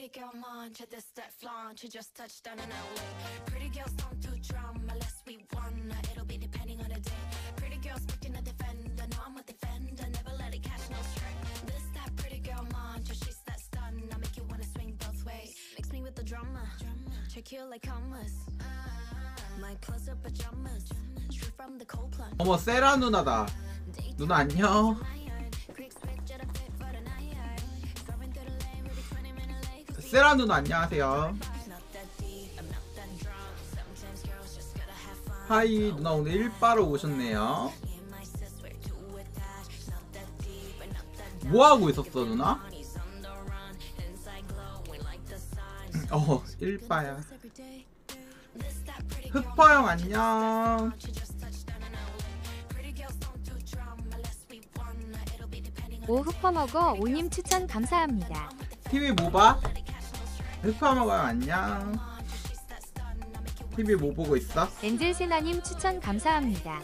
Pretty girl mantra, this that flaunt, you just touched down in LA. Pretty girls don't do drama, less we wanna, it'll be depending on the day. Pretty girls picking a defender, no I'm a defender, never let it catch no stray. This that pretty girl mantra, she's that stun, I make you wanna swing both ways. Mix me with the drama, check you like commas. My clothes are pajamas, straight from the cold plunge. 어머 세라 누나다. 누나 안녕. 세라 누나 안녕하세요. 하이 누나 오늘 일바로 오셨네요. 뭐하고 있었어 누나? 일바야. 흑퍼형 안녕. 오 흑퍼먹어 오님 추천 감사합니다. TV 뭐 봐? 흑퍼먹어요 안녕. TV 뭐 보고 있어? 엔젤 세나님 추천 감사합니다.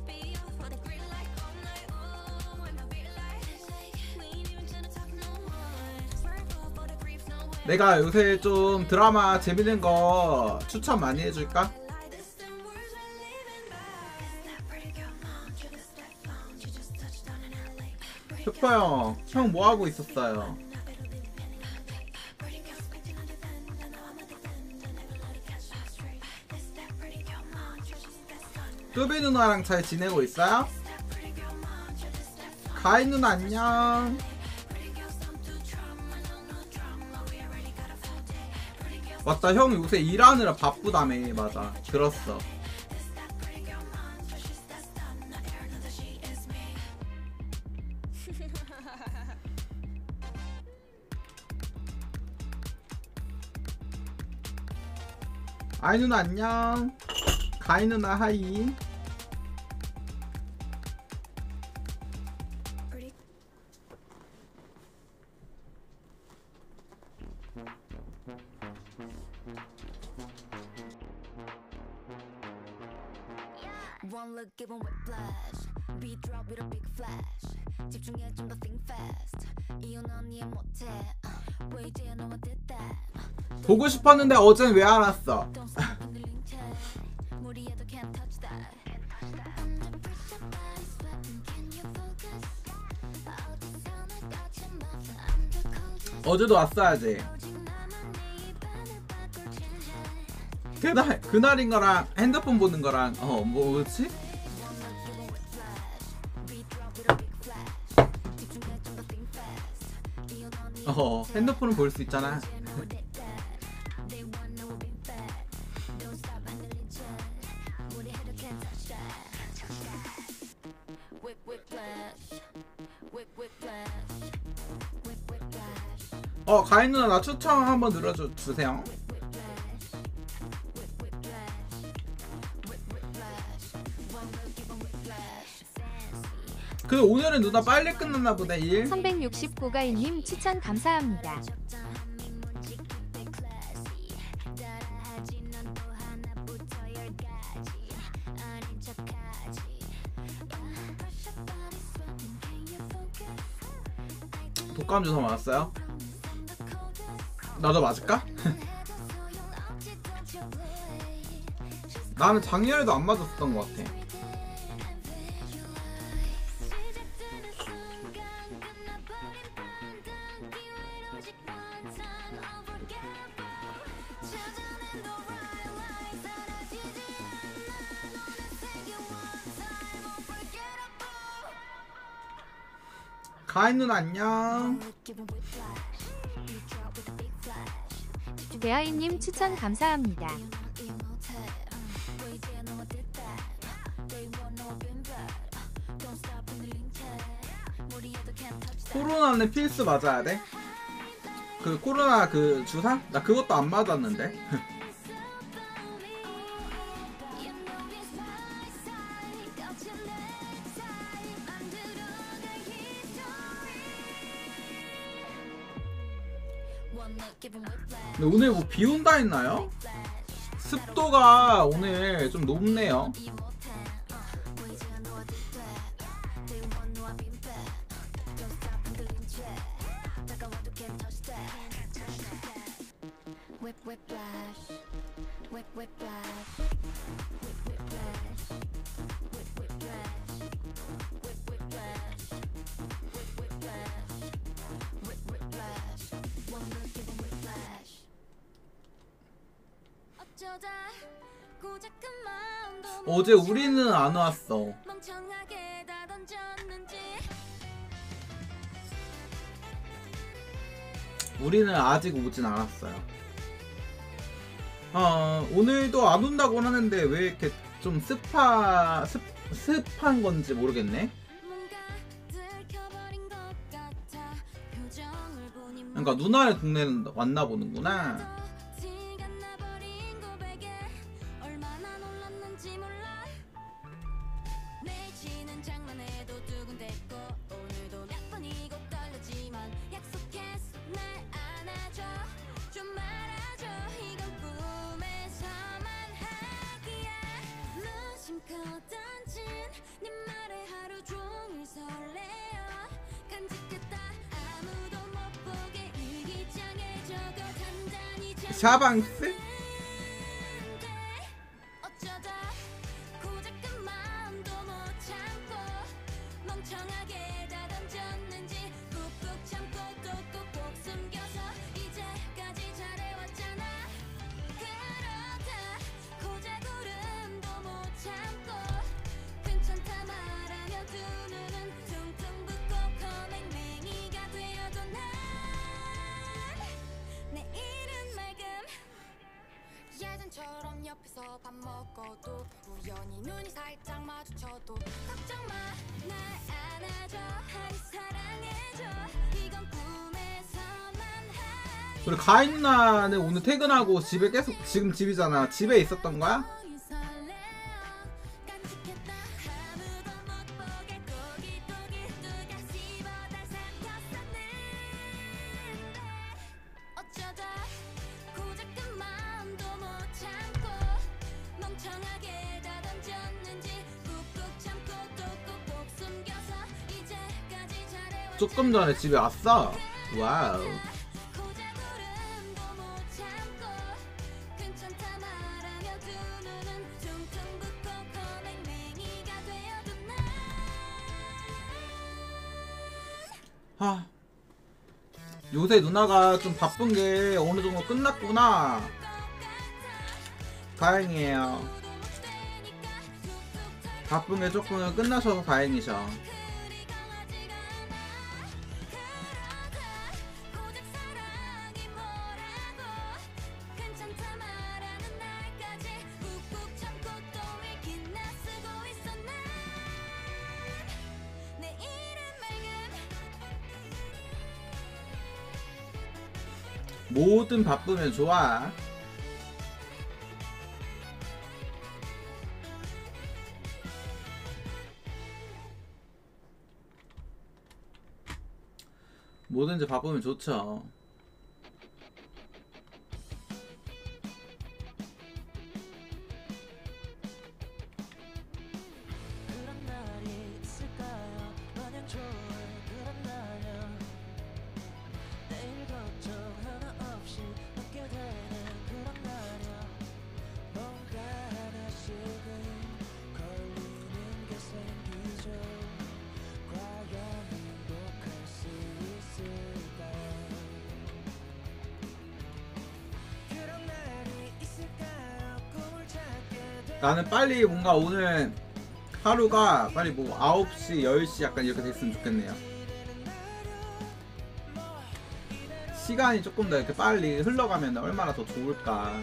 내가 요새 좀 드라마 재밌는 거 추천 많이 해줄까? 흑퍼형 형 뭐하고 있었어요? 뚜비 누나랑 잘 지내고 있어요? 가인 누나 안녕. 맞다 형 요새 일하느라 바쁘다며. 맞아 들었어. 아이 누나 안녕. 가이 누나 하이. One look give 'em whiplash, beat drop with a big flash. 집중해 좀 더 think fast. 이유 넌 이해 못해. 왜 이제야 너와 did that? 보고 싶었는데 어젠 왜 안 왔어? Don't stop 흔들린 채. 무리해도 can't touch that. Under pressure, body sweating. Can you focus? 어디서 나같이 muffin. I'm the coldest. 어제도 왔어야지. 오직 나만 네 입안을 바꿀 텐데. 그날인 거랑 핸드폰 보는 거랑 뭐지? 핸드폰은 볼 수 있잖아. 가인 누나 나 추천 한번 눌러주세요. 그 오늘은 누나 빨리 끝났나 보네 일. 369가인님 추천 감사합니다. 독감 주사 맞았어요? 나도 맞을까? 나는 작년에도 안 맞았던 것 같아. 가인 누나 안녕. 대하이님 추천 감사합니다. 코로나는 필수 맞아야 돼? 그 코로나 그 주사? 나 그것도 안 맞았는데. 근데 오늘 뭐 비 온다 했나요? 습도가 오늘 좀 높네요. whip whiplash, whip whiplash, whip whiplash, whip whiplash, whip whiplash, whip whiplash, whip whiplash, one look give 'em whiplash. 어쩌다 고작 그 마음도 어제 우리는 안 왔어. 멍청하게 다 던졌는지. 우리는 아직 오진 않았어요. 오늘도 안 온다고 하는데 왜 이렇게 좀 습한 건지 모르겠네. 뭔가 들켜버린 것 같아. 표정을 보니 그러니까 누나의 동네는 왔나 보는구나. 시간 나버린 고백에 얼마나 놀랐는지 몰라. 내치는 장난에도 두근댔고 오늘도 몇 번이고 떨렸지만 약속했어 날 안아줘 좀 말아줘 이건 꿈에서만 하기야. 무심코 던진 네 말에 하루 종일 설레어 간직했다 아무도 못 보게 일기장에 적어 단단히 샤방스? 어쩌다 고작 그 마음도 못 참고 멍청하게 다 던졌는지 꾹꾹 참고 또 꾹꾹 숨겨서 이제까지 잘해왔잖아. 그러다 고작 울음도 못 참고 괜찮다 말하며 두 눈은 퉁퉁 붓고 거맹맹이가 되어도 난 내일은 맑음. 예전처럼 옆에서 밥 먹어도 우연히 눈이 살짝 마주쳐도 걱정 마 날 안아줘 한 사랑해줘 이건 꿈에서만 하기. 우리 가인 누나는 오늘 퇴근하고 집에 계속 지금 집이잖아. 집에 있었던 거야? 간직했다 아무도 못 보게 고깃고깃 누가 씹어다 삼켰었는데 어쩌다 고작 그 마음도 못 참고 멍청하게 다 던졌는지 꾹꾹 참고 또 꾹꾹 숨겨서 이제까지 잘해왔잖아. 조금 전에 집에 왔어. 와우. 고작 울음도 못 참고 괜찮다 말하며 두 눈은 퉁퉁 붓고 거맹맹이가 되어도 난 하. 요새 누나가 좀 바쁜 게 어느 정도 끝났구나. 다행이에요. 바쁜 게 조금 끝나셔서 다행이셔. 고작 사랑이 뭐라고 괜찮다 말하는 날까지 꾹꾹 참고 또 읽긴 나 쓰고 있어 난 내일은 맑음. 뭐든 바쁘면 좋아. 뭐든지 바쁘면 좋죠. 그런 날이 있을까요? 마냥 좋을 그런 날요. 내일 걱정 하나 없이 웃게 되는 그런 날요. 뭔가 하나씩은 걸리는 게 생기죠. 과연 행복할 수 있을까요? 그런 날이 있을까요? 꿈을 찾게 되 나는 빨리 뭔가 오늘 하루가 빨리 뭐 9시, 10시 약간 이렇게 됐으면 좋겠네요. 시간이 조금 더 이렇게 빨리 흘러가면 얼마나 더 좋을까.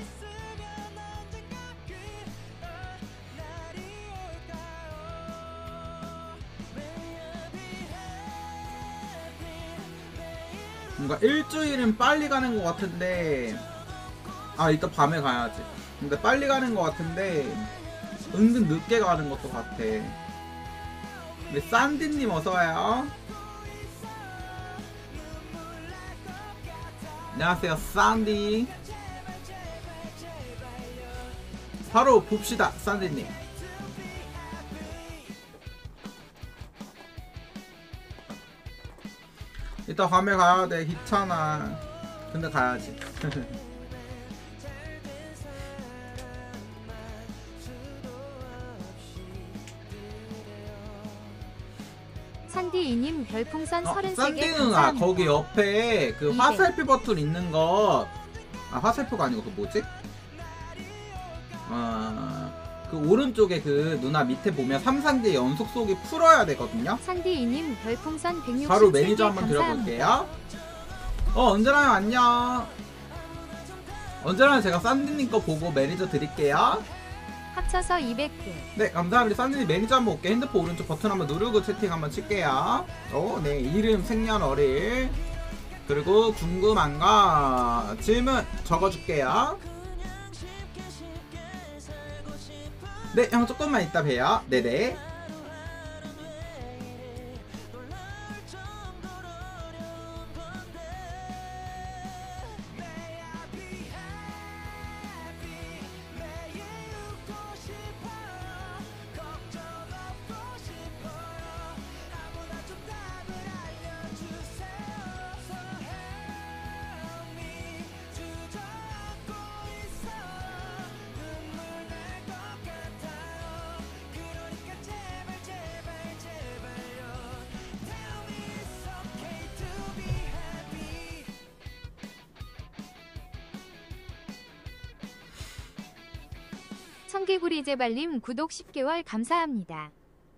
뭔가 일주일은 빨리 가는 것 같은데, 아 이따 밤에 가야지. 근데 빨리 가는 것 같은데 은근 늦게 가는 것도 같아. 우리 산디님 어서와요. 안녕하세요 산디. 바로 봅시다 산디님. 이따 밤에 가야돼. 귀찮아. 근데 가야지. 산디이님 별풍선 33개 산디 누나 감사합니다. 거기 옆에 그 이백. 화살표 버튼 있는 거, 아 화살표가 아니고 그 뭐지? 그 오른쪽에 그 누나 밑에 보면 3상제 연속 쏘기 풀어야 되거든요. 산디이님 별풍선 167개 바로 매니저 한번 감사합니다. 들어볼게요. 언제나요 안녕. 언제나 제가 산디님 거 보고 매니저 드릴게요. 합쳐서 200개. 네, 감사합니다. 산디님 매니저 한번 올게. 핸드폰 오른쪽 버튼 한번 누르고 채팅 한번 칠게요. 네, 이름, 생년월일, 그리고 궁금한 거 질문 적어줄게요. 네, 형 조금만 이따 봬요. 네네. 청개구리 제발님 구독 10개월 감사합니다.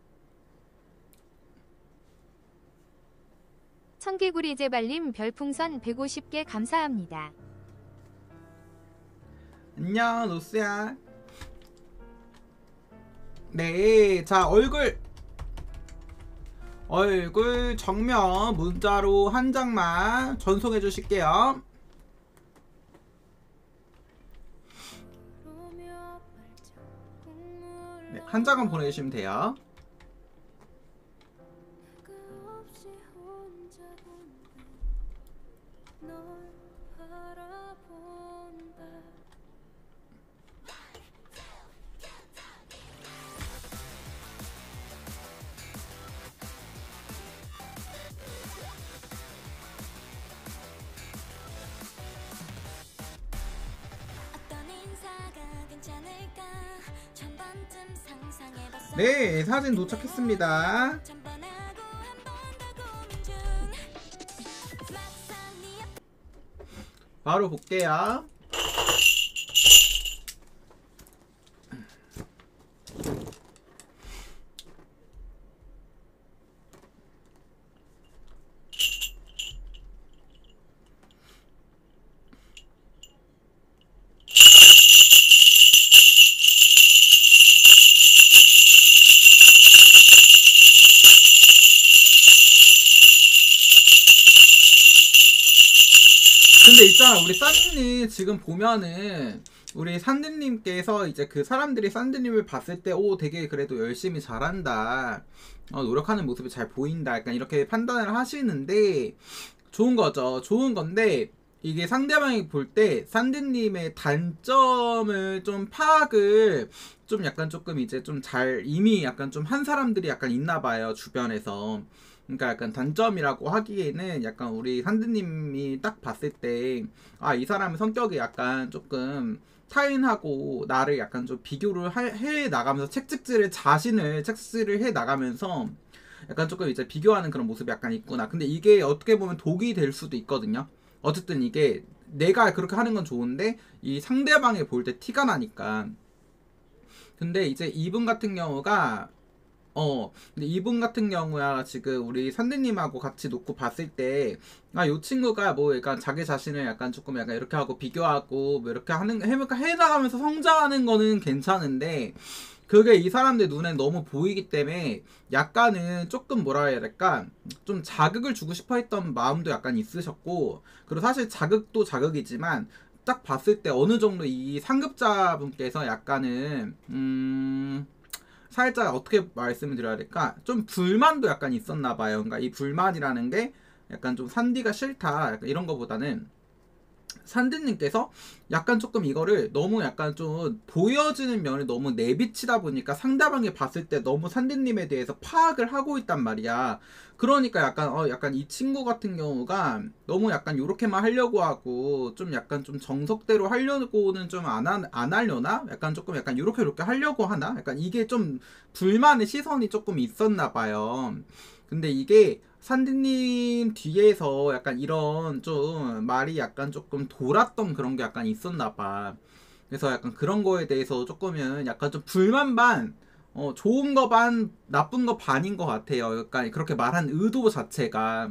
청개구리 제발님 별풍선 150개 감사합니다. 안녕, 노스야. 네, 자, 얼굴 정면 문자로 한 장만 전송해 주실게요. 네, 한 장만 보내주시면 돼요. 네, 사진 도착했습니다. 바로 볼게요. 근데 있잖아, 우리 산디님 지금 보면은 우리 산디님께서 이제 그 사람들이 산디님을 봤을 때 오 되게 그래도 열심히 잘한다, 노력하는 모습이 잘 보인다, 약간 이렇게 판단을 하시는데 좋은 거죠. 좋은 건데 이게 상대방이 볼 때 산디님의 단점을 좀 파악을 좀 약간 조금 이제 좀 잘 이미 약간 좀 한 사람들이 약간 있나 봐요, 주변에서. 그러니까 약간 단점이라고 하기에는 약간 우리 산드님이 딱 봤을 때 아, 이 사람의 성격이 약간 조금 타인하고 나를 약간 좀 비교를 해 나가면서 책찍질을 해 나가면서 약간 조금 이제 비교하는 그런 모습이 약간 있구나. 근데 이게 어떻게 보면 독이 될 수도 있거든요. 어쨌든 이게 내가 그렇게 하는 건 좋은데 이 상대방이 볼 때 티가 나니까. 근데 이제 이분 같은 경우가 근데 이분 같은 경우야 지금 우리 산디님하고 같이 놓고 봤을 때, 아, 요 친구가 뭐 약간 자기 자신을 약간 조금 약간 이렇게 하고 비교하고 뭐 이렇게 해나가면서 성장하는 거는 괜찮은데, 그게 이 사람들 눈에 너무 보이기 때문에 약간은 조금 뭐라 해야 될까, 좀 자극을 주고 싶어 했던 마음도 약간 있으셨고, 그리고 사실 자극도 자극이지만 딱 봤을 때 어느 정도 이 상급자분께서 약간은 살짝 어떻게 말씀을 드려야 될까? 좀 불만도 약간 있었나 봐요. 그러니까 이 불만이라는 게 약간 좀 산디가 싫다, 약간 이런 거보다는 산디님께서 약간 조금 이거를 너무 약간 좀 보여지는 면을 너무 내비치다 보니까 상대방이 봤을 때 너무 산디님에 대해서 파악을 하고 있단 말이야. 그러니까 약간 이 친구 같은 경우가 너무 약간 요렇게만 하려고 하고 좀 약간 좀 정석대로 하려고는 좀 안 하려나? 약간 조금 약간 요렇게 하려고 하나? 약간 이게 좀 불만의 시선이 조금 있었나 봐요. 근데 이게 산디님 뒤에서 약간 이런 좀 말이 약간 조금 돌았던 그런 게 약간 있었나 봐. 그래서 약간 그런 거에 대해서 조금은 약간 좀 불만 반, 좋은 거 반, 나쁜 거 반인 것 같아요. 약간 그렇게 말한 의도 자체가.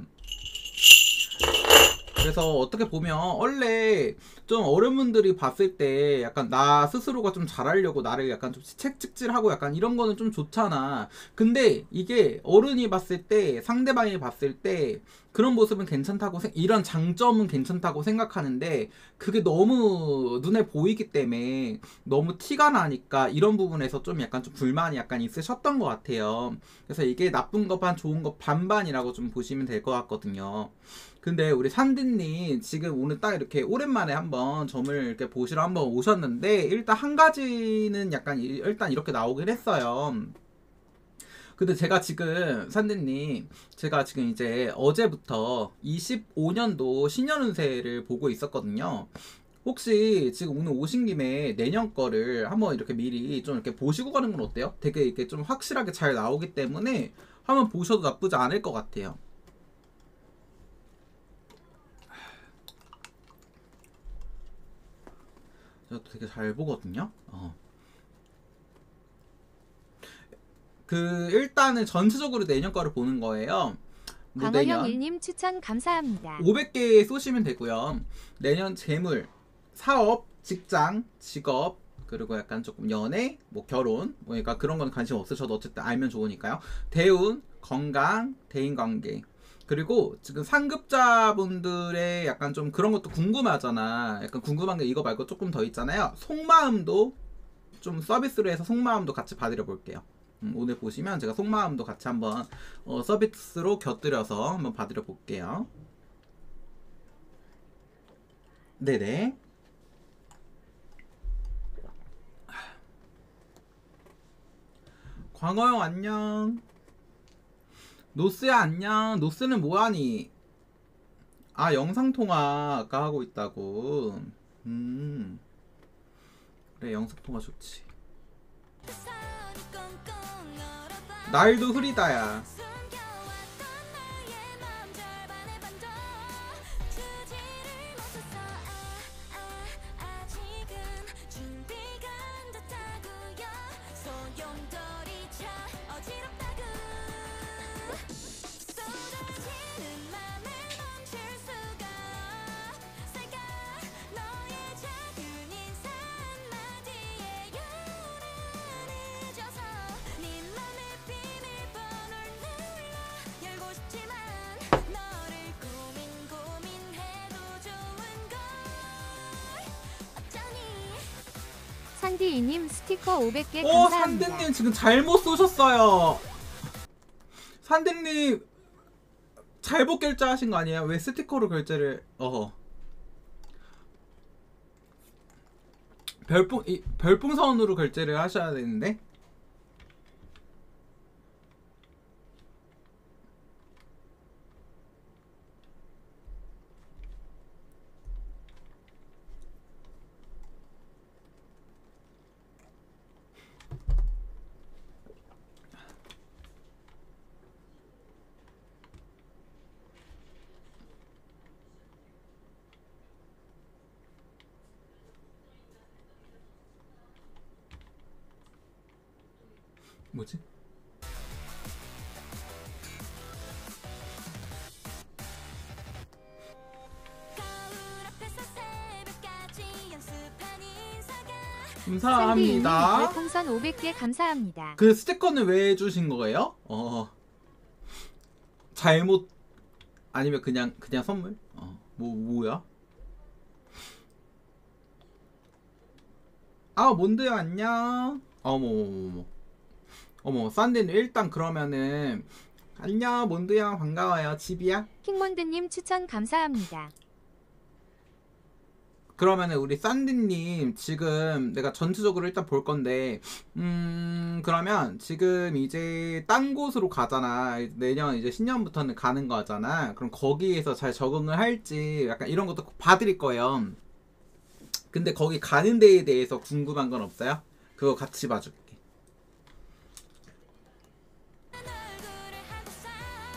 그래서 어떻게 보면 원래 좀 어른분들이 봤을 때 약간 나 스스로가 좀 잘하려고 나를 약간 좀 채찍질하고 약간 이런 거는 좀 좋잖아. 근데 이게 어른이 봤을 때, 상대방이 봤을 때 그런 모습은 괜찮다고 이런 장점은 괜찮다고 생각하는데 그게 너무 눈에 보이기 때문에 너무 티가 나니까 이런 부분에서 좀 약간 좀 불만이 약간 있으셨던 것 같아요. 그래서 이게 나쁜 거 반, 좋은 거 반반이라고 좀 보시면 될 것 같거든요. 근데 우리 산디님 지금 오늘 딱 이렇게 오랜만에 한번 점을 이렇게 보시러 한번 오셨는데 일단 한 가지는 약간 일단 이렇게 나오긴 했어요. 근데 제가 지금 산디님 제가 지금 이제 어제부터 25년도 신년운세를 보고 있었거든요. 혹시 지금 오늘 오신 김에 내년 거를 한번 이렇게 미리 좀 이렇게 보시고 가는 건 어때요? 되게 이렇게 좀 확실하게 잘 나오기 때문에 한번 보셔도 나쁘지 않을 것 같아요. 제가 또 되게 잘 보거든요. 그 일단은 전체적으로 내년 거를 보는 거예요. 뭐 광어형 내년 1님 추천 감사합니다. 500개 쏘시면 되고요. 내년 재물, 사업, 직장, 직업, 그리고 약간 조금 연애, 뭐 결혼, 뭐 그러니까 그런 건 관심 없으셔도 어쨌든 알면 좋으니까요. 대운, 건강, 대인관계. 그리고 지금 상급자분들의 약간 좀 그런 것도 궁금하잖아. 약간 궁금한 게 이거 말고 조금 더 있잖아요. 속마음도 좀 서비스로 해서 속마음도 같이 봐드려 볼게요. 오늘 보시면 제가 속마음도 같이 한번 서비스로 곁들여서 한번 봐드려 볼게요. 네네. 광어형 안녕. 노스야 안녕. 노스는 뭐하니? 아 영상통화 아까 하고 있다고. 그래 영상통화 좋지. 날도 흐리다야. 산디이님 스티커 500개 오 감사합니다. 산대님 지금 잘못 쏘셨어요. 산대님 잘못 결제하신 거 아니에요? 왜 스티커로 결제를 별풍선으로 결제를 하셔야 되는데. 뭐지? 산디이님 감사합니다. 별풍선 500개 감사합니다. 그 스티커는 왜 주신 거예요? 잘못 아니면 그냥 선물? 뭐야? 아 몬드야 안녕. 어머 산디는 일단 그러면은 안녕 몬드야 반가워요. 집이야? 킹몬드님 추천 감사합니다. 그러면은 우리 산디님 지금 내가 전체적으로 일단 볼 건데 그러면 지금 이제 딴 곳으로 가잖아. 내년 이제 신년부터는 가는 거잖아. 그럼 거기에서 잘 적응을 할지 약간 이런 것도 봐드릴 거예요. 근데 거기 가는 데에 대해서 궁금한 건 없어요? 그거 같이 봐줄게.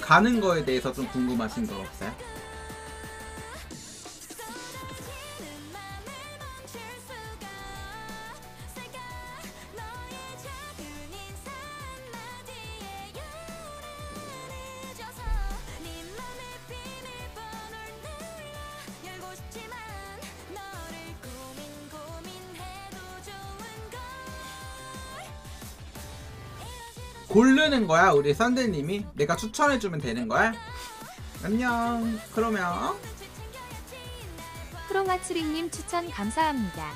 가는 거에 대해서 좀 궁금하신 거 없어요? 고르는 거야 우리 썬데님이? 내가 추천해주면 되는 거야? 안녕. 그러면 프로마츠링님 추천 감사합니다.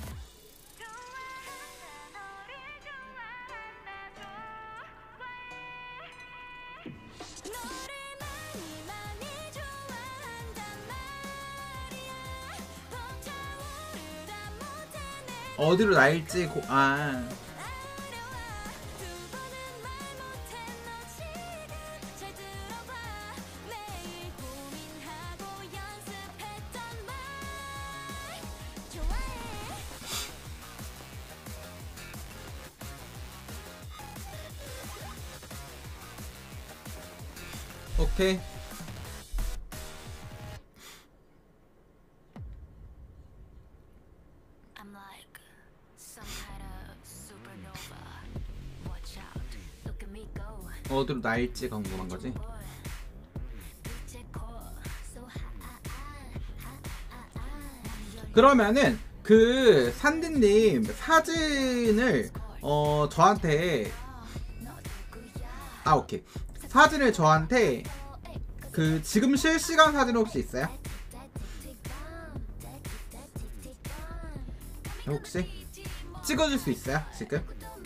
어디로 날지 오케이. I'm like some kind of supernova. Watch out, look at me go. 어디로 날지 궁금한 거지? Boy, 빛의 core, so 그러면은 그 산디님 사진을 저한테 오케이. 사진을 저한테 그 지금 실시간 사진 혹시 있어요? 혹시 찍어줄 수 있어요? 지금?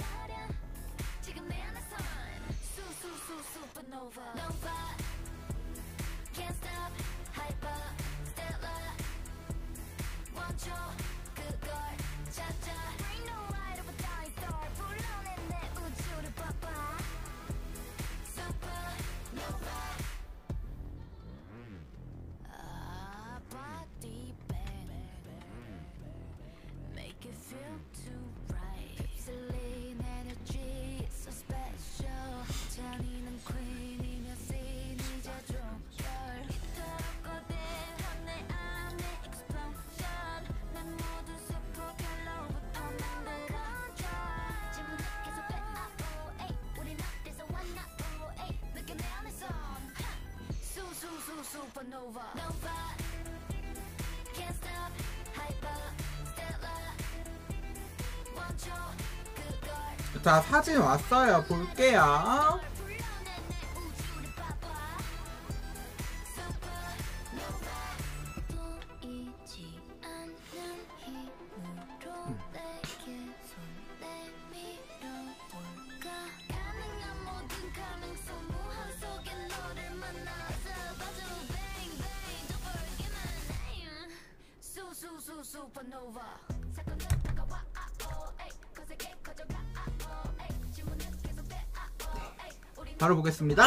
Supernova. Nova. Can't stop. Hyper. Stellar. 원초. 그걸. 자, 사진 왔어요. 볼게요. 우주를 봐봐. Supernova. 보이지 않는 힘으로 내게 손 내밀어볼까. 가능한 모든 가능성 무한 속에 너를 만나서 Supernova. 바로 보겠습니다.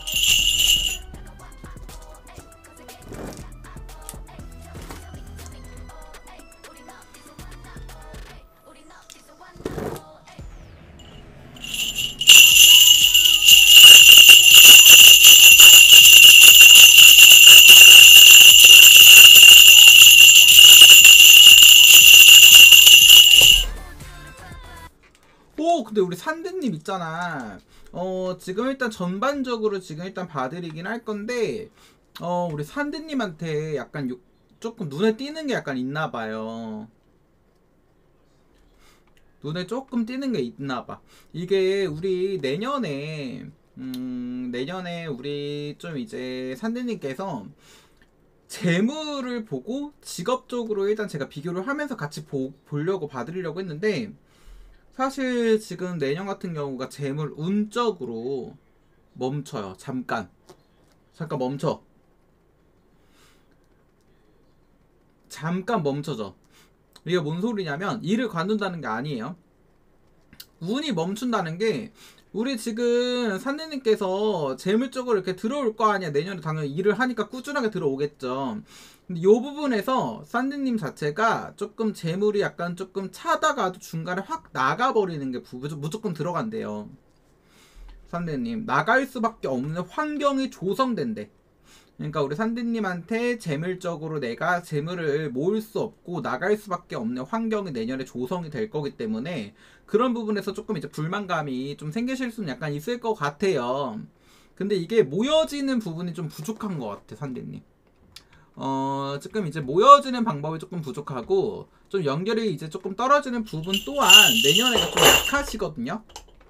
근데 우리 산드님 있잖아. 지금 일단 전반적으로 지금 일단 봐드리긴 할 건데, 우리 산드님한테 약간 조금 눈에 띄는 게 약간 있나봐요. 눈에 조금 띄는 게 있나봐. 이게 우리 내년에 우리 좀 이제 산드님께서 재물을 보고 직업적으로 일단 제가 비교를 하면서 같이 보려고 봐드리려고 했는데, 사실 지금 내년 같은 경우가 재물 운적으로 멈춰요. 잠깐 멈춰. 잠깐 멈춰져. 이게 뭔 소리냐면 일을 관둔다는 게 아니에요. 운이 멈춘다는 게 우리 지금 산대님께서 재물 쪽으로 이렇게 들어올 거 아니야. 내년에 당연히 일을 하니까 꾸준하게 들어오겠죠. 근데 이 부분에서 산디님 자체가 조금 재물이 약간 조금 차다가도 중간에 확 나가버리는 게 무조건 들어간대요. 산대님. 나갈 수밖에 없는 환경이 조성된대. 그러니까 우리 산대님한테 재물적으로 내가 재물을 모을 수 없고 나갈 수밖에 없는 환경이 내년에 조성이 될 거기 때문에 그런 부분에서 조금 이제 불만감이 좀 생기실 수는 약간 있을 것 같아요. 근데 이게 모여지는 부분이 좀 부족한 것 같아, 산대님. 지금 이제 모여지는 방법이 조금 부족하고 좀 연결이 이제 조금 떨어지는 부분 또한 내년에가 좀 약하시거든요.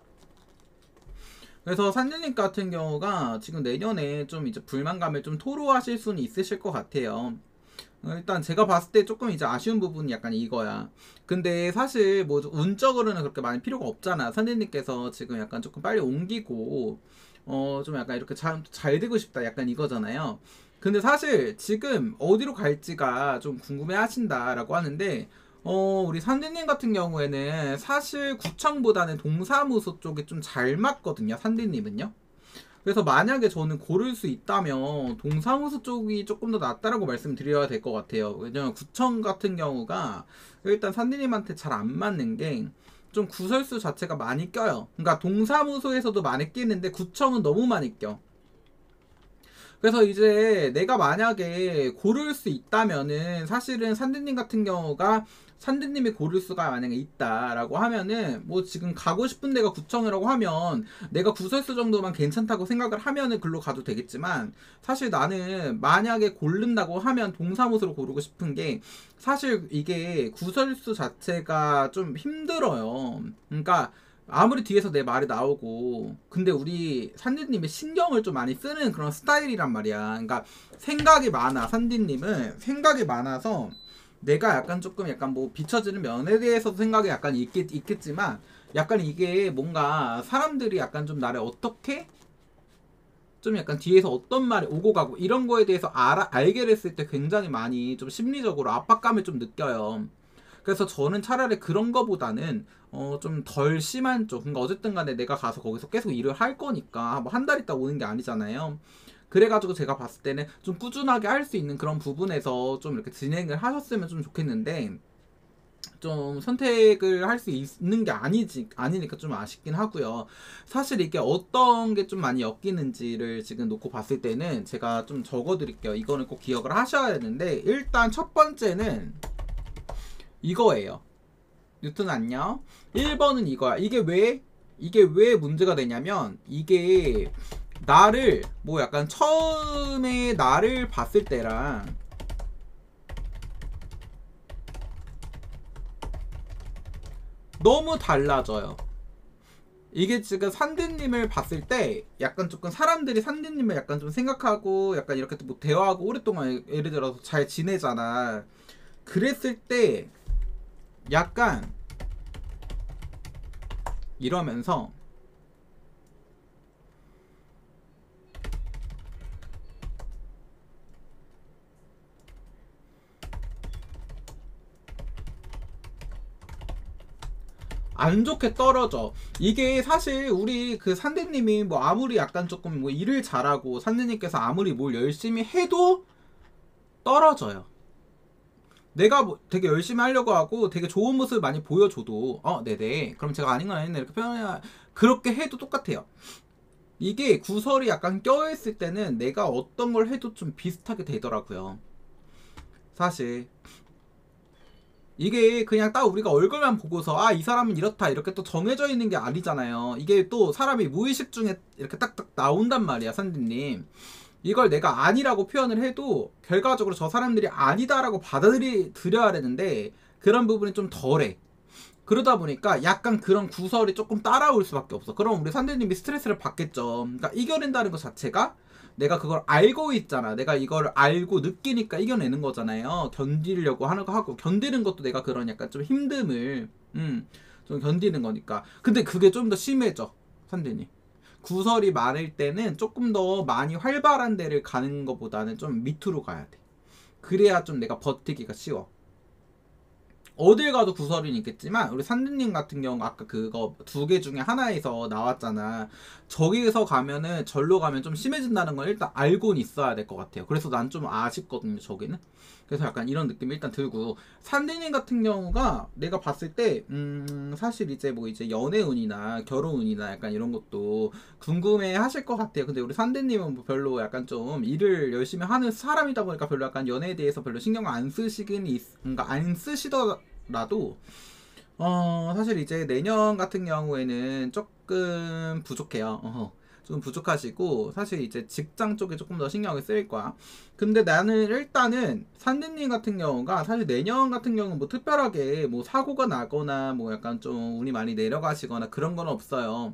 그래서 산드님 같은 경우가 지금 내년에 좀 이제 불만감을 좀 토로하실 수는 있으실 것 같아요. 일단 제가 봤을 때 조금 이제 아쉬운 부분이 약간 이거야. 근데 사실 뭐 운적으로는 그렇게 많이 필요가 없잖아. 산드님께서 지금 약간 조금 빨리 옮기고 좀 약간 이렇게 잘 되고 싶다 약간 이거잖아요. 근데 사실 지금 어디로 갈지가 좀 궁금해 하신다라고 하는데 우리 산디님 같은 경우에는 사실 구청보다는 동사무소 쪽이 좀 잘 맞거든요. 산디님은요. 그래서 만약에 저는 고를 수 있다면 동사무소 쪽이 조금 더 낫다라고 말씀드려야 될 것 같아요. 왜냐면 구청 같은 경우가 일단 산디님한테 잘 안 맞는 게 좀 구설수 자체가 많이 껴요. 그러니까 동사무소에서도 많이 끼는데 구청은 너무 많이 껴. 그래서 이제 내가 만약에 고를 수 있다면은 사실은 산드님 같은 경우가 산드님이 고를 수가 만약에 있다라고 하면은 뭐 지금 가고 싶은 데가 구청이라고 하면 내가 구설수 정도만 괜찮다고 생각을 하면은 글로 가도 되겠지만 사실 나는 만약에 고른다고 하면 동사무소로 고르고 싶은 게 사실 이게 구설수 자체가 좀 힘들어요. 그러니까 아무리 뒤에서 내 말이 나오고 근데 우리 산디님이 신경을 좀 많이 쓰는 그런 스타일이란 말이야. 그러니까 생각이 많아. 산디님은 생각이 많아서 내가 약간 조금 약간 뭐 비춰지는 면에 대해서도 생각이 약간 있겠지만 약간 이게 뭔가 사람들이 약간 좀 나를 어떻게 좀 약간 뒤에서 어떤 말이 오고 가고 이런 거에 대해서 알게 됐을 때 굉장히 많이 좀 심리적으로 압박감을 좀 느껴요. 그래서 저는 차라리 그런 거보다는 좀 덜 심한 쪽. 그러니까 어쨌든 간에 내가 가서 거기서 계속 일을 할 거니까 뭐 한 달 있다 오는 게 아니잖아요. 그래가지고 제가 봤을 때는 좀 꾸준하게 할 수 있는 그런 부분에서 좀 이렇게 진행을 하셨으면 좀 좋겠는데 좀 선택을 할 수 있는 게 아니니까 좀 아쉽긴 하고요. 사실 이게 어떤 게 좀 많이 엮이는지를 지금 놓고 봤을 때는 제가 좀 적어드릴게요. 이거는 꼭 기억을 하셔야 되는데 일단 첫 번째는 이거예요. 뉴튼 안녕. 1번은 이거야. 이게 왜 문제가 되냐면 이게 나를 뭐 약간 처음에 나를 봤을 때랑 너무 달라져요. 이게 지금 산디님을 봤을 때 약간 조금 사람들이 산디님을 약간 좀 생각하고 약간 이렇게 뭐 대화하고 오랫동안 예를 들어서 잘 지내잖아. 그랬을 때 약간 이러면서 안 좋게 떨어져. 이게 사실 우리 그 산대님이 뭐 아무리 약간 조금 뭐 일을 잘하고 산대님께서 아무리 뭘 열심히 해도 떨어져요. 내가 뭐 되게 열심히 하려고 하고 되게 좋은 모습을 많이 보여줘도 네네 그럼 제가 아닌 건 아닌데 이렇게 표현해야 그렇게 해도 똑같아요. 이게 구설이 약간 껴있을 때는 내가 어떤 걸 해도 좀 비슷하게 되더라고요. 사실 이게 그냥 딱 우리가 얼굴만 보고서 이 사람은 이렇다 이렇게 또 정해져 있는 게 아니잖아요. 이게 또 사람이 무의식 중에 이렇게 딱딱 나온단 말이야. 산디님 이걸 내가 아니라고 표현을 해도 결과적으로 저 사람들이 아니다라고 받아들여야 되는데 그런 부분이 좀 덜해. 그러다 보니까 약간 그런 구설이 조금 따라올 수밖에 없어. 그럼 우리 산디님이 스트레스를 받겠죠. 그러니까 이겨낸다는 것 자체가 내가 그걸 알고 있잖아. 내가 이걸 알고 느끼니까 이겨내는 거잖아요. 견디려고 하는 거 하고 견디는 것도 내가 그런 약간 좀 힘듦을 좀 견디는 거니까. 근데 그게 좀 더 심해져. 산디님 구설이 많을 때는 조금 더 많이 활발한 데를 가는 것보다는 좀 밑으로 가야 돼. 그래야 좀 내가 버티기가 쉬워. 어딜 가도 구설은 있겠지만 우리 산드님 같은 경우 아까 그거 2개 중에 하나에서 나왔잖아. 저기서 가면은 절로 가면 좀 심해진다는 걸 일단 알고는 있어야 될 것 같아요. 그래서 난 좀 아쉽거든요, 저기는. 그래서 약간 이런 느낌이 일단 들고, 산드님 같은 경우가 내가 봤을 때 사실 이제 뭐 이제 연애운이나 결혼운이나 약간 이런 것도 궁금해 하실 것 같아요. 근데 우리 산드님은 뭐 별로 약간 좀 일을 열심히 하는 사람이다 보니까 별로 약간 연애에 대해서 별로 신경을 안 쓰시긴 그러니까 안 쓰시더라도 사실 이제 내년 같은 경우에는 조금 부족해요. 좀 부족하시고, 사실 이제 직장 쪽에 조금 더 신경을 쓸 거야. 근데 나는 일단은 산드님 같은 경우가 사실 내년 같은 경우는 뭐 특별하게 뭐 사고가 나거나 뭐 약간 좀 운이 많이 내려가시거나 그런 건 없어요.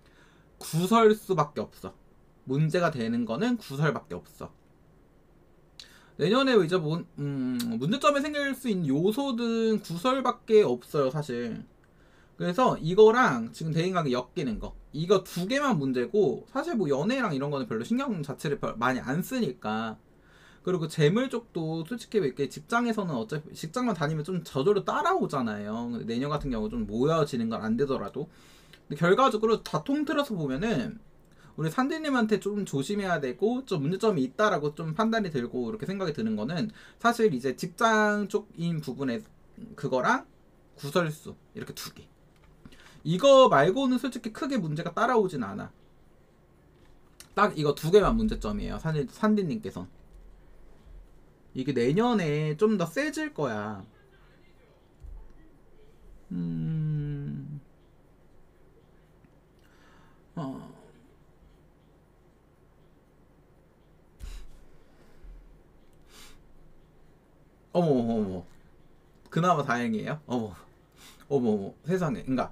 구설수밖에 없어. 문제가 되는 거는 구설밖에 없어. 내년에 이제 문제점이 생길 수 있는 요소든 구설밖에 없어요, 사실. 그래서 이거랑 지금 대인관계 엮이는 거, 이거 2개만 문제고, 사실 뭐 연애랑 이런 거는 별로 신경 자체를 많이 안 쓰니까. 그리고 재물 쪽도 솔직히 이렇게 직장에서는 어차피 직장만 다니면 좀 저절로 따라오잖아요. 근데 내년 같은 경우 좀 모여지는 건 안 되더라도. 근데 결과적으로 다 통틀어서 보면은 우리 산디님한테 좀 조심해야 되고 좀 문제점이 있다라고 좀 판단이 들고 이렇게 생각이 드는 거는, 사실 이제 직장 쪽인 부분에 그거랑 구설수 이렇게 2개, 이거 말고는 솔직히 크게 문제가 따라오진 않아. 딱 이거 2개만 문제점이에요, 산디님께서. 이게 내년에 좀 더 세질 거야. 어머. 그나마 다행이에요. 어머 세상에. 그러니까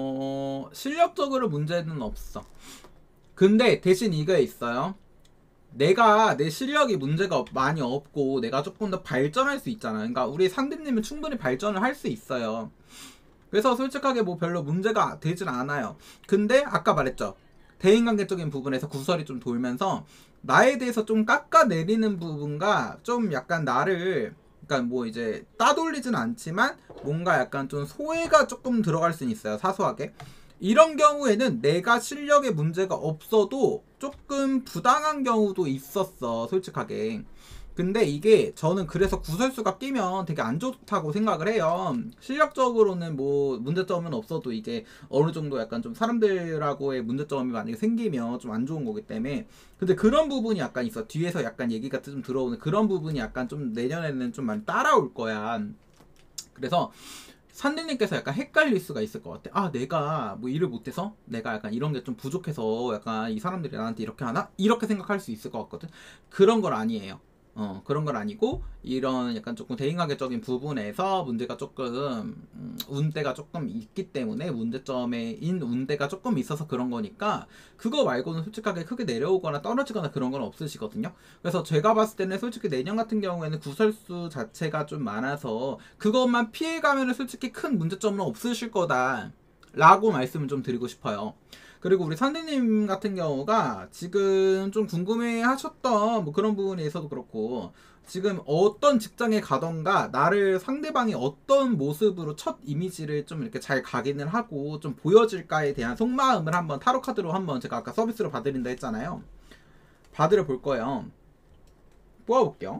실력적으로 문제는 없어. 근데 대신 이게 있어요. 내가 내 실력이 문제가 많이 없고 내가 조금 더 발전할 수 있잖아. 그러니까 우리 상대님은 충분히 발전을 할 수 있어요. 그래서 솔직하게 뭐 별로 문제가 되진 않아요. 근데 아까 말했죠, 대인관계적인 부분에서 구설이 좀 돌면서 나에 대해서 좀 깎아내리는 부분과 좀 약간 나를, 그러니까 뭐 이제 따돌리진 않지만 뭔가 약간 좀 소외가 조금 들어갈 수는 있어요, 사소하게. 이런 경우에는 내가 실력에 문제가 없어도 조금 부당한 경우도 있었어, 솔직하게. 근데 이게 저는 그래서 구설수가 끼면 되게 안 좋다고 생각을 해요. 실력적으로는 뭐 문제점은 없어도 이게 어느 정도 약간 좀 사람들하고의 문제점이 만약에 생기면 좀 안 좋은 거기 때문에. 근데 그런 부분이 약간 있어. 뒤에서 약간 얘기가 좀 들어오는 그런 부분이 약간 좀 내년에는 좀 많이 따라올 거야. 그래서 산디님께서 약간 헷갈릴 수가 있을 것 같아. 아, 내가 뭐 일을 못해서 내가 약간 이런 게 좀 부족해서 약간 이 사람들이 나한테 이렇게 하나? 이렇게 생각할 수 있을 것 같거든. 그런 건 아니에요. 그런 건 아니고, 이런 약간 조금 대인관계적인 부분에서 문제가 조금 운대가 조금 있기 때문에, 문제점인 운대가 조금 있어서 그런 거니까, 그거 말고는 솔직하게 크게 내려오거나 떨어지거나 그런 건 없으시거든요. 그래서 제가 봤을 때는 솔직히 내년 같은 경우에는 구설수 자체가 좀 많아서 그것만 피해가면 솔직히 큰 문제점은 없으실 거다 라고 말씀을 좀 드리고 싶어요. 그리고 우리 산디님 같은 경우가 지금 좀 궁금해 하셨던 뭐 그런 부분에서도 그렇고, 지금 어떤 직장에 가던가 나를 상대방이 어떤 모습으로 첫 이미지를 좀 이렇게 잘 각인을 하고 좀 보여질까에 대한 속마음을 한번 타로 카드로 한번 제가 아까 서비스로 봐드린다 했잖아요. 봐드려 볼 거예요. 뽑아볼게요.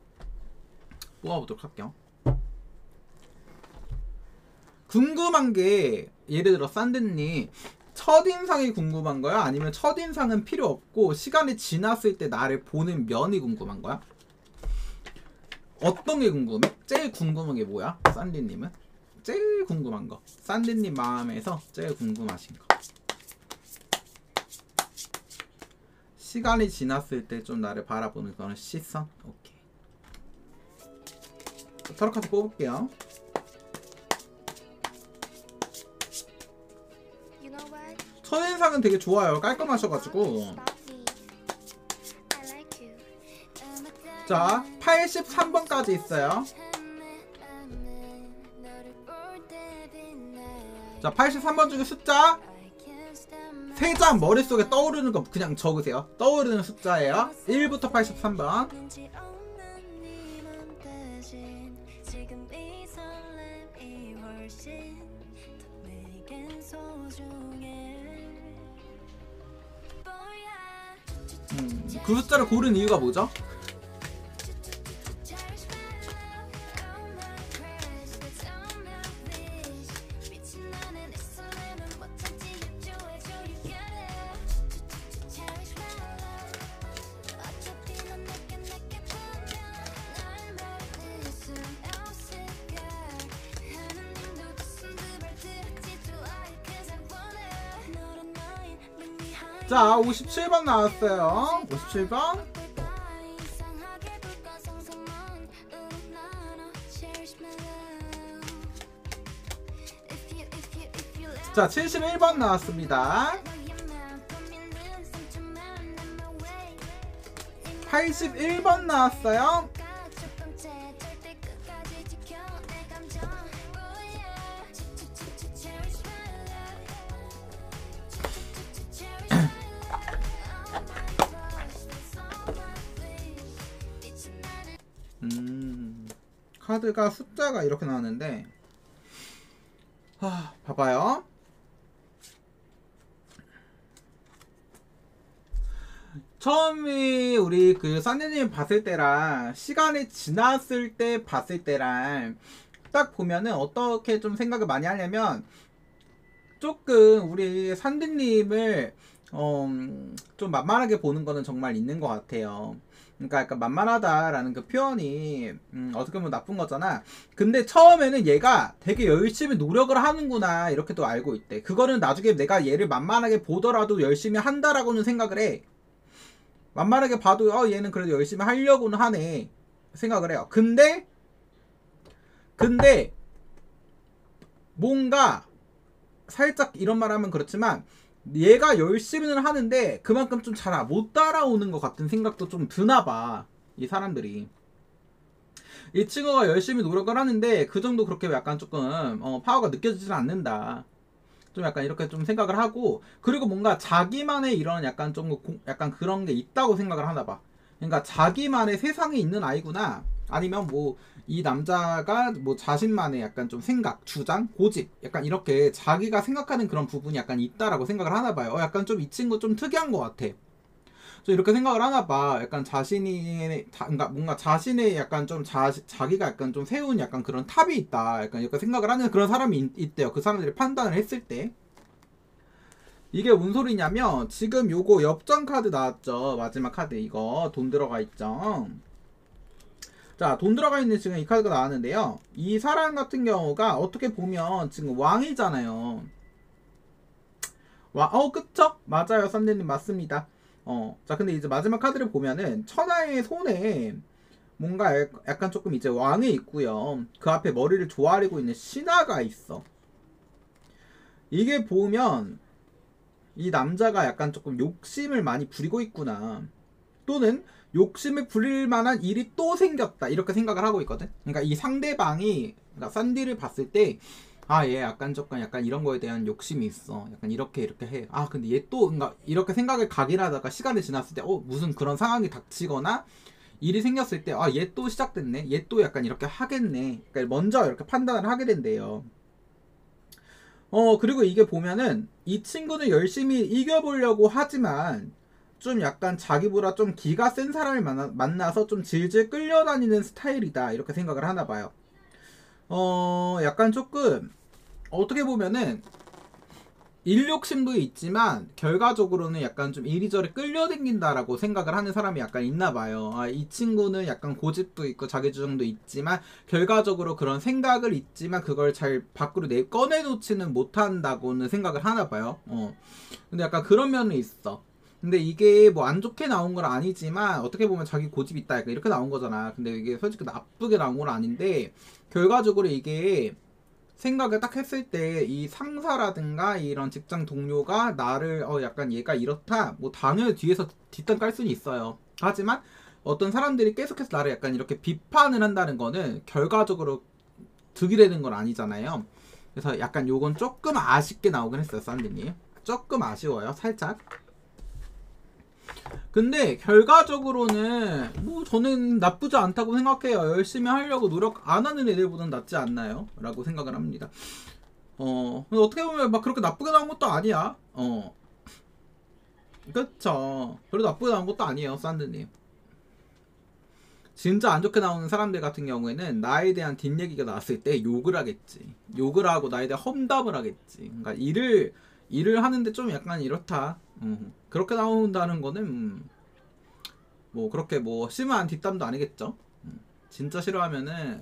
뽑아보도록 할게요. 궁금한 게, 예를 들어 산디님 첫인상이 궁금한 거야? 아니면 첫인상은 필요 없고 시간이 지났을 때 나를 보는 면이 궁금한 거야? 어떤 게 궁금해? 제일 궁금한 게 뭐야? 산디님은? 제일 궁금한 거, 산디님 마음에서 제일 궁금하신 거. 시간이 지났을 때 좀 나를 바라보는 그런 시선? 오케이. 타로 카드 뽑을게요. 첫인상은 되게 좋아요. 깔끔하셔가지고. 자, 83번까지 있어요. 자, 83번 중에 숫자 3장 머릿속에 떠오르는 거 그냥 적으세요. 떠오르는 숫자예요. 1부터 83번. 그 숫자를 고른 이유가 뭐죠? 자, 57번 나왔어요. 57번. 자, 71번 나왔습니다. 81번 나왔어요. 카드가 숫자가 이렇게 나왔는데, 봐봐요. 처음에 우리 그 산디님 봤을 때랑 시간이 지났을 때 봤을 때랑 딱 보면은 어떻게 좀 생각을 많이 하냐면, 조금 우리 산디님을 좀 만만하게 보는 거는 정말 있는 것 같아요. 그러니까 약간 만만하다라는 그 표현이 어떻게 보면 나쁜 거잖아. 근데 처음에는 얘가 되게 열심히 노력을 하는구나 이렇게 또 알고 있대. 그거는 나중에 내가 얘를 만만하게 보더라도 열심히 한다라고는 생각을 해. 만만하게 봐도 얘는 그래도 열심히 하려고는 하네 생각을 해요. 근데 뭔가 살짝 이런 말 하면 그렇지만 얘가 열심히는 하는데 그만큼 좀 잘 못 따라오는 것 같은 생각도 좀 드나봐. 이 사람들이 이 친구가 열심히 노력을 하는데 그 정도 그렇게 약간 조금 파워가 느껴지진 않는다. 좀 약간 이렇게 좀 생각을 하고, 그리고 뭔가 자기만의 이런 약간 좀 약간 그런 게 있다고 생각을 하나 봐. 그러니까 자기만의 세상에 있는 아이구나. 아니면 뭐 이 남자가 뭐 자신만의 약간 좀 생각, 주장, 고집, 약간 이렇게 자기가 생각하는 그런 부분이 약간 있다라고 생각을 하나 봐요. 약간 좀 이 친구 좀 특이한 것 같아. 좀 이렇게 생각을 하나 봐. 약간 자신이 그러니까 뭔가 자신의 약간 좀 자기가 약간 좀 세운 약간 그런 탑이 있다. 약간 이렇게 생각을 하는 그런 사람이 있대요. 그 사람들이 판단을 했을 때. 이게 뭔 소리냐면 지금 요거 엽전 카드 나왔죠. 마지막 카드 이거 돈 들어가 있죠. 자, 돈 들어가 있는 지금 이 카드가 나왔는데요. 이 사람 같은 경우가 어떻게 보면 지금 왕이잖아요. 그쵸? 맞아요. 썬데님 맞습니다. 자, 근데 이제 마지막 카드를 보면은 천하의 손에 뭔가 약간 조금 이제 왕이 있고요. 그 앞에 머리를 조아리고 있는 신하가 있어. 이게 보면 이 남자가 약간 조금 욕심을 많이 부리고 있구나. 또는 욕심을 부릴 만한 일이 또 생겼다. 이렇게 생각을 하고 있거든. 그러니까 이 상대방이, 그러니까 산디를 봤을 때, 얘 약간 조금 약간 이런 거에 대한 욕심이 있어. 약간 이렇게 해. 근데 얘 또, 그러니까 이렇게 생각을 가긴 하다가 시간이 지났을 때, 무슨 그런 상황이 닥치거나 일이 생겼을 때, 얘 또 시작됐네. 얘 또 약간 이렇게 하겠네. 그러니까 먼저 이렇게 판단을 하게 된대요. 그리고 이게 보면은 이 친구는 열심히 이겨보려고 하지만 좀 약간 자기보다 좀 기가 센 사람을 만나서 좀 질질 끌려다니는 스타일이다. 이렇게 생각을 하나 봐요. 약간 조금 어떻게 보면은 일욕심도 있지만 결과적으로는 약간 좀 이리저리 끌려다닌다라고 생각을 하는 사람이 약간 있나 봐요. 이 친구는 약간 고집도 있고 자기주장도 있지만 결과적으로 그런 생각을 있지만 그걸 잘 밖으로 꺼내놓지는 못한다고는 생각을 하나 봐요. 근데 약간 그런 면은 있어. 근데 이게 뭐 안 좋게 나온 건 아니지만 어떻게 보면 자기 고집이 있다 약간 이렇게 나온 거잖아. 근데 이게 솔직히 나쁘게 나온 건 아닌데 결과적으로 이게 생각을 딱 했을 때 이 상사라든가 이런 직장 동료가 나를 약간 얘가 이렇다 뭐 당연히 뒤에서 뒷담 깔 수는 있어요. 하지만 어떤 사람들이 계속해서 나를 약간 이렇게 비판을 한다는 거는 결과적으로 득이 되는 건 아니잖아요. 그래서 약간 요건 조금 아쉽게 나오긴 했어요. 썬디님 조금 아쉬워요. 살짝. 근데 결과적으로는 뭐 저는 나쁘지 않다고 생각해요. 열심히 하려고 노력 안 하는 애들보다는 낫지 않나요? 라고 생각을 합니다. 어떻게 보면 막 그렇게 나쁘게 나온 것도 아니야. 그쵸. 그래도 나쁘게 나온 것도 아니에요, 산드님. 진짜 안 좋게 나오는 사람들 같은 경우에는 나에 대한 뒷얘기가 나왔을 때 욕을 하겠지. 욕을 하고 나에 대한 험담을 하겠지. 그러니까 일을 하는데 좀 약간 이렇다. 그렇게 나온다는 거는 뭐 그렇게 뭐 심한 뒷담도 아니겠죠. 진짜 싫어하면은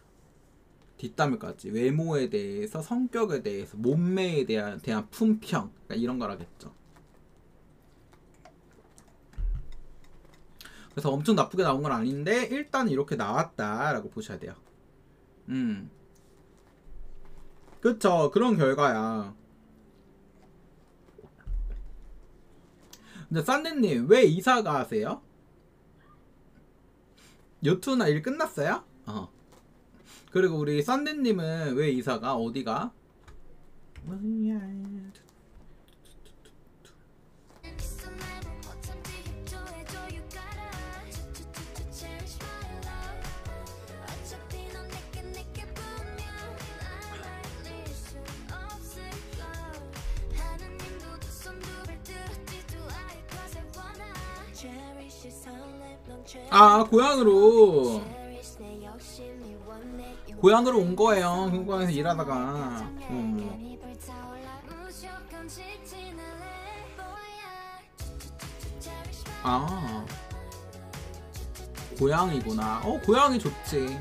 뒷담을까지 외모에 대해서, 성격에 대해서, 몸매에 대한 품평, 그러니까 이런 걸 하겠죠. 그래서 엄청 나쁘게 나온 건 아닌데 일단 이렇게 나왔다라고 보셔야 돼요. 그쵸. 그런 결과야. 근데 산드님 왜 이사 가세요? 유튜브나 일 끝났어요? 그리고 우리 산드님은 왜 이사가? 어디가? 아, 고향으로 온 거예요. 한국에서 일하다가. 아, 고향이구나. 고향이 좋지.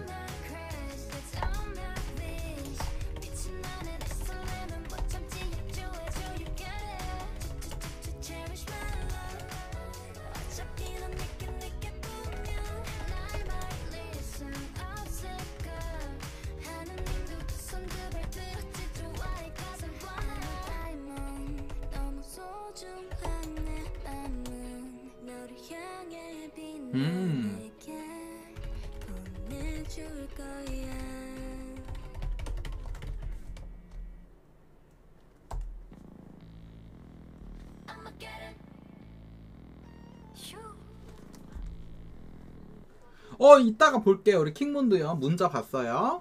이따가 볼게요. 우리 킹문도요. 문자 봤어요.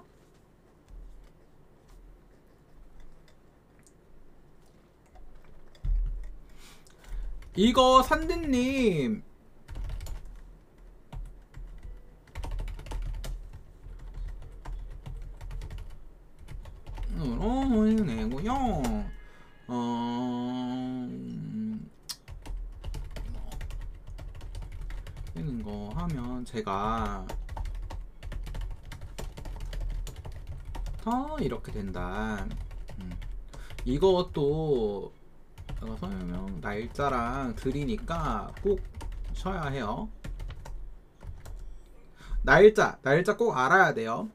이거 산디님 내고요. 되는 거 하면 제가 이렇게 된다. 이것도 제가 설명 날짜랑 드리니까 꼭 쳐야 해요. 날짜 꼭 알아야 돼요.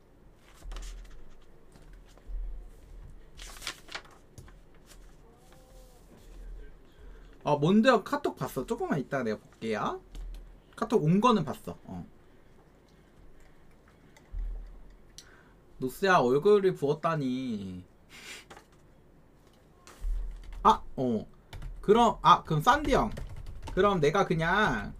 뭔데요? 카톡 봤어. 조금만 이따 내가 볼게요. 카톡 온 거는 봤어. 노스야 얼굴이 부었다니. 그럼 산디 형. 그럼 내가 그냥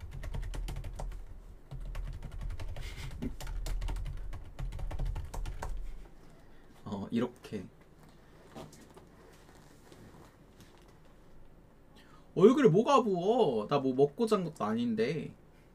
이렇게 얼굴에 뭐가 부어? 나 뭐 먹고 잔 것도 아닌데.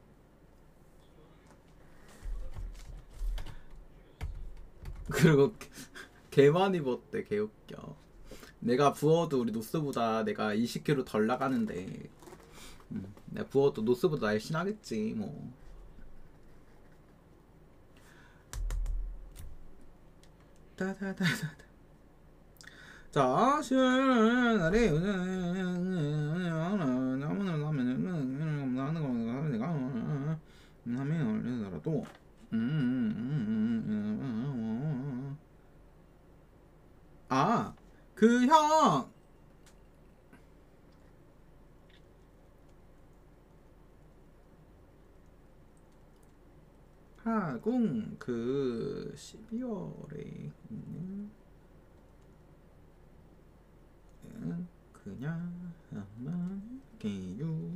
그리고 개 많이 부었대. 개 웃겨. 내가 부어도 우리 노스보다 내가 20kg 덜 나가는데 내가 부어도 노스보다 날씬하겠지 뭐. 자, 10월 날에 하면더라도 그 형 하궁 그 12월에 있는 그냥 한번 게요.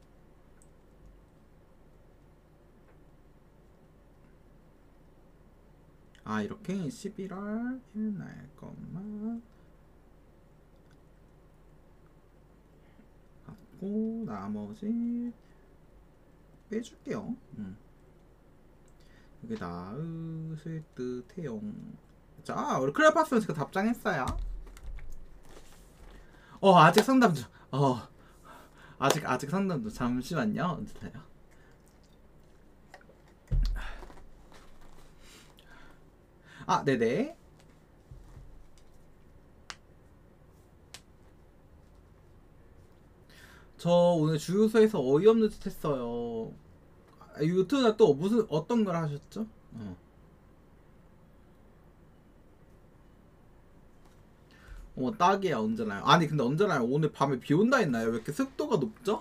이렇게 11월 1날 것만 받고 그리고 나머지 빼줄게요. 여기 나으실 듯해요. 자, 우리 클레파스 지금 답장했어요. 아직 상담 중. 아직 상담 중. 잠시만요. 기다려. 네네. 저 오늘 주유소에서 어이없는 짓 했어요. 유튜브나 또 무슨 어떤 걸 하셨죠? 딱이야. 언제나요? 아니 근데 언제나요? 오늘 밤에 비 온다 했나요? 왜 이렇게 습도가 높죠?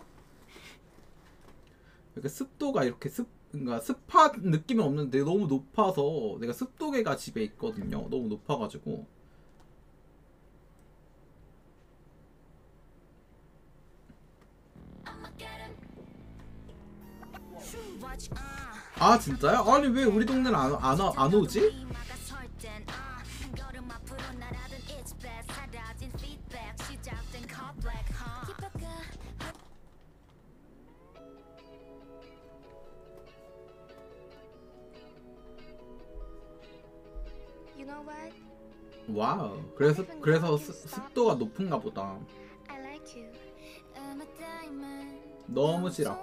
왜 이렇게 습도가 이렇게 그러니까 습한 느낌이 없는데 너무 높아서 내가 습도계가 집에 있거든요. 너무 높아가지고. 진짜요? 아니 왜 우리 동네는 안 오지? You know what? 와우. 그래서 습도가 높은가 보다. I like you. 너무 싫어.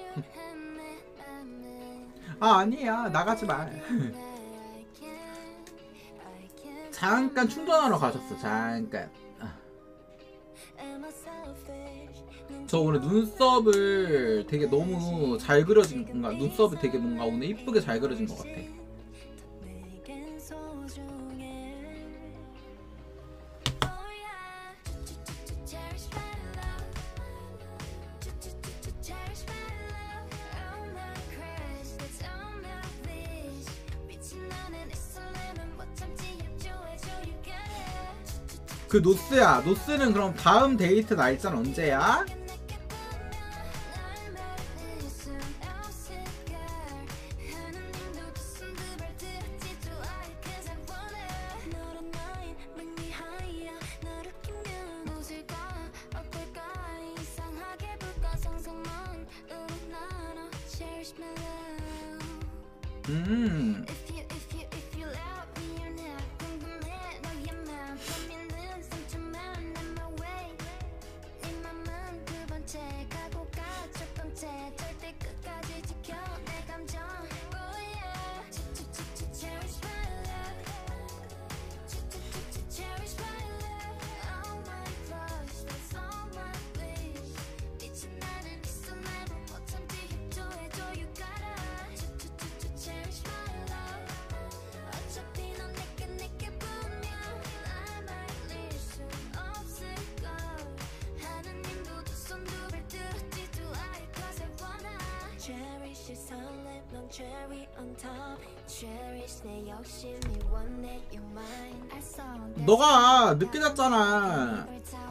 아니야. 나가지 마. 잠깐 충전하러 가셨어. 잠깐. 저 오늘 눈썹을 되게 너무 잘 그려진 뭔가 눈썹이 되게 뭔가 오늘 이쁘게 잘 그려진 것 같아. 그 노스야. 노스는 그럼 다음 데이트 날짜는 언제야? 너가 늦게 잤잖아.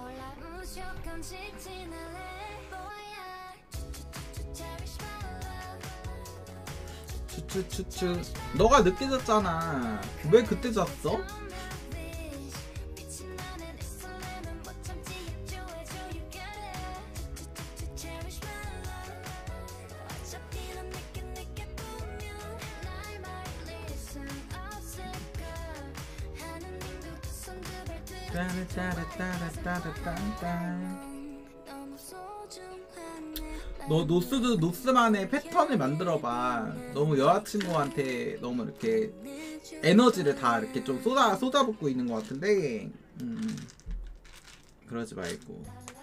추추추추. 너가 늦게 잤잖아. 왜 그때 잤어? 너 노스만의 패턴을 만들어봐. 너무 여자친구한테 너무 이렇게 에너지를 다 이렇게 좀 쏟아붓고 있는 것 같은데 그러지 말고.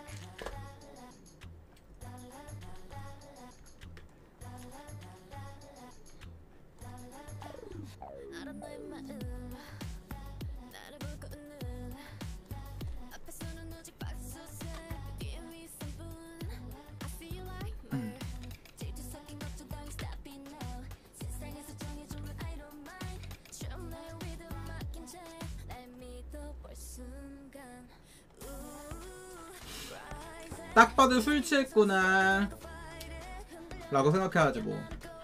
딱 봐도 술 취했구나 라고 생각해야지 뭐.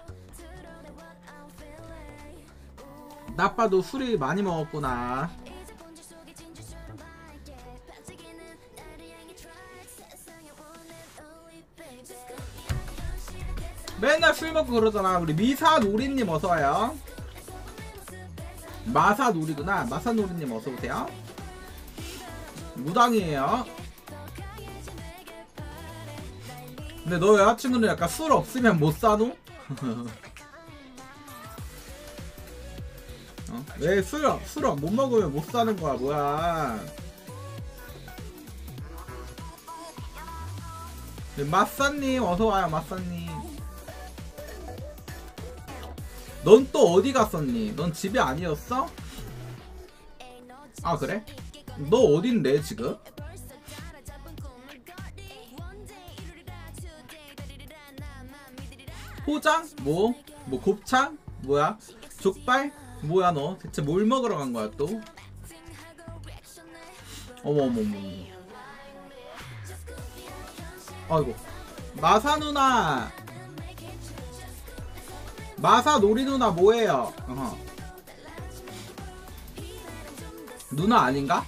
딱 봐도 술이 많이 먹었구나. 맨날 술 먹고 그러잖아. 우리 미사노리님 어서와요. 마사노리구나. 마사노리님 어서오세요. 무당이에요. 근데 너 여자친구는 약간 술 없으면 못 사노? 어? 왜 술 못 먹으면 못 사는 거야 뭐야. 마사님 어서와요. 마사님 넌 또 어디 갔었니? 넌 집에 아니었어? 아 그래? 너 어딘데 지금? 포장? 뭐 곱창? 뭐야? 족발? 뭐야 너? 대체 뭘 먹으러 간 거야 또? 어머어머머. 아이고. 마사 누나. 마사 놀이 누나 뭐예요? 어허. 누나 아닌가?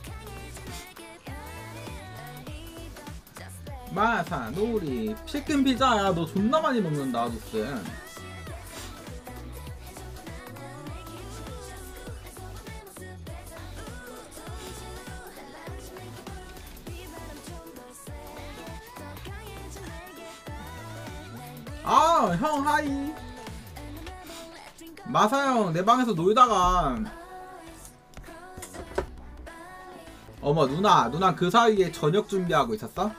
마사 놀이 치킨 피자야. 너 존나 많이 먹는다 무슨. 아 형 하이. 마사형 내 방에서 놀다가 어머 누나 그 사이에 저녁 준비하고 있었어?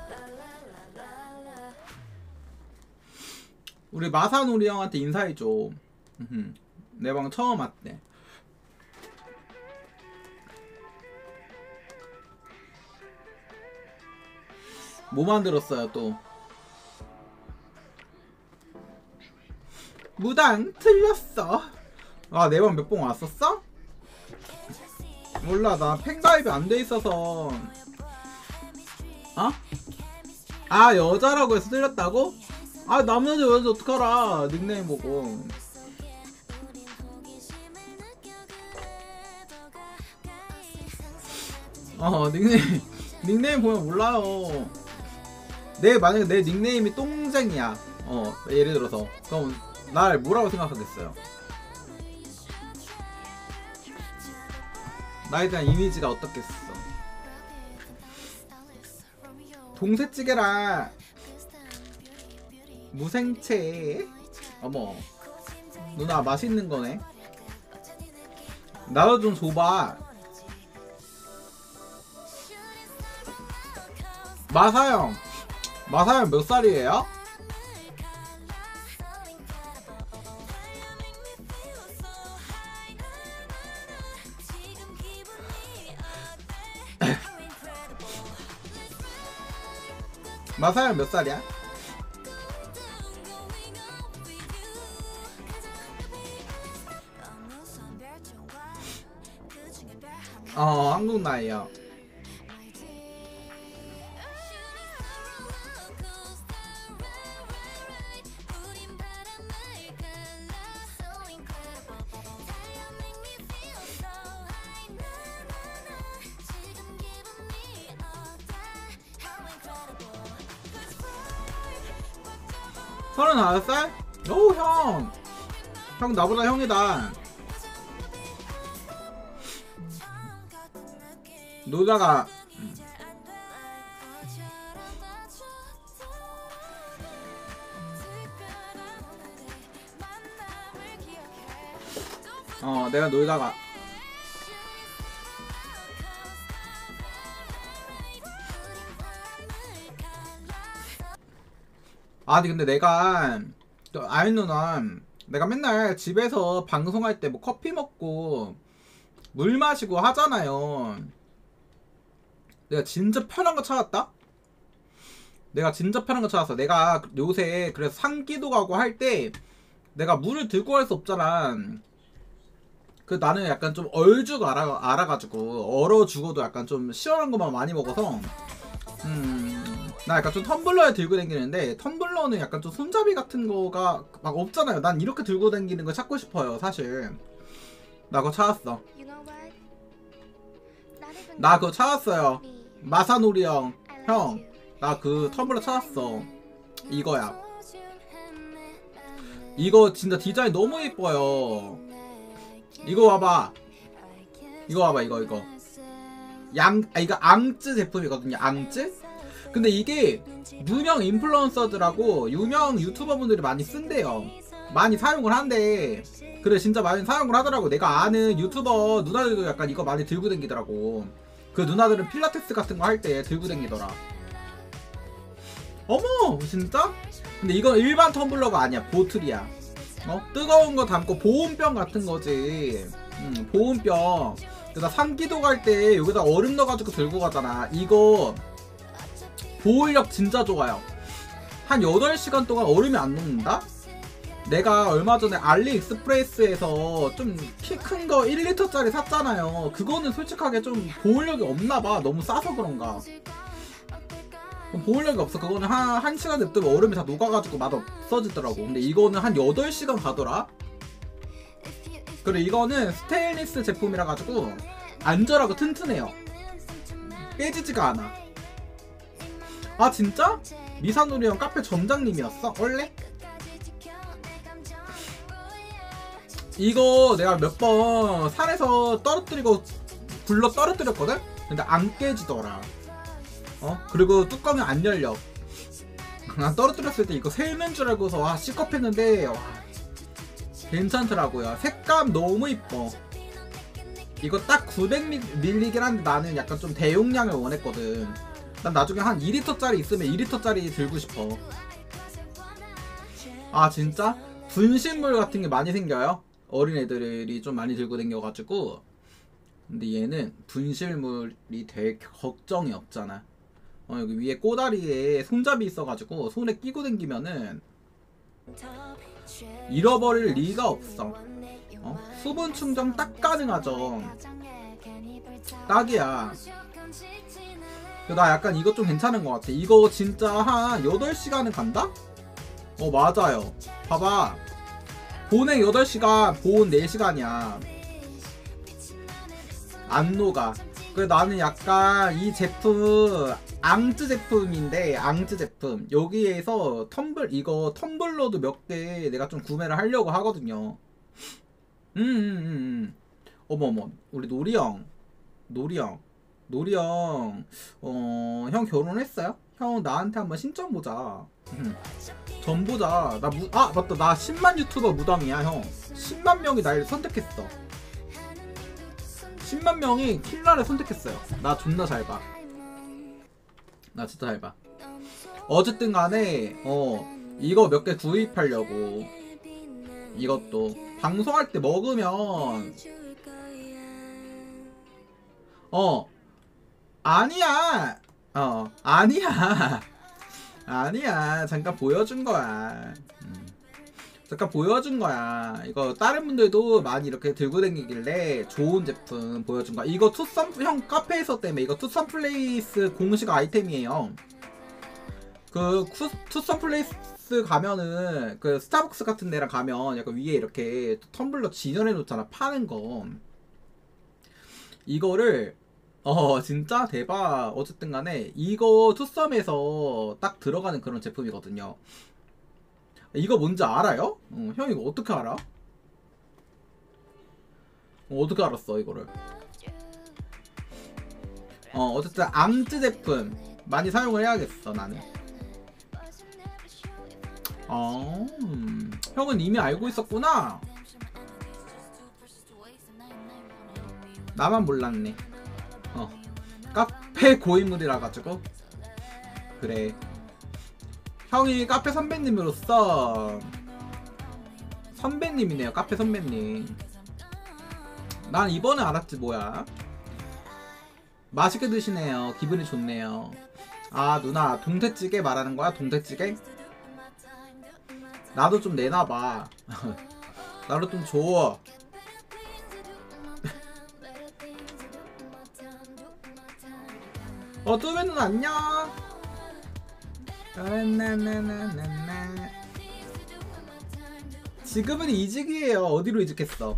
우리 마사놀이 형한테 인사해줘. 내 방 처음 왔대. 뭐 만들었어요 또? 무당 틀렸어. 아 내 방 몇 번 왔었어? 몰라 나 팬가입이 안 돼 있어서. 어? 아 여자라고 해서 틀렸다고? 아 남자인지 여자인지 어떡하라. 닉네임 보고. 닉네임 보면 몰라요. 만약에 내 닉네임이 똥쟁이야 예를 들어서 그럼 날 뭐라고 생각하겠어요? 나에 대한 이미지가 어떻겠어? 동새찌개라. 무생채. 어머 누나 맛있는 거네. 나도 좀 줘봐. 마사형 몇 살이에요? 마사형 몇 살이야? 한국 나이요. 서른아홉 살? 오 형! 형 나보다 형이다. 놀다가 내가 놀다가 아니 근데 내가 아이 누나 내가 맨날 집에서 방송할 때 뭐 커피 먹고 물 마시고 하잖아요. 내가 진짜 편한 거 찾았다? 내가 진짜 편한 거 찾았어. 내가 요새 그래서 산기도 가고 할 때 내가 물을 들고 갈 수 없잖아. 그 나는 약간 좀 얼죽 알아가지고 얼어 죽어도 약간 좀 시원한 것만 많이 먹어서 나 약간 좀 텀블러에 들고 다니는데 텀블러는 약간 좀 손잡이 같은 거가 막 없잖아요. 난 이렇게 들고 다니는 거 찾고 싶어요 사실. 나 그거 찾았어. You know what? Not even 나 그거 찾았어요. me. 마사노리 형. I like 형. you. 나 그 텀블러 찾았어. 이거야. 이거 진짜 디자인 너무 예뻐요. 이거 봐봐. 이거 봐봐. 이거 이거 앙쯔 제품이거든요. 앙쯔? 근데 이게 유명 인플루언서들하고 유명 유튜버분들이 많이 쓴대요. 많이 사용을 한대. 그래 진짜 많이 사용을 하더라고. 내가 아는 유튜버 누나들도 약간 이거 많이 들고 다니더라고. 그 누나들은 필라테스 같은 거 할 때 들고 다니더라. 어머 진짜? 근데 이건 일반 텀블러가 아니야. 보틀이야. 뜨거운 거 담고 보온병 같은 거지. 보온병. 나 상기도 갈 때 여기다 얼음 넣어가지고 들고 가잖아. 이거 보온력 진짜 좋아요. 한 8시간 동안 얼음이 안 녹는다? 내가 얼마 전에 알리익스프레스에서 좀 키 큰 거 1리터짜리 샀잖아요. 그거는 솔직하게 좀 보온력이 없나봐. 너무 싸서 그런가. 보온력이 없어. 그거는 한 1시간 냅두면 얼음이 다 녹아가지고 맛 없어지더라고. 근데 이거는 한 8시간 가더라? 그리고 이거는 스테인리스 제품이라 가지고 안전하고 튼튼해요. 깨지지가 않아. 아 진짜? 미사누리 형 카페 점장님이었어? 원래? 이거 내가 몇 번 산에서 떨어뜨리고 굴러 떨어뜨렸거든? 근데 안 깨지더라. 그리고 뚜껑이 안 열려. 난 떨어뜨렸을 때 이거 새는 줄 알고서 와 시겁했는데 와 괜찮더라고요. 색감 너무 이뻐. 이거 딱 900ml긴 한데 나는 약간 좀 대용량을 원했거든. 난 나중에 한 2리터짜리 있으면 2리터짜리 들고 싶어. 아 진짜? 분실물 같은 게 많이 생겨요. 어린애들이 좀 많이 들고 다녀가지고. 근데 얘는 분실물이 될 걱정이 없잖아. 여기 위에 꼬다리에 손잡이 있어가지고 손에 끼고 다니면은 잃어버릴 리가 없어. 수분 충전 딱 가능하죠. 딱이야. 나 약간 이거 좀 괜찮은 것 같아. 이거 진짜 한 8시간은 간다? 맞아요. 봐봐. 보냉 8시간, 보온 4시간이야. 안 녹아. 그래 나는 약간 이 제품 앙쯔 제품인데 앙쯔 제품 여기에서 이거 텀블러도 몇 개 내가 좀 구매를 하려고 하거든요. 어머머 우리 노리형 형 결혼했어요? 형 나한테 한번 신청 보자. 전 보자. 맞다. 나 10만 유튜버 무당이야 형. 10만 명이 날 선택했어. 10만 명이 킬라를 선택했어요. 나 존나 잘 봐. 나 진짜 잘 봐. 어쨌든 간에 이거 몇 개 구입하려고. 이것도 방송할 때 먹으면 아니야. 아니야. 잠깐 보여준 거야. 이거 다른 분들도 많이 이렇게 들고 다니길래 좋은 제품 보여준 거야. 이거 형 카페에서 때문에 이거 투썸플레이스 공식 아이템이에요. 그 투썸플레이스 가면은 그 스타벅스 같은 데랑 가면 약간 위에 이렇게 텀블러 진열해 놓잖아. 파는 거. 이거를 진짜 대박. 어쨌든 간에 이거 투썸에서 딱 들어가는 그런 제품이거든요. 이거 뭔지 알아요? 형 이거 어떻게 알아? 어떻게 알았어 이거를? 어쨌든 앙쯔 제품 많이 사용을 해야겠어 나는. 형은 이미 알고 있었구나. 나만 몰랐네. 카페 고인물이라 가지고. 그래. 형이 카페 선배님으로서 선배님이네요. 카페 선배님. 난 이번에 알았지 뭐야. 맛있게 드시네요. 기분이 좋네요. 아 누나 동태찌개 말하는 거야? 동태찌개? 나도 좀 내놔봐. 나도 좀 줘. 뚜베는 안녕. 지금은 이직이에요. 어디로 이직했어?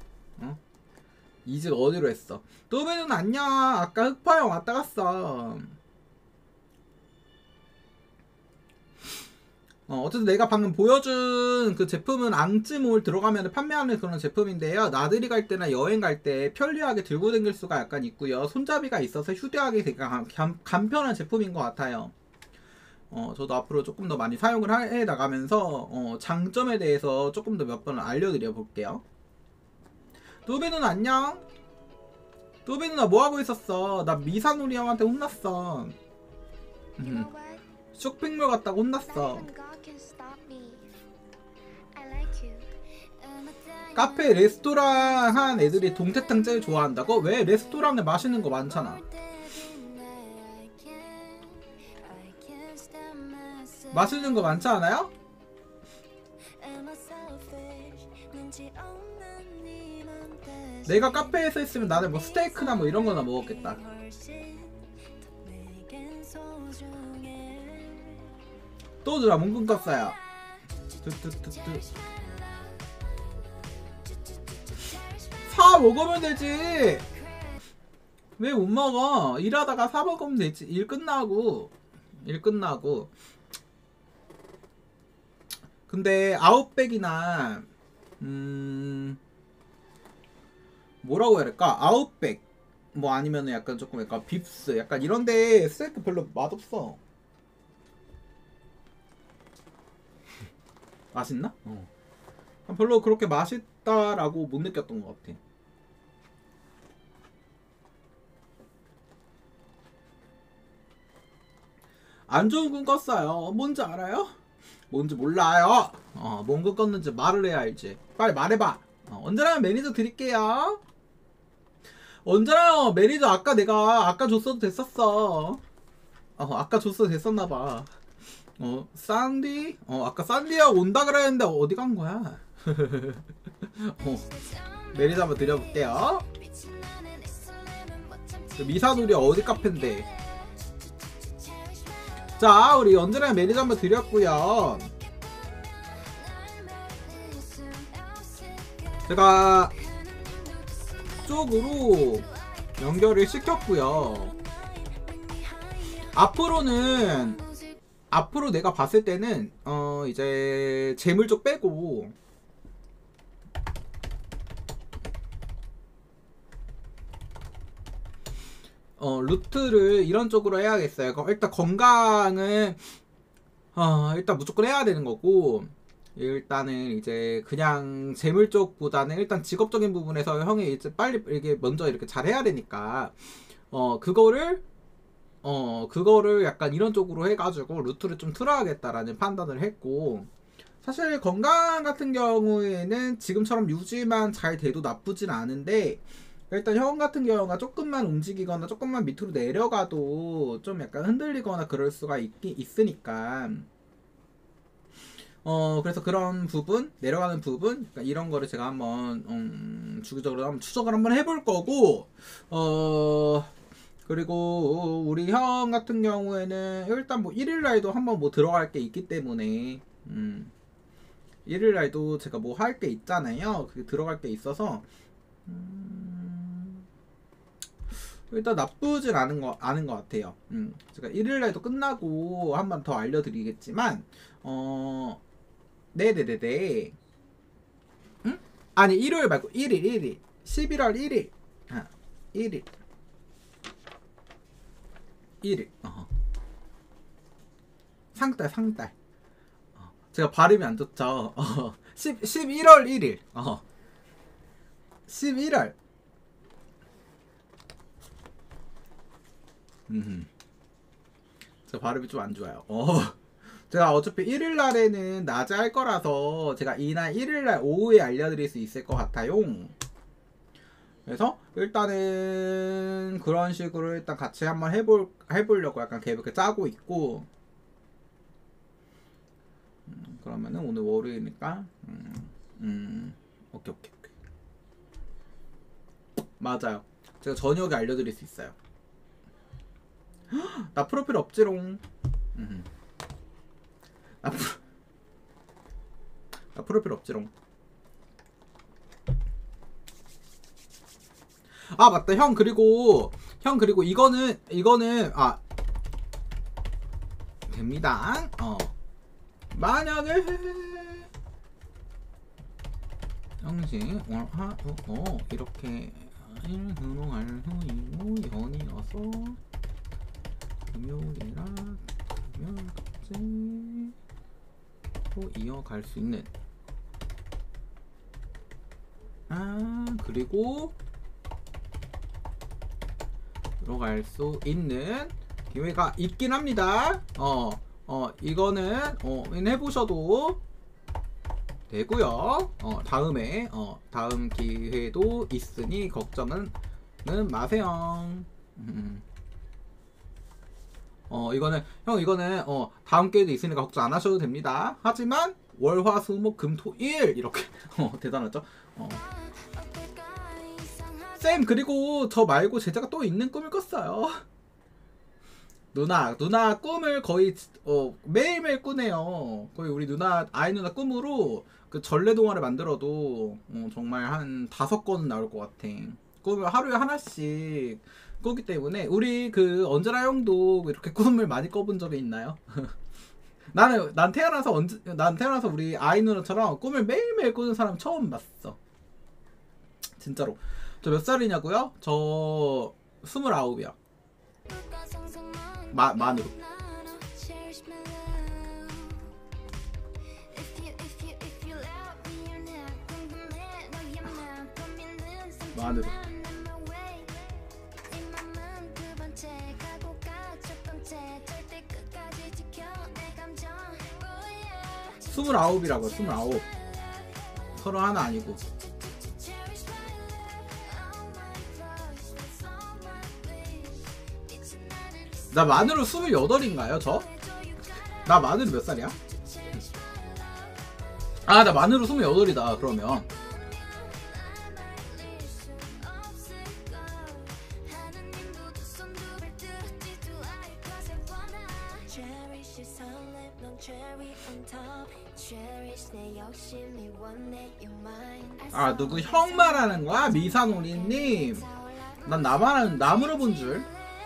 이직 어디로 했어? 뚜베는 안녕. 아까 흑파형 왔다 갔어. 어쨌든 내가 방금 보여준 그 제품은 앙쯔몰 들어가면 판매하는 그런 제품인데요. 나들이 갈 때나 여행 갈 때 편리하게 들고 다닐 수가 약간 있고요. 손잡이가 있어서 휴대하기 되게 간편한 제품인 것 같아요. 저도 앞으로 조금 더 많이 사용을 해 나가면서 장점에 대해서 조금 더 몇 번 알려드려 볼게요. 뚜비 누나 안녕. 뚜비 누나 뭐하고 있었어? 나 미사누리 형한테 혼났어. You know what? 쇼핑몰 갔다고 Not 혼났어. even God can stop me. I like you. 카페 레스토랑 한 애들이 동태탕 제일 좋아한다고? 왜? 레스토랑에 맛있는 거 많잖아. 맛있는 거 많지 않아요? 내가 카페에서 있으면 나는 뭐 스테이크나 뭐 이런 거나 먹었겠다. 또 누나 문금 껐어요. 사 먹으면 되지. 왜 못 먹어? 일하다가 사 먹으면 되지. 일 끝나고. 근데 아웃백이나 뭐라고 해야 될까? 아웃백 뭐 아니면 약간 조금 약간 빕스 약간 이런데 스테이크 별로 맛없어. 맛있나? 별로 그렇게 맛있다라고 못 느꼈던 것 같아. 안 좋은 꿈 꿨어요. 뭔지 알아요? 뭔지 몰라요. 뭔 꿈 꿨는지 말을 해야 알지. 빨리 말해봐. 언제나 매니저 드릴게요. 언제나 매니저 아까 줬어도 됐었어. 아까 줬어도 됐었나봐. 산디? 아까 산디야 온다 그랬는데 어디 간 거야? 매니저 한번 드려볼게요. 미사누리 어디 카페인데? 자, 우리 언제나 매니저 한번 드렸고요. 제가 쪽으로 연결을 시켰고요. 앞으로 내가 봤을 때는 이제 재물 쪽 빼고 루트를 이런 쪽으로 해야겠어요. 일단 건강은 일단 무조건 해야 되는 거고, 일단은 이제 그냥 재물 쪽보다는 일단 직업적인 부분에서 형이 이제 빨리 이게 먼저 이렇게 잘 해야 되니까 그거를 약간 이런 쪽으로 해가지고 루트를 좀 틀어야겠다라는 판단을 했고, 사실 건강 같은 경우에는 지금처럼 유지만 잘 돼도 나쁘진 않은데, 일단 형 같은 경우가 조금만 움직이거나 조금만 밑으로 내려가도 좀 약간 흔들리거나 그럴 수가 있으니까 그래서 그런 부분, 내려가는 부분, 그러니까 이런 거를 제가 한번 주기적으로 한번 추적을 한번 해볼 거고, 그리고 우리 형 같은 경우에는 일단 뭐 1일날도 한번 뭐 들어갈 게 있기 때문에 1일날도 제가 뭐 할 게 있잖아요. 그게 들어갈 게 있어서 일단 나쁘진 않은 것 같아요. 제가 1일날도 끝나고 한 번 더 알려드리겠지만 네네네네. 응? 아니 일요일 말고 1일 11월 1일 1일 상달 제가 발음이 안 좋죠. 11월 1일 11월 제가 발음이 좀 안 좋아요. 제가 어차피 1일 날에는 낮에 할 거라서 제가 이날 1일 날 오후에 알려드릴 수 있을 것 같아요. 그래서 일단은 그런 식으로 일단 같이 한번 해보려고 약간 계획을 짜고 있고, 그러면은 오늘 월요일이니까 오케이. 맞아요. 제가 저녁에 알려드릴 수 있어요. 나 프로필 없지롱. 나 프로필 없지롱. 아 맞다. 형 그리고 이거는 됩니다. 만약에 형식 이렇게 들어갈 후이고 연이어서 금요일이라 금요일까지 또 이어갈 수 있는 그리고 들어갈 수 있는 기회가 있긴 합니다. 이거는 해보셔도 되고요. 다음에 다음 기회도 있으니 걱정은 마세요. 이거는 다음 기회도 있으니까 걱정 안 하셔도 됩니다. 하지만 월화수목금토일 이렇게 대단하죠. 쌤, 그리고 저 말고 제자가 또 있는 꿈을 꿨어요. 누나 꿈을 거의 매일매일 꾸네요. 거의 우리 아이 누나 꿈으로 그 전래동화를 만들어도 정말 한 5권 나올 것 같아. 꿈을 하루에 하나씩 꾸기 때문에 우리 그 언제나 형도 이렇게 꿈을 많이 꿔본 적이 있나요? 난 태어나서 우리 아이 누나처럼 꿈을 매일매일 꾸는 사람 처음 봤어. 진짜로. 저 몇 살이냐고요? 저 29이요. 만으로. 만으로. 스물아홉이라고요. 29. 31 아니고. 나 만으로 28인가요 저? 나 만으로 몇 살이야? 나 만으로 28이다 그러면. 누구 형 말하는 거야? 미사노리님. 난 남으로 본 줄.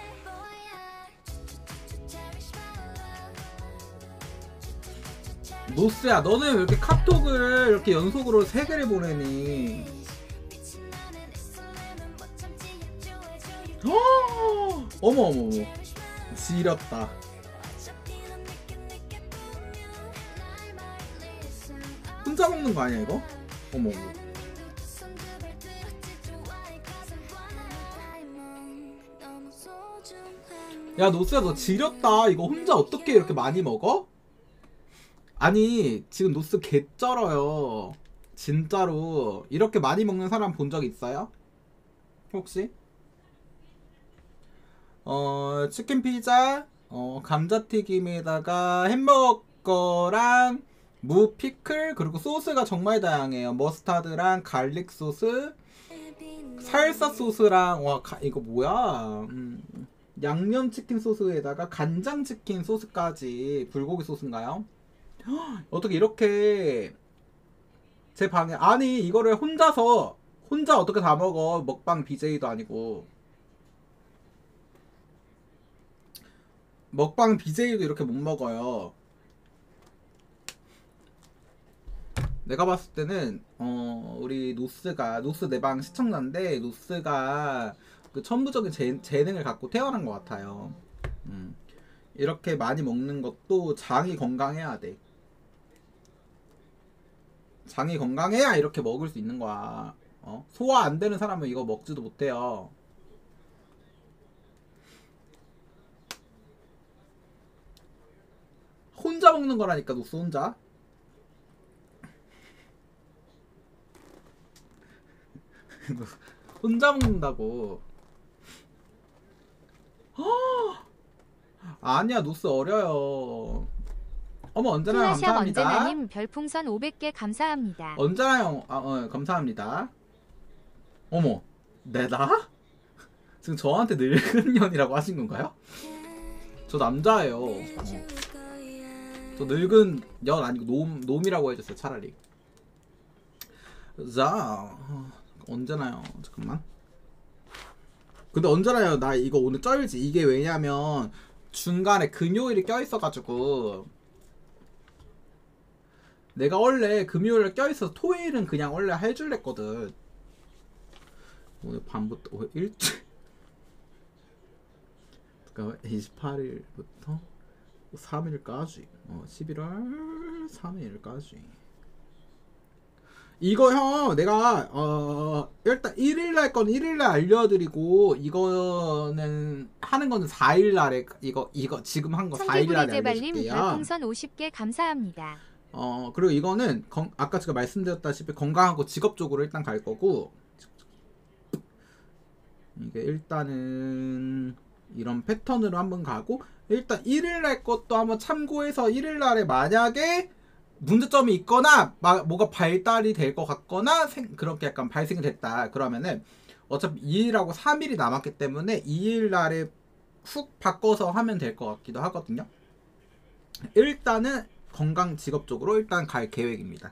노스야, 너는 왜 이렇게 카톡을 이렇게 연속으로 3개를 보내니? 어머 지렸다. 혼자 먹는 거 아니야 이거? 어머. 야 노스야, 너 지렸다. 이거 혼자 어떻게 이렇게 많이 먹어? 아니 지금 노스 개쩔어요. 진짜로. 이렇게 많이 먹는 사람 본 적 있어요? 혹시? 치킨 피자, 감자튀김에다가 햄버거랑 무 피클, 그리고 소스가 정말 다양해요. 머스타드랑 갈릭 소스, 살사 소스랑 이거 뭐야? 양념치킨 소스에다가 간장치킨 소스까지. 불고기 소스인가요? 어떻게 이렇게 제 방에, 아니 이거를 혼자 어떻게 다 먹어. 먹방 BJ도 아니고. 먹방 BJ도 이렇게 못 먹어요. 내가 봤을 때는 우리 노스 내방 시청자인데, 노스가 그 천부적인 재능을 갖고 태어난 것 같아요. 이렇게 많이 먹는 것도 장이 건강해야 돼. 장이 건강해야 이렇게 먹을 수 있는 거야. 소화 안 되는 사람은 이거 먹지도 못해요. 혼자 먹는 거라니까, 노스 혼자. 혼자 먹는다고. 아니야, 노스 어려요. 어머, 언제나 플라샵 감사합니다. 언제나님 별풍선 500개 감사합니다. 언제나 형, 감사합니다. 어머, 나? 지금 저한테 늙은 년이라고 하신 건가요? 저 남자예요. 저 늙은 년 아니고 놈이라고 해줬어요, 차라리. 자, 언제나요? 잠깐만. 근데 언제나요? 나 이거 오늘 쩔지. 이게 왜냐면 중간에 금요일이 껴있어가지고 내가 원래 금요일에 껴있어서 토요일은 그냥 원래 해줄래 했거든. 오늘 밤부터 오늘 일주일 그러니까 28일부터 3일까지 11월 3일까지 이거 형 내가 일단 1일날 건 1일날 알려드리고 이거는 하는 거는 4일날에 이거 지금 한 거 4일날에 청개구리제발님 알려줄게요. 별풍선 50개 감사합니다. 그리고 이거는 아까 제가 말씀드렸다시피 건강하고 직업 쪽으로 일단 갈 거고, 이게 일단은 이런 패턴으로 한번 가고, 일단 1일날 것도 한번 참고해서 1일날에 만약에 문제점이 있거나 뭐가 발달이 될 것 같거나 그렇게 약간 발생이 됐다 그러면은 어차피 2일하고 3일이 남았기 때문에 2일날에 훅 바꿔서 하면 될 것 같기도 하거든요. 일단은 건강 직업 쪽으로 일단 갈 계획입니다.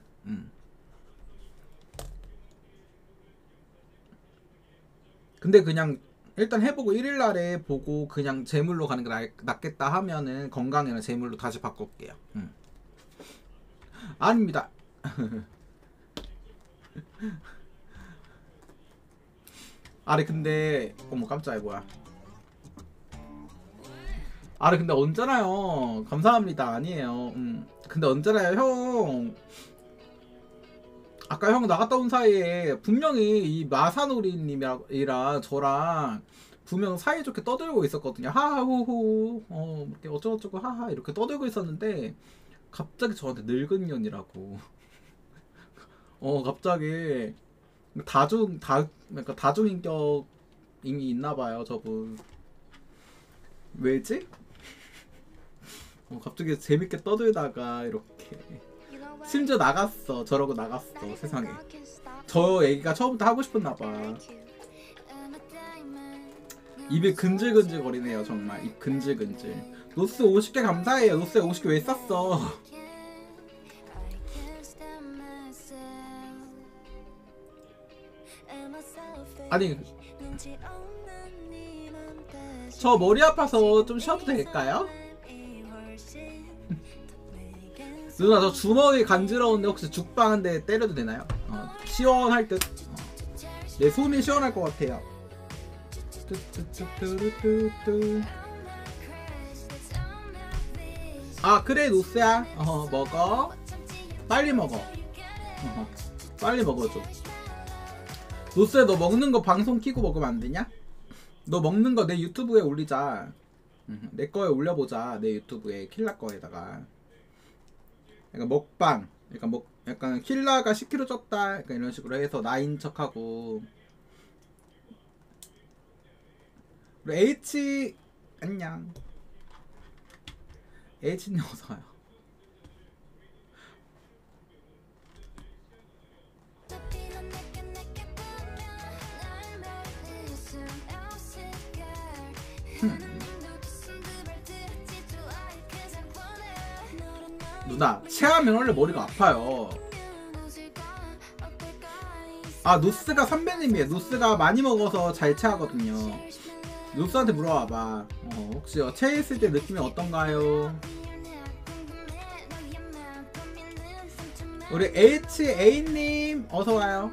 근데 그냥 일단 해보고 1일날에 보고 그냥 재물로 가는 게 낫겠다 하면은 건강이나 재물로 다시 바꿀게요. 아닙니다. 아니 근데 어머 깜짝이야 뭐야. 아니 근데 언제나요. 감사합니다. 아니에요. 근데 언제나요 형. 아까 형 나갔다 온 사이에 분명히 이 마사노리님이랑 저랑 분명 사이좋게 떠들고 있었거든요. 하하호호 이렇게 어쩌고저쩌고 하하 이렇게 떠들고 있었는데 갑자기 저한테 늙은 년이라고. 갑자기 그러니까 다중인격이 있나봐요 저분. 왜지? 갑자기 재밌게 떠들다가 이렇게 심지어 나갔어. 저러고 나갔어. 세상에. 저 얘기가 처음부터 하고 싶었나봐. 입이 근질근질 거리네요 정말. 입 근질근질. 노스 50개 감사해요. 노스에 50개 왜 쌌어? 아니 저 머리 아파서 좀 쉬어도 될까요? 누나 저 주먹이 간지러운데 혹시 죽방 한 대 때려도 되나요? 시원할 듯. 내 손이 시원할 것 같아요. 아 그래 노스야. 먹어. 빨리 먹어. 빨리 먹어줘. 노스야 너 먹는 거 방송 키고 먹으면 안 되냐? 너 먹는 거 내 유튜브에 올리자. 내 거에 올려보자. 내 유튜브에 킬라 거에다가. 그러니까 먹방. 그러니까 약간 킬라가 10kg 쪘다. 그러니까 이런 식으로 해서 나인 척하고. 그리고 H 안녕. H님 어서와요. 누나 체하면 원래 머리가 아파요. 아 노스가 선배님이에요. 노스가 많이 먹어서 잘 체하거든요. 노스한테 물어봐봐. 혹시 체했을 때 느낌이 어떤가요? 우리 HA님 어서와요.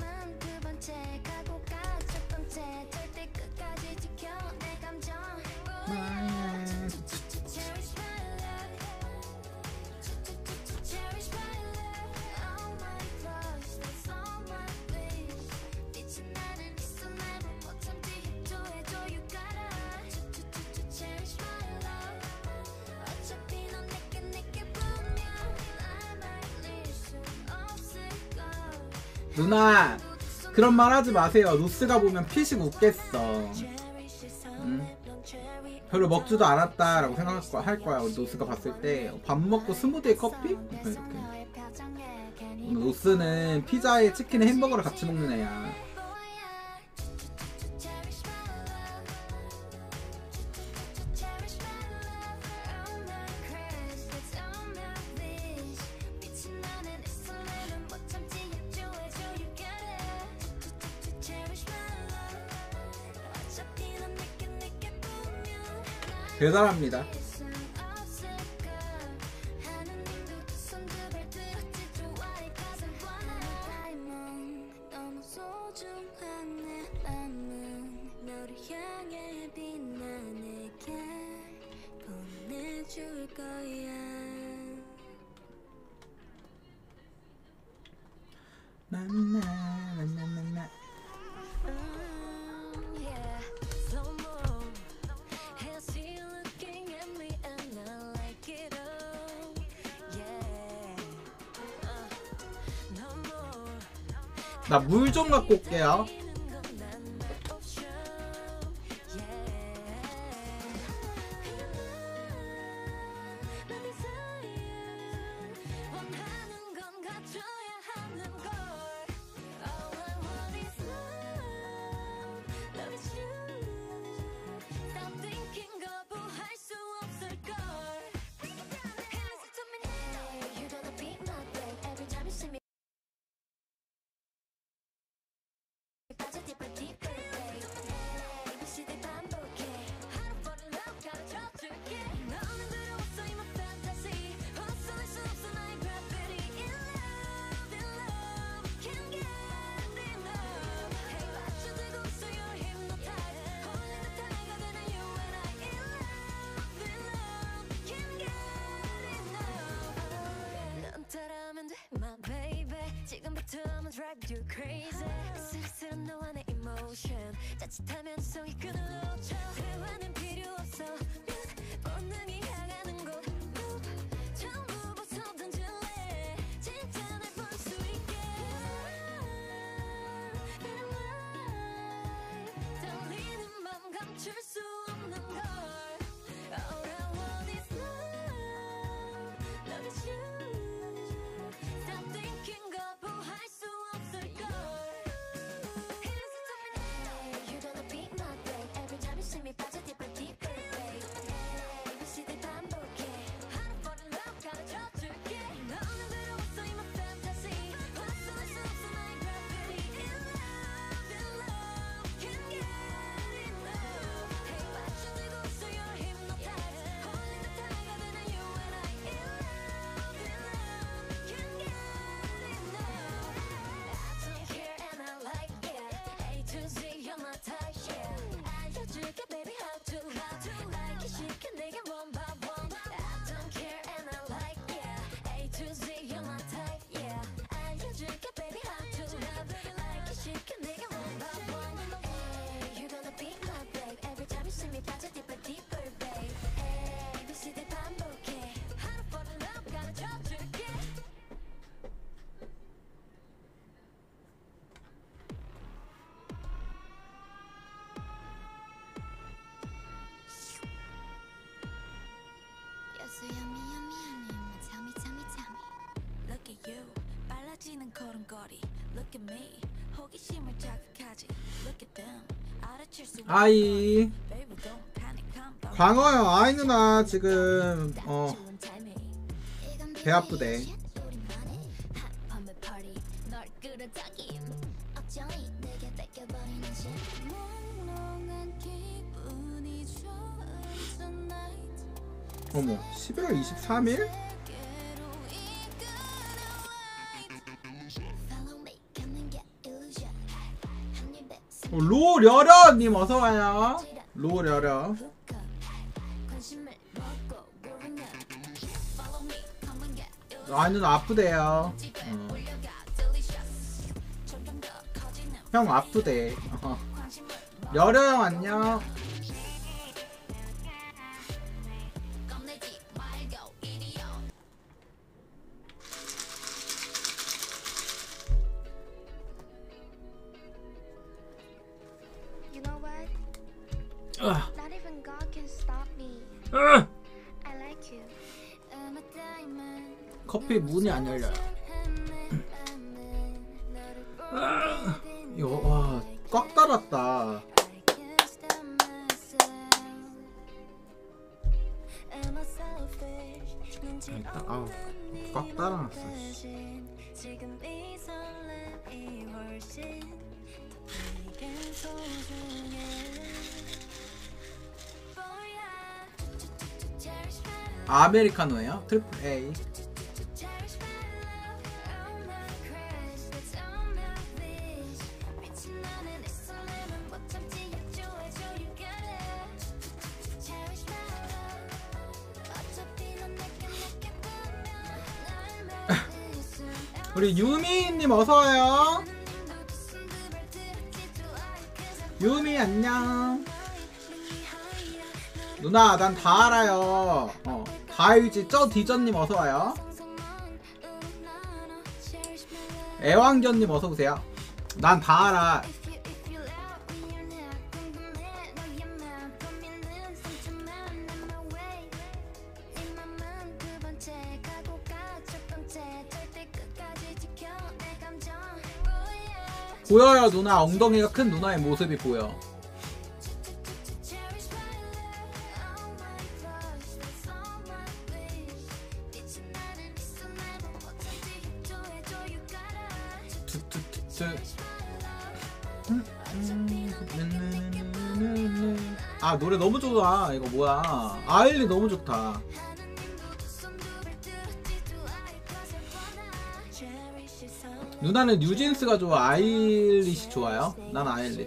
누나 그런 말 하지 마세요. 노스가 보면 피식 웃겠어. 별로 먹지도 않았다 라고 생각할 거야. 노스가 봤을 때 밥 먹고 스무디에 커피? 이렇게. 노스는 피자에 치킨에 햄버거를 같이 먹는 애야. 대단합니다. 나나나나나나. Yeah, slow mo. And she looking at me and I like it all. Yeah, no more. 나 물 좀 갖고 올게요. 이는 건 난 내 option. Yeah, 내 desire. 원하는 건 가져야 하는 걸. All I want is love. Love is you. Stop thinking 거부할 수 없을 걸. Listen to me now. You gonna be my babe every time you see me. 빠져 deeper deeper babe. ABCD 반복해. 하루 fall in love 가르쳐줄게. 너는 들어왔어 in my fantasy. 벗어날 수 없어 나의 gravity. In love can't get enough. Hey 맞춰들고 있어 you're hypnotized. 홀린 듯한 가되는 you and I. In love can't get enough. 넌 따라하면 돼 my baby. 지금부터 I'ma drive you crazy. 쓸쓸한 너와 내 emotion. 자칫하면 성이 끈을 놓쳐. 대화는 필요 없어. 본능이 향하는 곳. 전부 벗어 던질래. 진짜 날 볼 수 있게. Feel alive. 떨리는 맘 감출 수 없는 걸. All I want is love. Love is you. Stop thinking 거부할 수 없을 걸. Listen to me now. You gonna be my babe every time you see me 빠져 deeper deeper babe. ABCD 반복해. 하루 fall in love 가르쳐줄게. 너는 들어왔어 in my fantasy. 벗어날 수 없어 나의 gravity. In love can't get enough. Hey 맞춰들고 있어 you're hypnotized. 홀린 듯한 가되는 you and I. In love can't get enough. I don't care and I like it. A to Z you're my type yeah. 알려줄게 baby how to like it 쉽게 내게 one by one. I don't care and I like it. A to Z you're my type yeah. 알려줄게 baby how to like it 쉽게 내게 one by one. Hey you're gonna be my babe every time you see me 빠져 deeper deeper babe. ABCD 반복해. 하루 fall in love 가르쳐줄게. You're so yummy, yummy, yummy. Tell me, tell me, tell me. Look at you 빨라지는 걸음걸이. Look at me 호기심을 자극하지. Look at them 알아챌 수 없는 아이. 걸. Baby don't panic calm down. 광어요. 아이 누나 지금 좋은 타이밍. 배 아프대. 우리만의 핫밤의 party. 널 끌어당김. 어쩌니 내게 뺏겨버리는 시 몽롱한 기분이 좋은 tonight. 어머 11월 23일? Follow me, come and get illusion. 한 입에 로려려님 어서와요. 로려려. hook up. 관심을 먹고 growing up. Follow me, come and get illusion. 아이 누나 아프대요. 올려가 delicious. 점점 더 커지는 형 아프대. 관심을 여려 형 안녕. 꺼내지 말고 이리요. You know what? 으아. Not even God can stop me. 으아. I like you. 커피 문이 안 열려요. 이거 와, 꽉 달았다. 일단 아우 꽉 달아놨어. 지금 이 설렘이 훨씬 더 내겐 소중해. 아메리카노예요? 트리플 A. 우리 유미님 어서와요. 유미 안녕. 누나 난 다 알아요. 다 알지. 저 디저님 어서와요. 애완견님 어서오세요. 난 다 알아. 보여요 누나. 엉덩이가 큰 누나의 모습이 보여. 아 노래 너무 좋아. 이거 뭐야. 아일리 너무 좋다. 누나는 뉴진스가 좋아 아일리시 좋아요? 난 아일리.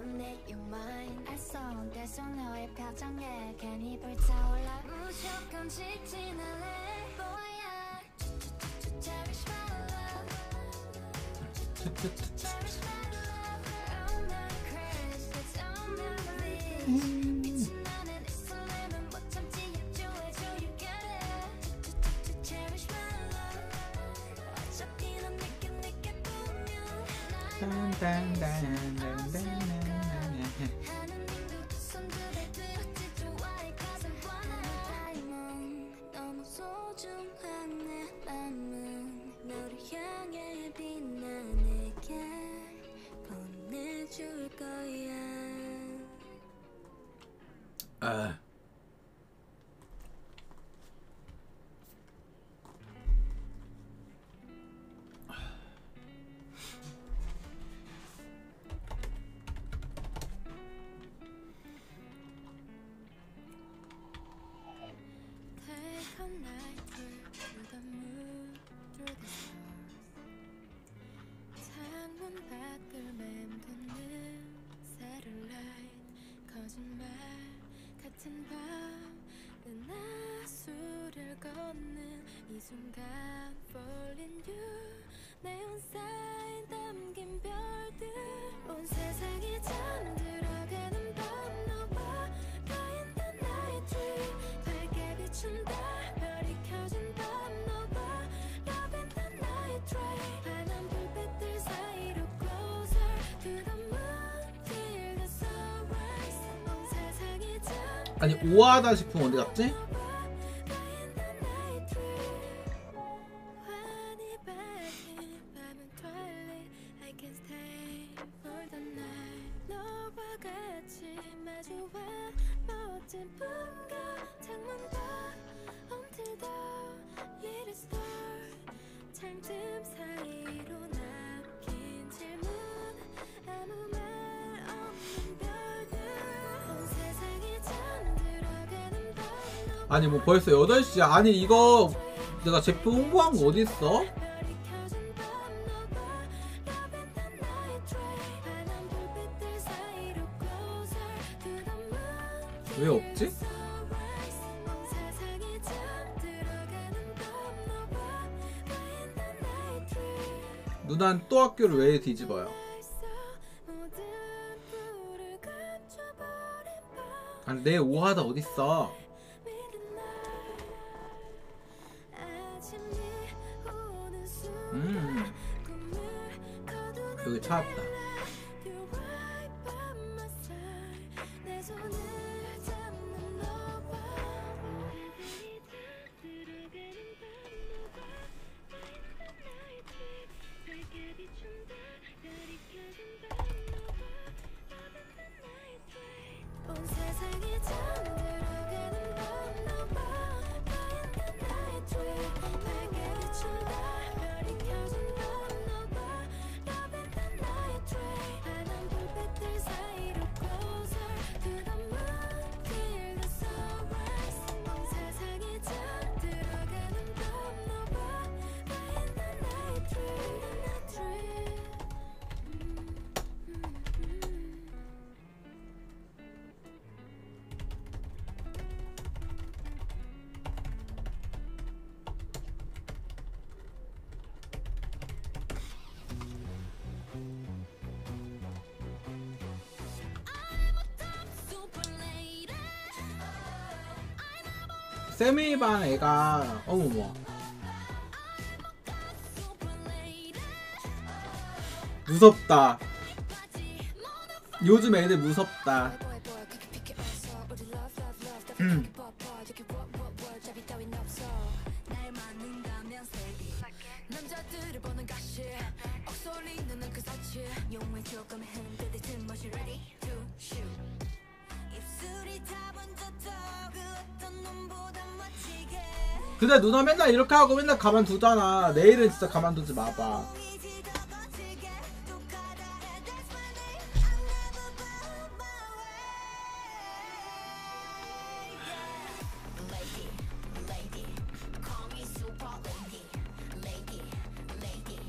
아니 우아하다 싶으면 어디 갔지? 아니 뭐 벌써 8시야. 아니 이거 내가 제품 홍보한 거 어딨어? 왜 없지? 누난 또 학교를 왜 뒤집어요? 아니 내 오하다 어딨어? 여기 찾았다. 세미 반 애가 어머머 무섭다. 요즘 애들 무섭다. 남자들을 보는 가시 억소리는 그 사치 용을 조금 흔들듯 틈없이 ready to shoot 입술이 다 번졌다 그 어떤 놈보다 멋지게 근데 누나 맨날 이렇게 하고 맨날 가만두잖아. 내일은 진짜 가만두지 마봐. 보이지 더 거칠게 독하다 해 that's my name I'll never bow my way Lady, lady Call me super lady Lady, lady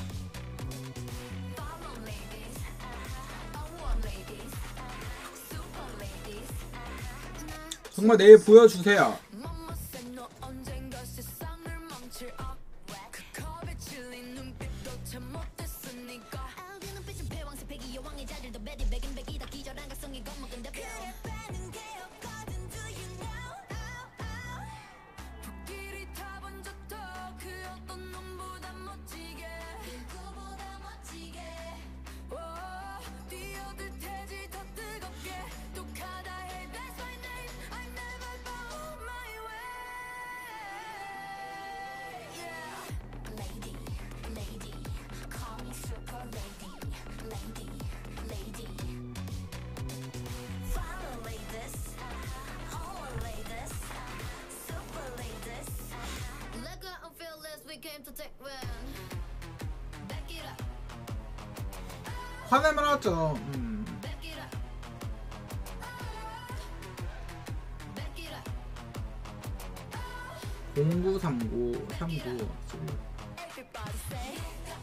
Follow ladies I want ladies Super ladies 정말 내일 보여주세요. Mama said 너 언젠가 세상을 멈출 그 컵에 질린 눈빛도 참 못했으니까 알기 눈빛은 패왕색 패기 여왕의 자질도 베리 백인 백이다 기절한 각성이 겁먹은 대표 그래 빼는 게 없거든 do you know 불길이 다 번졌다 그 어떤 놈보다 멋지게 누구보다 멋지게 뛰어들 테지 더 뜨겁게 독하다 해 that's my name I never bow my way yeah lady lady call me super lady lady lady follow ladies all ladies super ladies let go and fearless we came to take win back it up 화내면 하죠. back it up back it up 0939 39 everybody say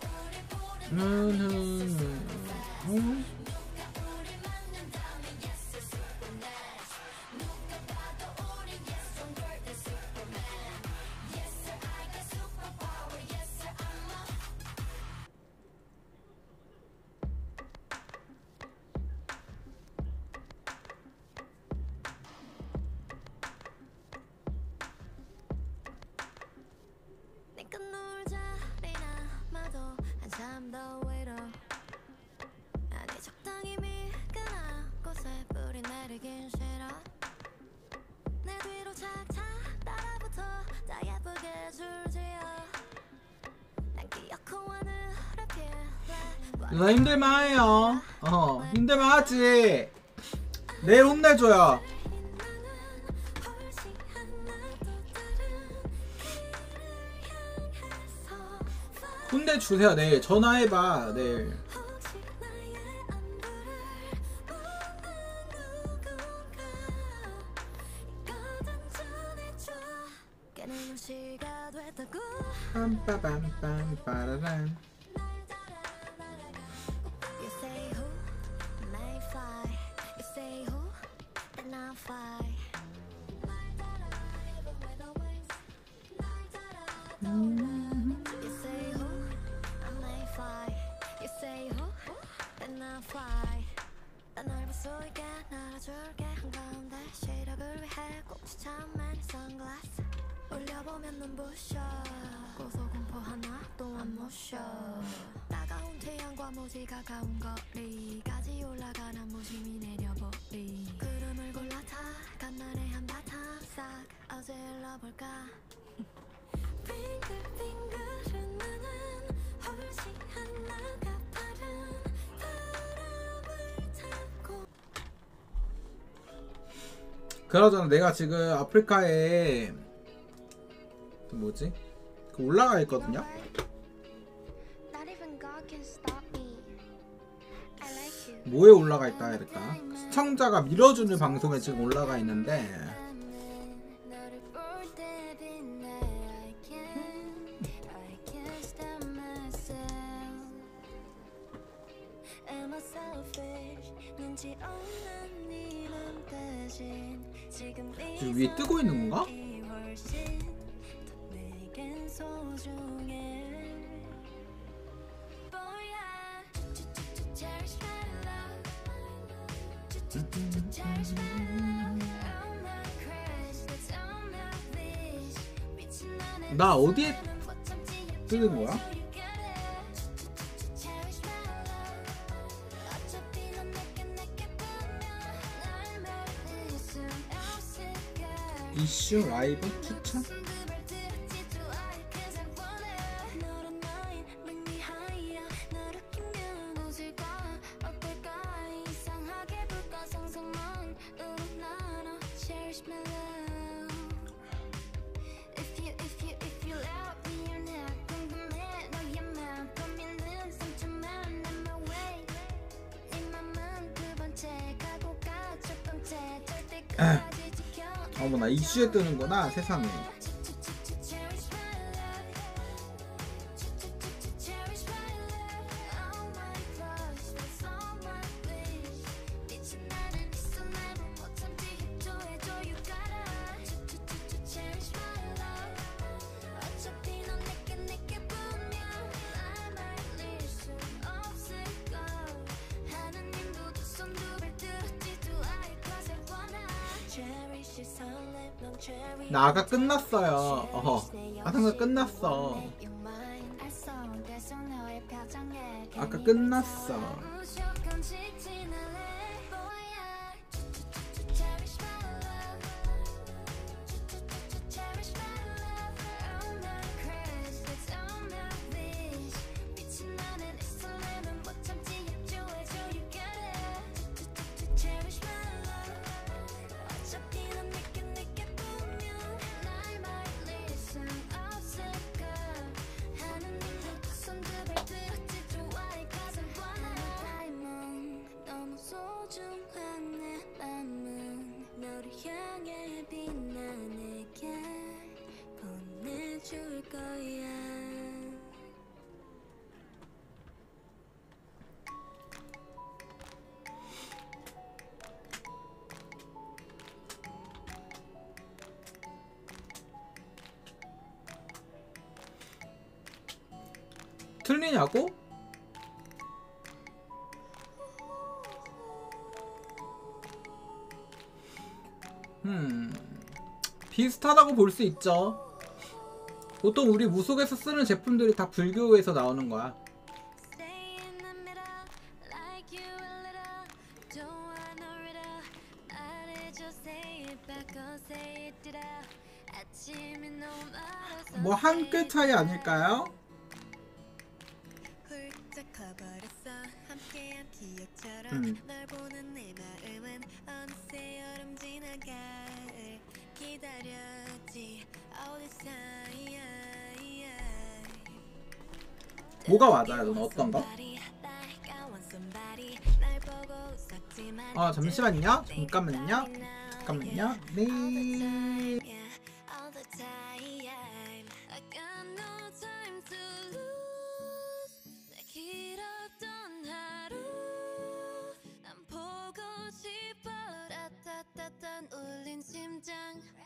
내가 널 자리나 마도 한참 더 외로 아니 적당히 미끈한 곳에 뿌리 내리긴 싫어 내 뒤로 착착 따라붙어 다 예쁘게 줄지어 난 기어코 하늘을 피해 누나 힘들만해요. 힘들만하지. 내일 혼내줘요. 훨씬 하나도 다른 길을 향해서 혼내주세요. 내일 전화해봐. 내일 혹시 나의 안부를 묻는 누군가 이거든 전해줘 깨는 용시가 됐다고 빰빠밤빰 빠라란. You say who may fly You say who then I'll fly 날 따라 even with the wings 날 따라 You say who I may fly You say who then I'll fly 난 널 볼 수 있게 날아줄게 한가운데 시력을 위해 꼭지 참만 선글라스 올려보면 눈부셔 고소공포 하나 또한 못쉬어 따가운 태양과 무지 가까운 거리까지 올라가는 무심히 내려보리 구름을 골라 타 간날에 한바탕 싹 어질러볼까 빙글빙글은 나는 훨씬 하나가 다른 바람을 타고 그러잖아. 내가 지금 아프리카에 그 뭐지? 그 올라가 있거든요. Not even God can stop me. I like you. 뭐에 올라가 있다 해야 될까? 시청자가 밀어주는 방송에 지금 올라가 있는데 너를 볼 때 빛나 I can't stop myself Am I selfish 눈치 없는 네 맘 대신 지금 지금 위에 뜨고 있는 건가? 훨씬 더 내겐 소중해 뭐야 cherish my love cherish my love Oh my crush that's on my 나 어디에 뜨는 거야? 이슈 라이브 추천? 어머나 이슈에 뜨는구나 세상에. 나 아까 끝났어요. 아상가 끝났어. 아까 끝났어. 틀리냐고? 비슷하다고 볼 수 있죠. 보통 우리 무속에서 쓰는 제품들이 다 불교에서 나오는 거야. 뭐 한 끗 차이 아닐까요? 뭐가 맞아요? 넌 어떤 거? 잠시만요. 잠깐만요. 네. 울린 심장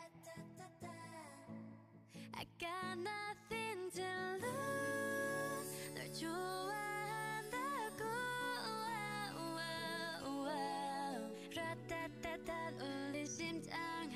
I got nothing to lose 널 좋아한다고 라따따따 울린 심장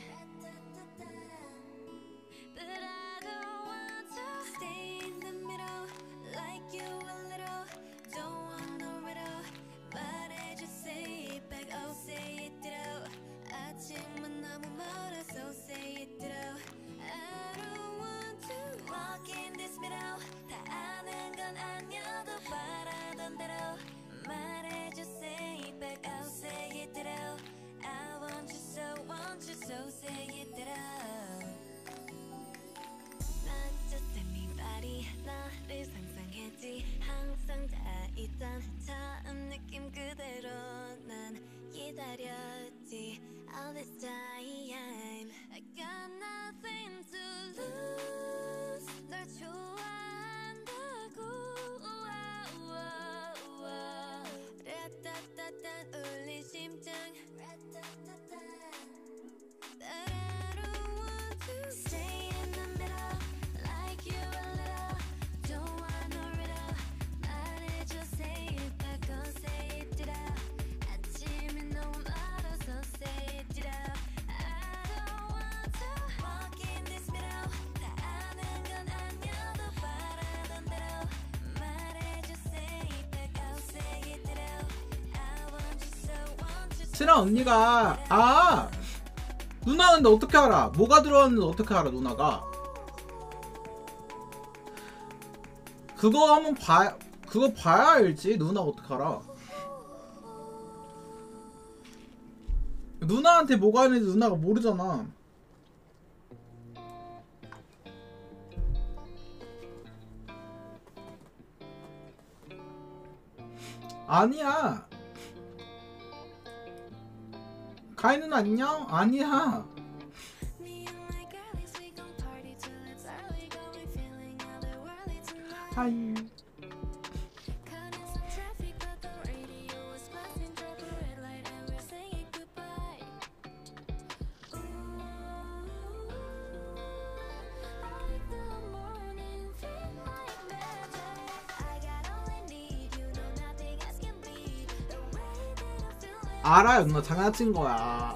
But I don't want to stay in the middle like you a little Don't want no riddle 말해줘 say it back oh say it through 아직만 너무 멀어서 say it through I don't want to walk in this middle 다 아는 건 아니어도 바라던 대로 말해줘 say it back I'll say it through I want you so say it through 난 just anybody 너를 상상했지 항상 다 있던 처음 느낌 그대로 난 기다렸지 all this time I got nothing to lose 널 좋아한다고 라따따따 울린 심장 But I don't want to stay in the middle like you a little Don't want no riddle 친한 언니가 누나 근데 어떻게 알아? 뭐가 들어왔는지 어떻게 알아 누나가? 그거 한번 그거 봐야 알지 누나가 어떻게 알아? 누나한테 뭐가 있는지 누나가 모르잖아. 아니야. 가인 누나 안녕? 아니야. 하이. 알아요 누나 장난친 거야.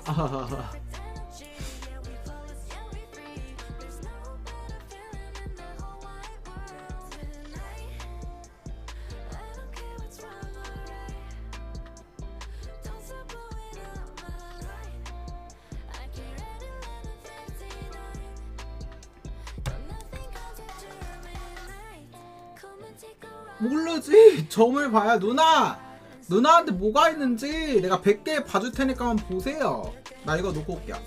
모르지. 점을 봐야 누나한테 뭐가 있는지 내가 100개 봐줄 테니까 한번 보세요. 나 이거 놓고 올게요.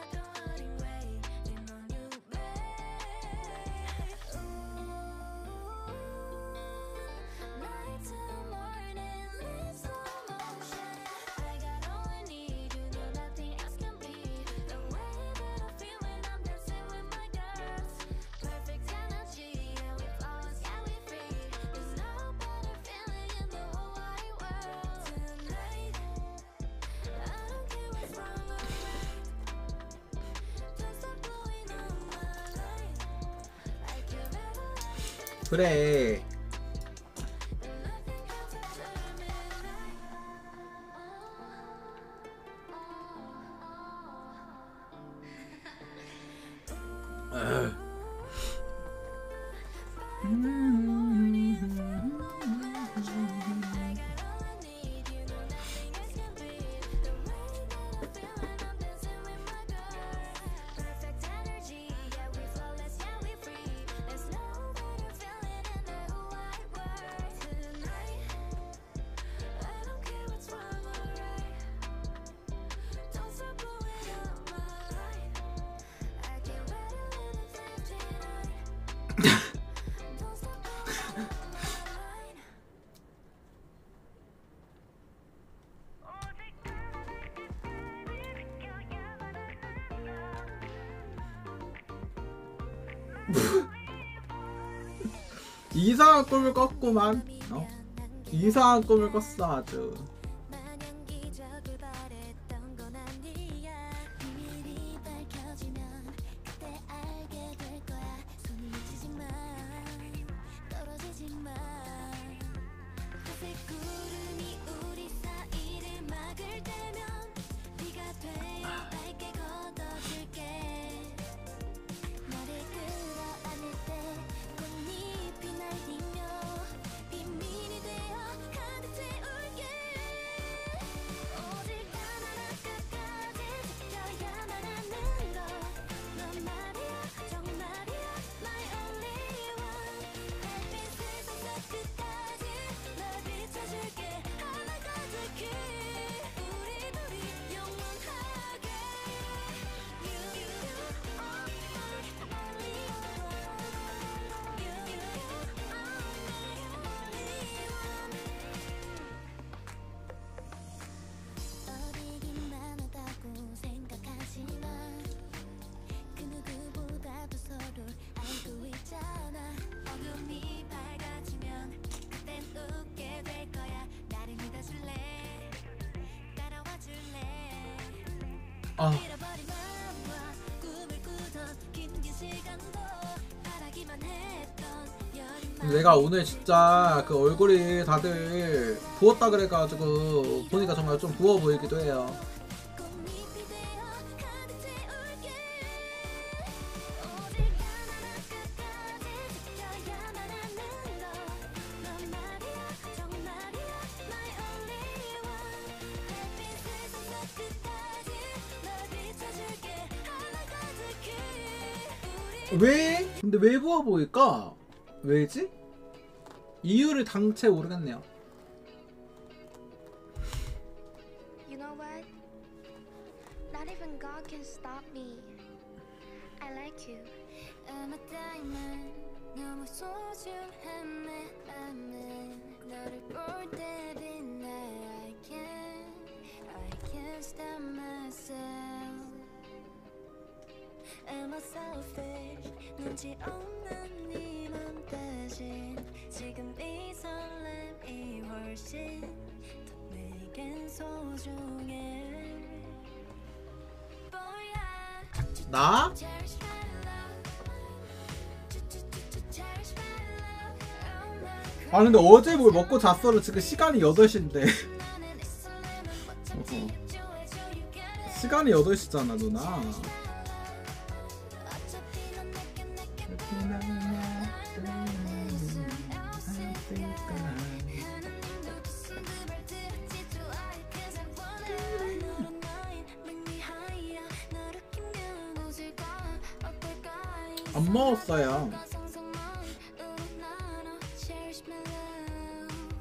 그래. 이상한 꿈을 꿨구만. 이상한 꿈을 꿨어 아주. 내가 오늘 진짜 그 얼굴이 다들 부었다 그래가지고 보니까 정말 좀 부어 보이기도 해요. 왜? 근데 왜 부어 보일까? 왜지? 이유를 당최 모르겠네요. You know what? Not even God can stop me. I like you. 아마 다이만 너무 소중한 내 맘은 너를 볼 때 빛나. I can't stop myself. Am I selfish? 눈치 없는 네 맘 대신 지금 이 설렘이 훨씬 더 내겐 소중해. Boy, 나? cherish my love. Cherish my love. Oh my 아 근데 어제 뭘 먹고 잤어를 지금 시간이 8시인데 나는 이 설렘을 못 참지. 입조해줘, you get it. 시간이 8시잖아 누나. 어차피 넌 내게 하나님도 두 손 두 발 들었지. Do I cause I wanna. 너로 너인 make me higher. 너를 끼면 웃을까 어떨까. 안 먹었어요. 상상만으로 나눠 cherish my love.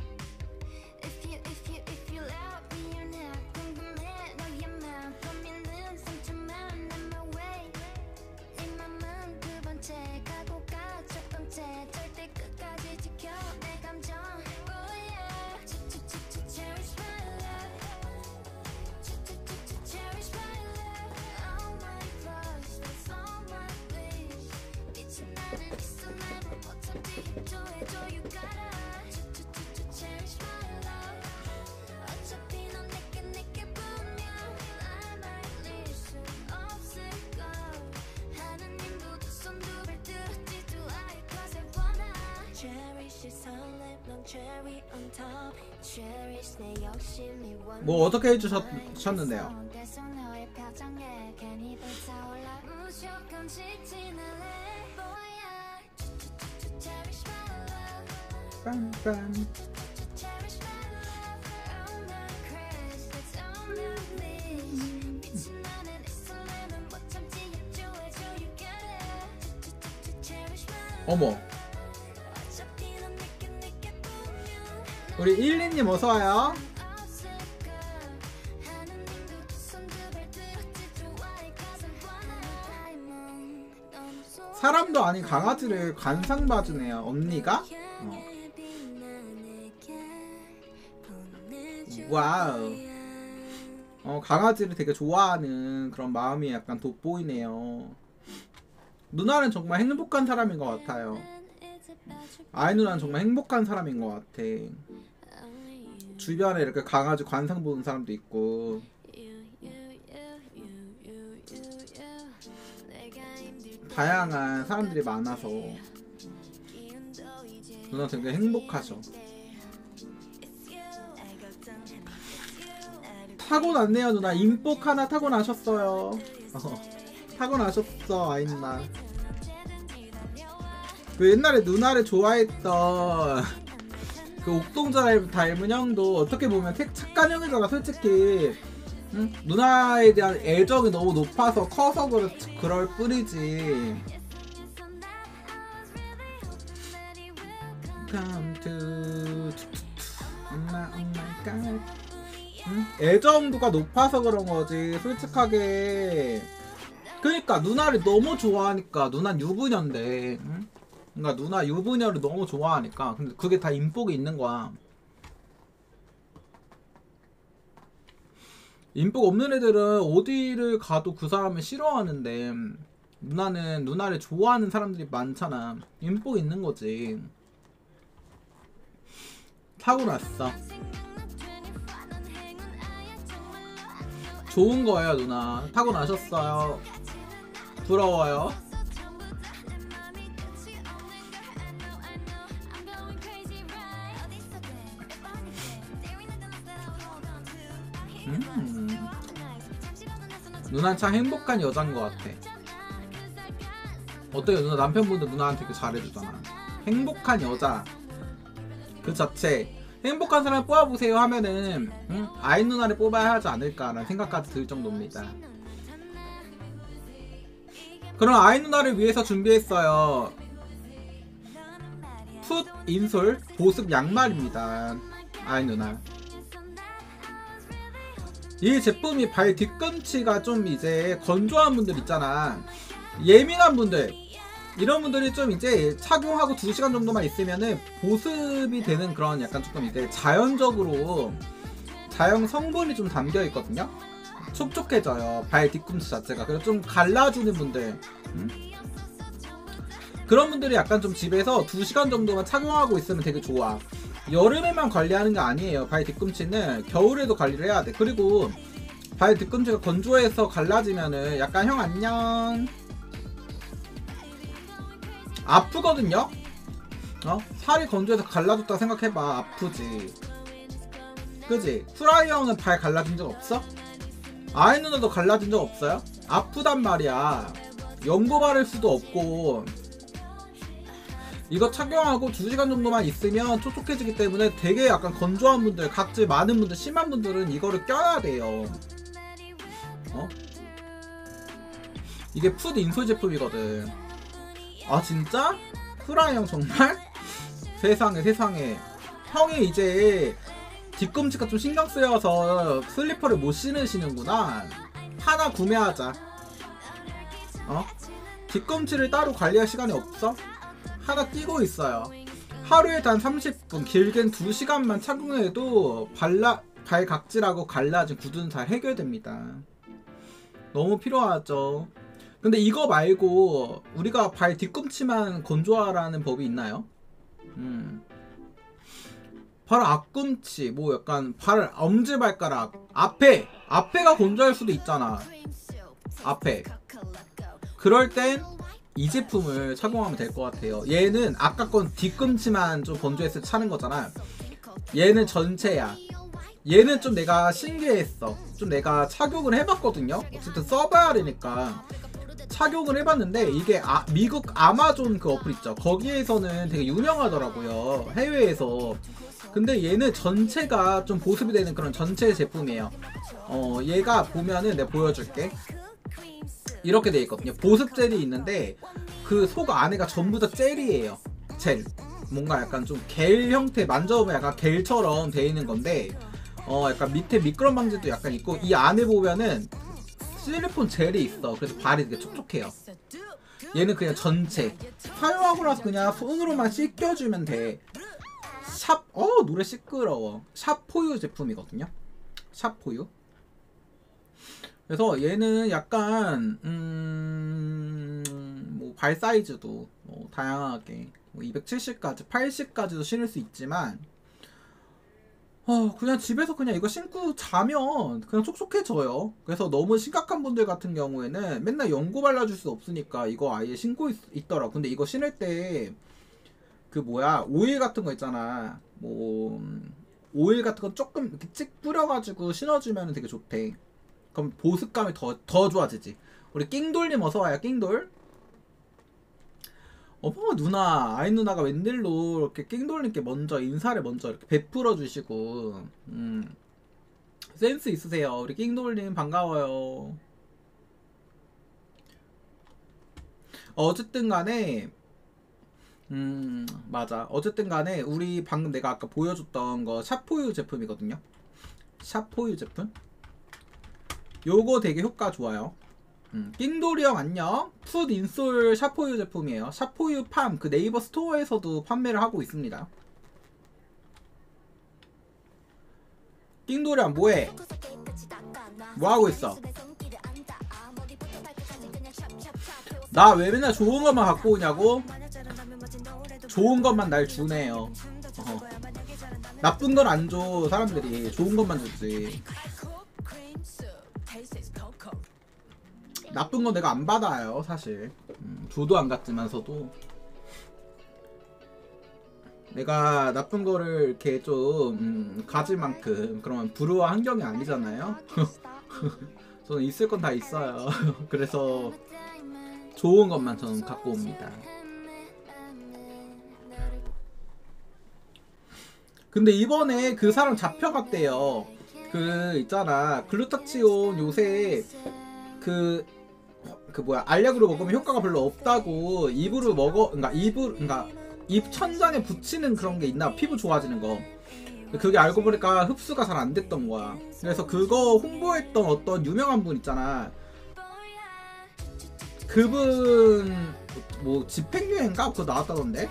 If you love me you're not 궁금해. 너의 맘 범인은 상처만 난 my way. 네 맘은 두 번째 가고 가 첫 번째 절대 끝까지 지켜 내 감정. Oh yeah. Cherish my love. Cherish my love. All my flaws, that's all my wish. 미친 나를 이 설렘을 못 참지. 입조해줘, you gotta. Cherish my love. 어차피 넌 내게 보면 I might leave 수 없을까. 하나님도 두 손 두 발 들었지. Do I cause I wanna. Cherish 이 설렘 넌 cherry on top. Cherish 내 욕심이 원. 뭐 어떻게 해주셨는데요? 계속 너의 표정에 괜히 불타올라. 무조건 직진할래. 뭐야. Cherish my love. 빰빰. Cherish my love. Oh my Christ, it's all my wish. 미친 나는 이 설렘을 못 참지. 입조해줘, you get it. Cherish my love. 어머 어차피 넌 내게 보면 우리 12님 어서와요. 없을까. 하나님도 두 손 두 발 들었지. Do I cause I wanna. 너무 소중해. 사람도 아닌 강아지를 관상 봐주네요. 언니가? 와우. 강아지를 되게 좋아하는 그런 마음이 약간 돋보이네요. 누나는 정말 행복한 사람인 것 같아요. 아이 누나는 정말 행복한 사람인 것 같아. 주변에 이렇게 강아지 관상 보는 사람도 있고. 다양한 사람들이 많아서 누나 되게 행복하셔. 타고났네요 누나. 인복 하나 타고나셨어요. 타고나셨어 아이 누나. 그 옛날에 누나를 좋아했던 그 옥동자 닮은 형도 어떻게 보면 착한 형이잖아 솔직히. 응? 누나에 대한 애정이 너무 높아서 커서 그럴 뿐이지. Come to 엄마 God. 응? 애정도가 높아서 그런 거지 솔직하게. 그러니까 누나를 너무 좋아하니까. 누난 유부녀인데 응? 그러니까 누나 유부녀를 너무 좋아하니까. 근데 그게 다 인복이 있는 거야. 인복 없는 애들은 어디를 가도 그 사람을 싫어하는데 누나는 누나를 좋아하는 사람들이 많잖아. 인복 있는 거지. 타고났어. 좋은 거예요 누나. 타고나셨어요. 부러워요. 누나는 참 행복한 여자인 것 같아. 어때요 누나? 남편분도 누나한테 되게 잘해주잖아. 행복한 여자 그 자체. 행복한 사람 뽑아보세요 하면은 응? 아이 누나를 뽑아야 하지 않을까라는 생각까지 들 정도입니다. 그럼 아이 누나를 위해서 준비했어요. 풋 인솔 보습 양말입니다. 아이 누나. 이 제품이 발 뒤꿈치가 좀 이제 건조한 분들 있잖아. 예민한 분들, 이런 분들이 좀 이제 착용하고 2시간 정도만 있으면은 보습이 되는 그런 약간 조금 이제 자연적으로 자연 성분이 좀 담겨 있거든요. 촉촉해져요, 발 뒤꿈치 자체가. 그래서 좀 갈라지는 분들, 그런 분들이 약간 좀 집에서 2시간 정도만 착용하고 있으면 되게 좋아. 여름에만 관리하는 게 아니에요. 발 뒤꿈치는 겨울에도 관리를 해야 돼. 그리고 발 뒤꿈치가 건조해서 갈라지면은 약간 형 안녕 아프거든요. 살이 건조해서 갈라졌다 생각해봐. 아프지, 그지? 후라이 형은 발 갈라진 적 없어? 아이 누나도 갈라진 적 없어요? 아프단 말이야. 연고 바를 수도 없고. 이거 착용하고 2시간 정도만 있으면 촉촉해지기 때문에 되게 약간 건조한 분들, 각질 많은 분들, 심한 분들은 이거를 껴야 돼요. 이게 풋 인솔 제품이거든. 아 진짜? 후라이 형 정말? 세상에 세상에. 형이 이제 뒤꿈치가 좀 신경 쓰여서 슬리퍼를 못 신으시는구나. 하나 구매하자. 뒤꿈치를 따로 관리할 시간이 없어? 하나 끼고 있어요. 하루에 단 30분, 길게는 2시간만 착용해도 발 각질하고 갈라진 굳은 살 해결됩니다. 너무 필요하죠. 근데 이거 말고 우리가 발 뒤꿈치만 건조하라는 법이 있나요? 발 앞꿈치, 뭐 약간 발 엄지발가락 앞에가 건조할 수도 있잖아. 앞에. 그럴 땐 이 제품을 착용하면 될 것 같아요. 얘는 아까 건 뒤꿈치만 좀 건조했을 때 차는 거잖아. 얘는 전체야. 얘는 좀 내가 신기했어. 좀 내가 착용을 해봤거든요. 어쨌든 써봐야 되니까 착용을 해봤는데, 이게 미국 아마존 그 어플 있죠. 거기에서는 되게 유명하더라고요, 해외에서. 근데 얘는 전체가 좀 보습이 되는 그런 전체 제품이에요. 얘가 보면은 내가 보여줄게. 이렇게 돼 있거든요. 보습 젤이 있는데 그 속 안에가 전부 다 젤이에요. 젤. 뭔가 약간 좀 겔 형태, 만져보면 약간 겔처럼 돼 있는 건데, 약간 밑에 미끄럼 방지도 약간 있고, 이 안에 보면은 실리콘 젤이 있어. 그래서 발이 되게 촉촉해요. 얘는 그냥 전체 사용하고 나서 그냥 손으로만 씻겨주면 돼. 노래 시끄러워. 샵포유 제품이거든요. 샵포유. 그래서 얘는 약간 뭐 발 사이즈도 뭐 다양하게 270까지 80까지도 신을 수 있지만, 그냥 집에서 그냥 이거 신고 자면 그냥 촉촉해져요. 그래서 너무 심각한 분들 같은 경우에는 맨날 연고 발라줄 수 없으니까 이거 아예 신고 있더라고. 근데 이거 신을 때 그 오일 같은 거 있잖아. 뭐 오일 같은 거 조금 이렇게 찍 뿌려가지고 신어주면 되게 좋대. 그럼 보습감이 더 좋아지지. 우리 낑돌님 어서와요. 낑돌. 어머 누나, 아이 누나가 웬일로 이렇게 낑돌님께 먼저 인사를 먼저 이렇게 베풀어 주시고, 센스 있으세요. 우리 낑돌님 반가워요. 어쨌든 간에 맞아. 어쨌든 간에 우리 방금 내가 아까 보여줬던 거 샤포유 제품이거든요. 샤포유 제품 요거 되게 효과 좋아요. 낑돌이 형 안녕. 풋 인솔 샤포유 제품이에요. 샤포유 팜 그 네이버 스토어에서도 판매를 하고 있습니다. 낑돌이 형 뭐해? 뭐하고 있어? 나 왜 맨날 좋은 것만 갖고 오냐고? 좋은 것만 날 주네요. 나쁜 건 안 줘. 사람들이 좋은 것만 주지. 나쁜 건 내가 안 받아요 사실. 줘도 안 갔지만서도 내가 나쁜 거를 이렇게 좀 가질 만큼 그런 불우한 환경이 아니잖아요. 저는 있을 건 다 있어요. 그래서 좋은 것만 저는 갖고 옵니다. 근데 이번에 그 사람 잡혀갔대요. 그 있잖아, 글루타치온 요새 그 그 뭐야 알약으로 먹으면 효과가 별로 없다고 입으로 먹어 그러니까 입 천장에 붙이는 그런 게 있나 피부 좋아지는 거. 그게 알고 보니까 흡수가 잘 안 됐던 거야. 그래서 그거 홍보했던 어떤 유명한 분 있잖아. 그분 뭐 집행유행가 그거 나왔다던데.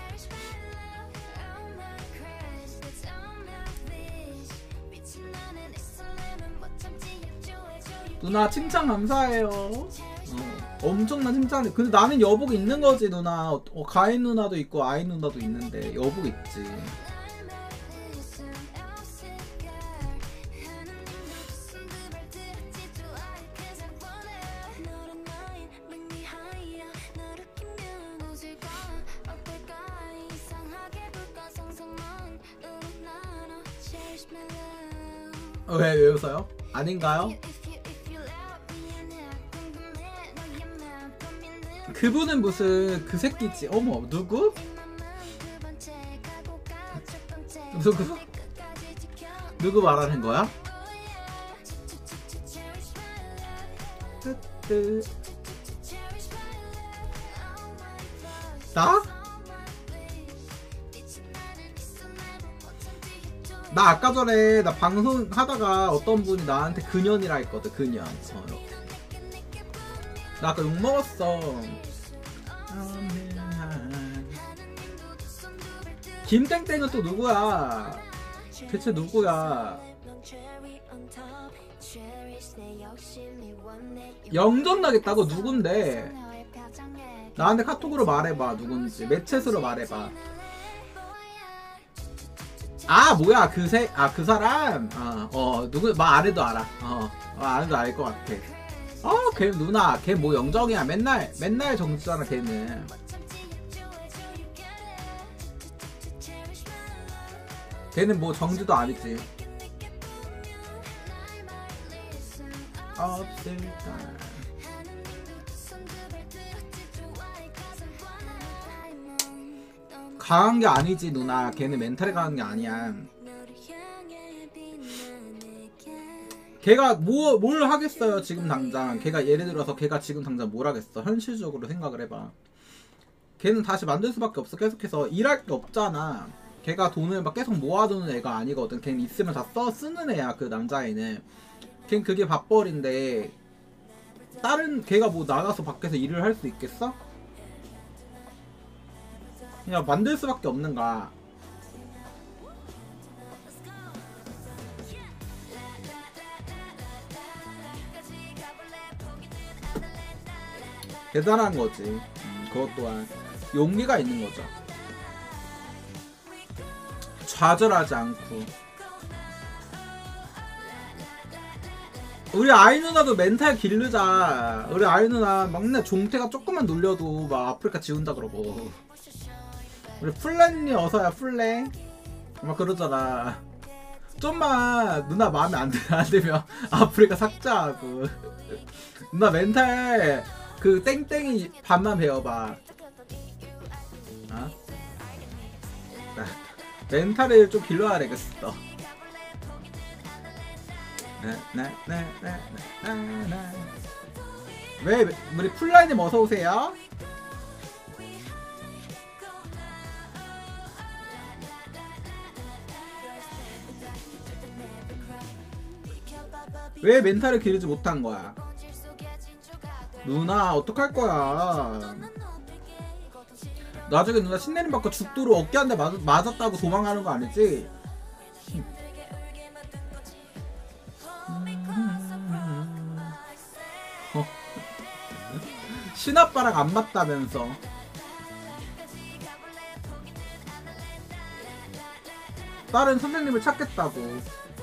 누나 칭찬 감사해요. 엄청난 칭찬해. 근데 나는 여복 있는 거지 누나. 가인 누나도 있고 아이 누나도 있는데 여복 있지. 왜 웃어요? 아닌가요? 그분은 무슨 그 새끼지. 어머 누구? 누구 말하는 거야? 나? 나 아까 전에 나 방송 하다가 어떤 분이 나한테 그년이라 했거든. 그년. 나 아까 욕 먹었어. 김땡땡은 또 누구야? 대체 누구야? 영전 나겠다고? 누군데? 나한테 카톡으로 말해봐. 누군지. 매챗으로 말해봐. 아 뭐야 그 사람. 누구 말 안 해도 알아. 안 해도 알 것 같아. 걔 누나 걔 뭐 영정이야. 맨날 정주잖아 걔는. 걔는 뭐 정주도 아니지. 없을까. 강한 게 아니지 누나. 걔는 멘탈이 강한 게 아니야. 걔가 뭘 하겠어요 지금 당장. 걔가 예를 들어서 걔가 지금 당장 뭘 하겠어. 현실적으로 생각을 해봐. 걔는 다시 만들 수밖에 없어. 계속해서 일할 게 없잖아. 걔가 돈을 막 계속 모아두는 애가 아니거든. 걔는 있으면 다 쓰는 애야. 그 남자애는. 걔는 그게 밥벌인데 다른 걔가 뭐 나가서 밖에서 일을 할 수 있겠어? 그냥 만들 수밖에 없는 거야. 대단한 거지. 그것 또한 용기가 있는 거죠. 좌절하지 않고. 우리 아이 누나도 멘탈 기르자. 우리 아이 누나 막내 종태가 조금만 놀려도 막 아프리카 지운다 그러고. 우리 플랜이 어서야 플랜. 막 그러잖아. 좀만 누나 마음에 안 들면 아프리카 삭제하고. 누나 멘탈 그 땡땡이 반만 배워봐. 멘탈을 좀 길러야 되겠어. 왜 우리 풀라인님 어서 오세요. 왜 멘탈을 기르지 못한 거야? 누나 어떡할 거야? 나중에 누나 신내림 받고 죽도록 어깨 한 대 맞았다고 도망가는 거 아니지? 신아빠랑 안 맞다면서. 다른 선생님을 찾겠다고.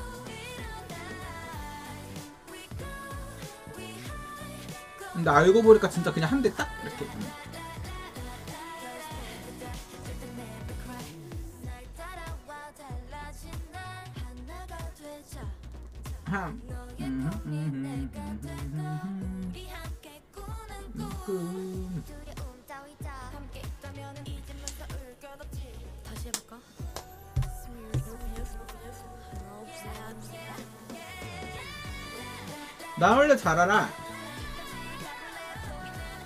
근데 알고 보니까 진짜 그냥 한 대 딱 이렇게. 다시 해볼까? 나 원래 잘 알아.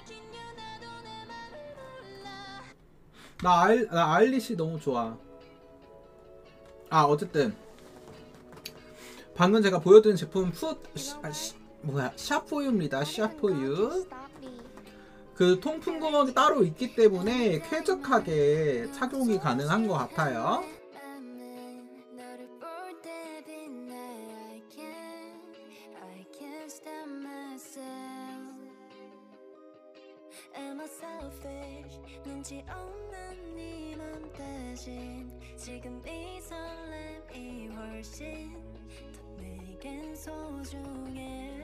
나 아일리시 너무 좋아. 아 어쨌든 방금 제가 보여드린 제품 샤포유입니다. 샤포유. 그 통풍 구멍이 따로 있기 때문에 쾌적하게 착용이 가능한 것 같아요. Am I selfish? 눈치 없는 네 맘 대신 지금 이 설렘이 훨씬 더 내겐 소중해.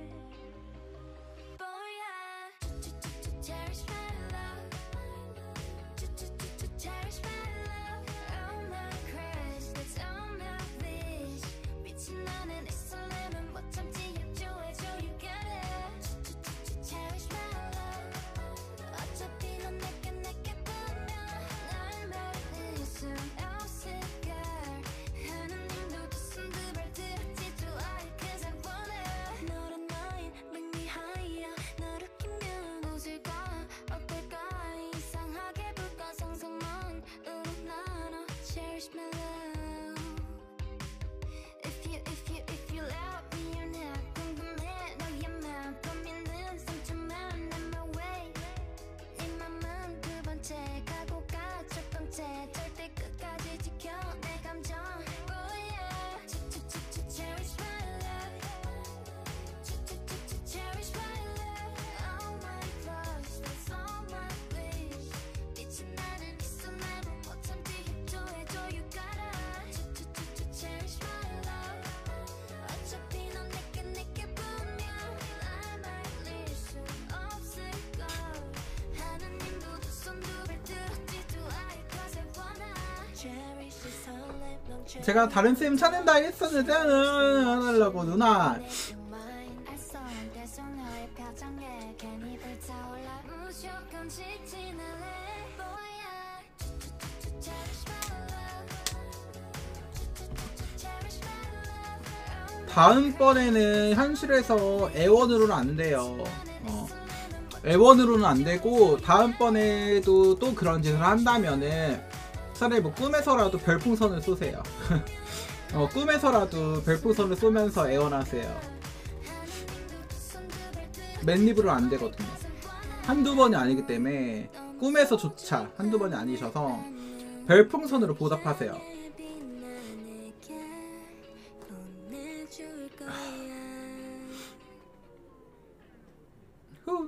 Boy, cherish my love. Cherish my love. Oh my crush, that's all my wish. 미친 나는 이 설렘은 못 참지 협조해줘. You got it. Cherish my love. 어차피 넌 내게 보면 날 말릴 수 없을걸. 하느님도 두 손 두 발 들었지 좋아해. Cause I want it. 너란 너인 make me higher. 널 웃기면 웃을까 어떨까 이상하게 불가상성만으로 나눠. Cherish my love. If you love me you're not 궁금해. 너의 맘 범인은 상처만 난 my way. 네 맘은 두 번째 가고가 첫 번째 절대 끝까지 지켜 내 감정. Oh yeah. Cherish my love. Cherish my love. All my flaws, that's all my wish. 미친 나를 이 설렘은 못 참지 협조해줘. You gotta cherish my love. 어차피 넌 내게 보면 날 말릴 수 없을걸. 하느님도 두 손 두 발 들었지 좋아해. Cause I wanna cherish 이 설렘 넌 제가 다른 쌤 찾는다 했었는데 안 하려고 누나. 다음번에는 현실에서 애원으로는 안 돼요. 애원으로는 안 되고 다음번에도 또 그런 짓을 한다면은 차라리 뭐 꿈에서라도 별풍선을 쏘세요. 꿈에서라도 별풍선을 쏘면서 애원하세요. 맨입으로 안 되거든요. 한두 번이 아니기 때문에 꿈에서조차 한두 번이 아니셔서 별풍선으로 보답하세요. 후.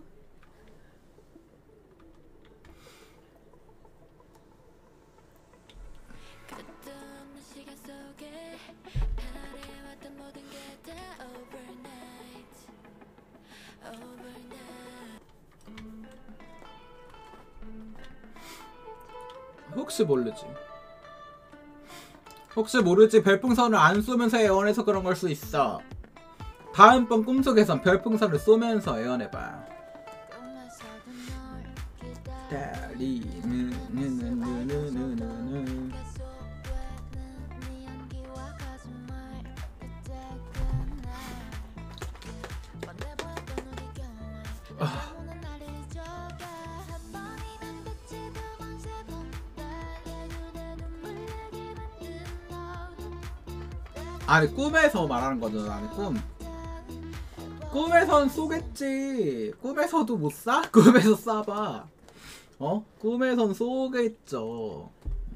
시간 속에 바래왔던 모든 게 다 overnight. 혹시 모르지 별풍선을 안 쏘면서 애원해서 그런 걸 수 있어. 다음번 꿈속에선 별풍선을 쏘면서 애원해봐. 아니 꿈에서 말하는 거죠. 나는 꿈에선 쏘겠지. 꿈에서도 못 쏴? 꿈에서 쏴봐. 꿈에선 쏘겠죠.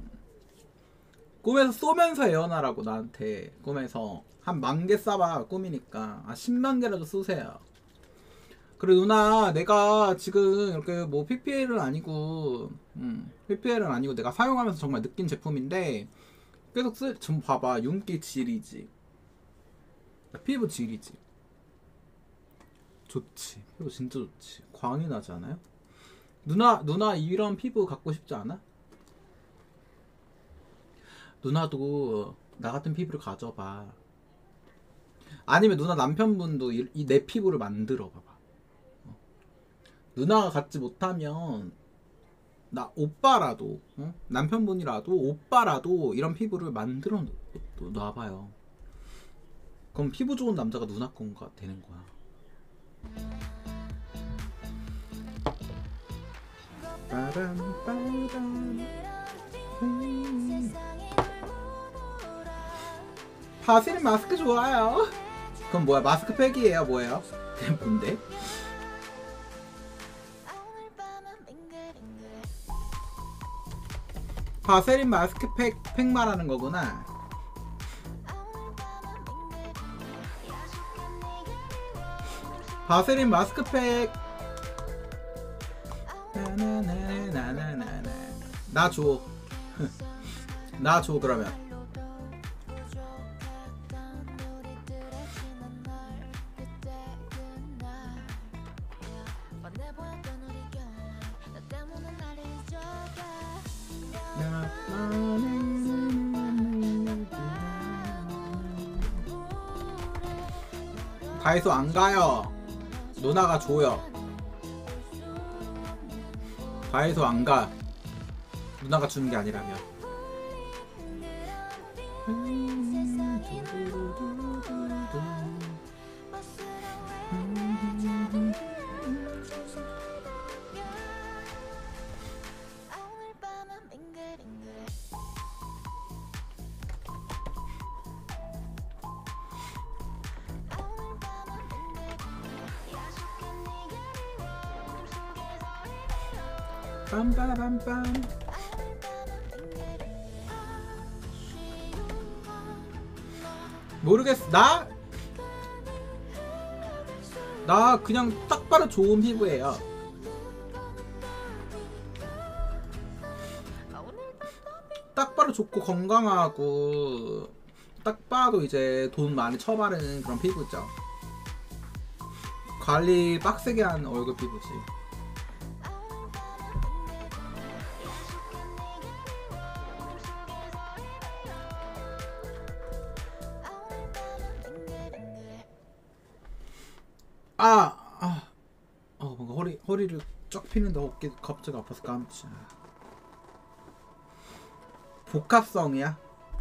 꿈에서 쏘면서 애원하라고. 나한테 꿈에서 한 10,000개 쏴봐. 꿈이니까 10만 개라도 쏘세요. 그래 누나, 내가 지금 이렇게 뭐 PPL은 아니고 내가 사용하면서 정말 느낀 제품인데 계속 좀 봐봐. 윤기 질이지. 피부 질이지. 좋지. 피부 진짜 좋지. 광이 나지 않아요? 누나 이런 피부 갖고 싶지 않아? 누나도 나 같은 피부를 가져봐. 아니면 누나 남편분도 내 피부를 만들어 봐봐. 누나가 갖지 못하면 나 오빠라도 남편분이라도 오빠라도 이런 피부를 만들어 놔봐요. 그럼 피부 좋은 남자가 누나 건가 되는 거야. 바세린 마스크 좋아요. 그건 뭐야? 마스크팩이에요? 뭐예요? 그게 뭔데? 바세린 마스크팩 말하는 거구나. 바세린 마스크팩. 나나나나나나나. 나 줘. 나 줘 그러면. 다이소 안 가요. 누나가 줘요. 다이소 안 가. 누나가 주는 게 아니라며. 빰빠밤빰. 모르겠어. 나 그냥 딱 봐도 좋은 피부예요. 딱 봐도 좋고 건강하고 딱 봐도 이제 돈 많이 쳐바르는 그런 피부죠. 관리 빡세게 한 얼굴 피부지. 뭔가 허리를 쫙 피는데 어깨 갑자기 아파서 깜짝. 복합성이야?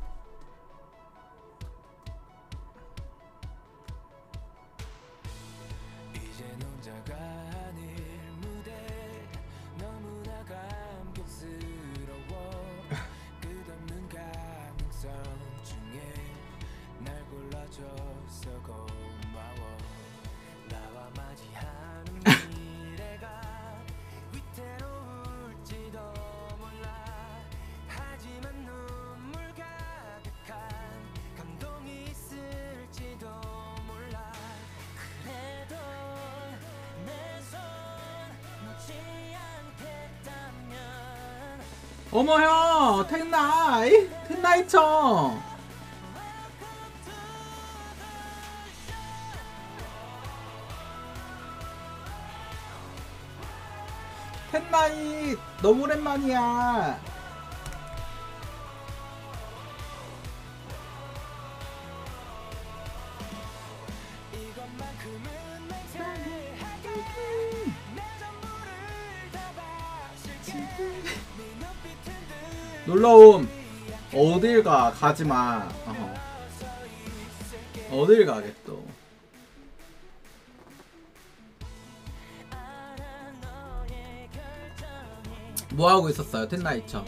어머 형 텐나이 청 텐나이 너무 오랜만이야. 놀러옴. 어딜 가? 가지마. 어딜 가겠어. 뭐하고 있었어요 텐나이청?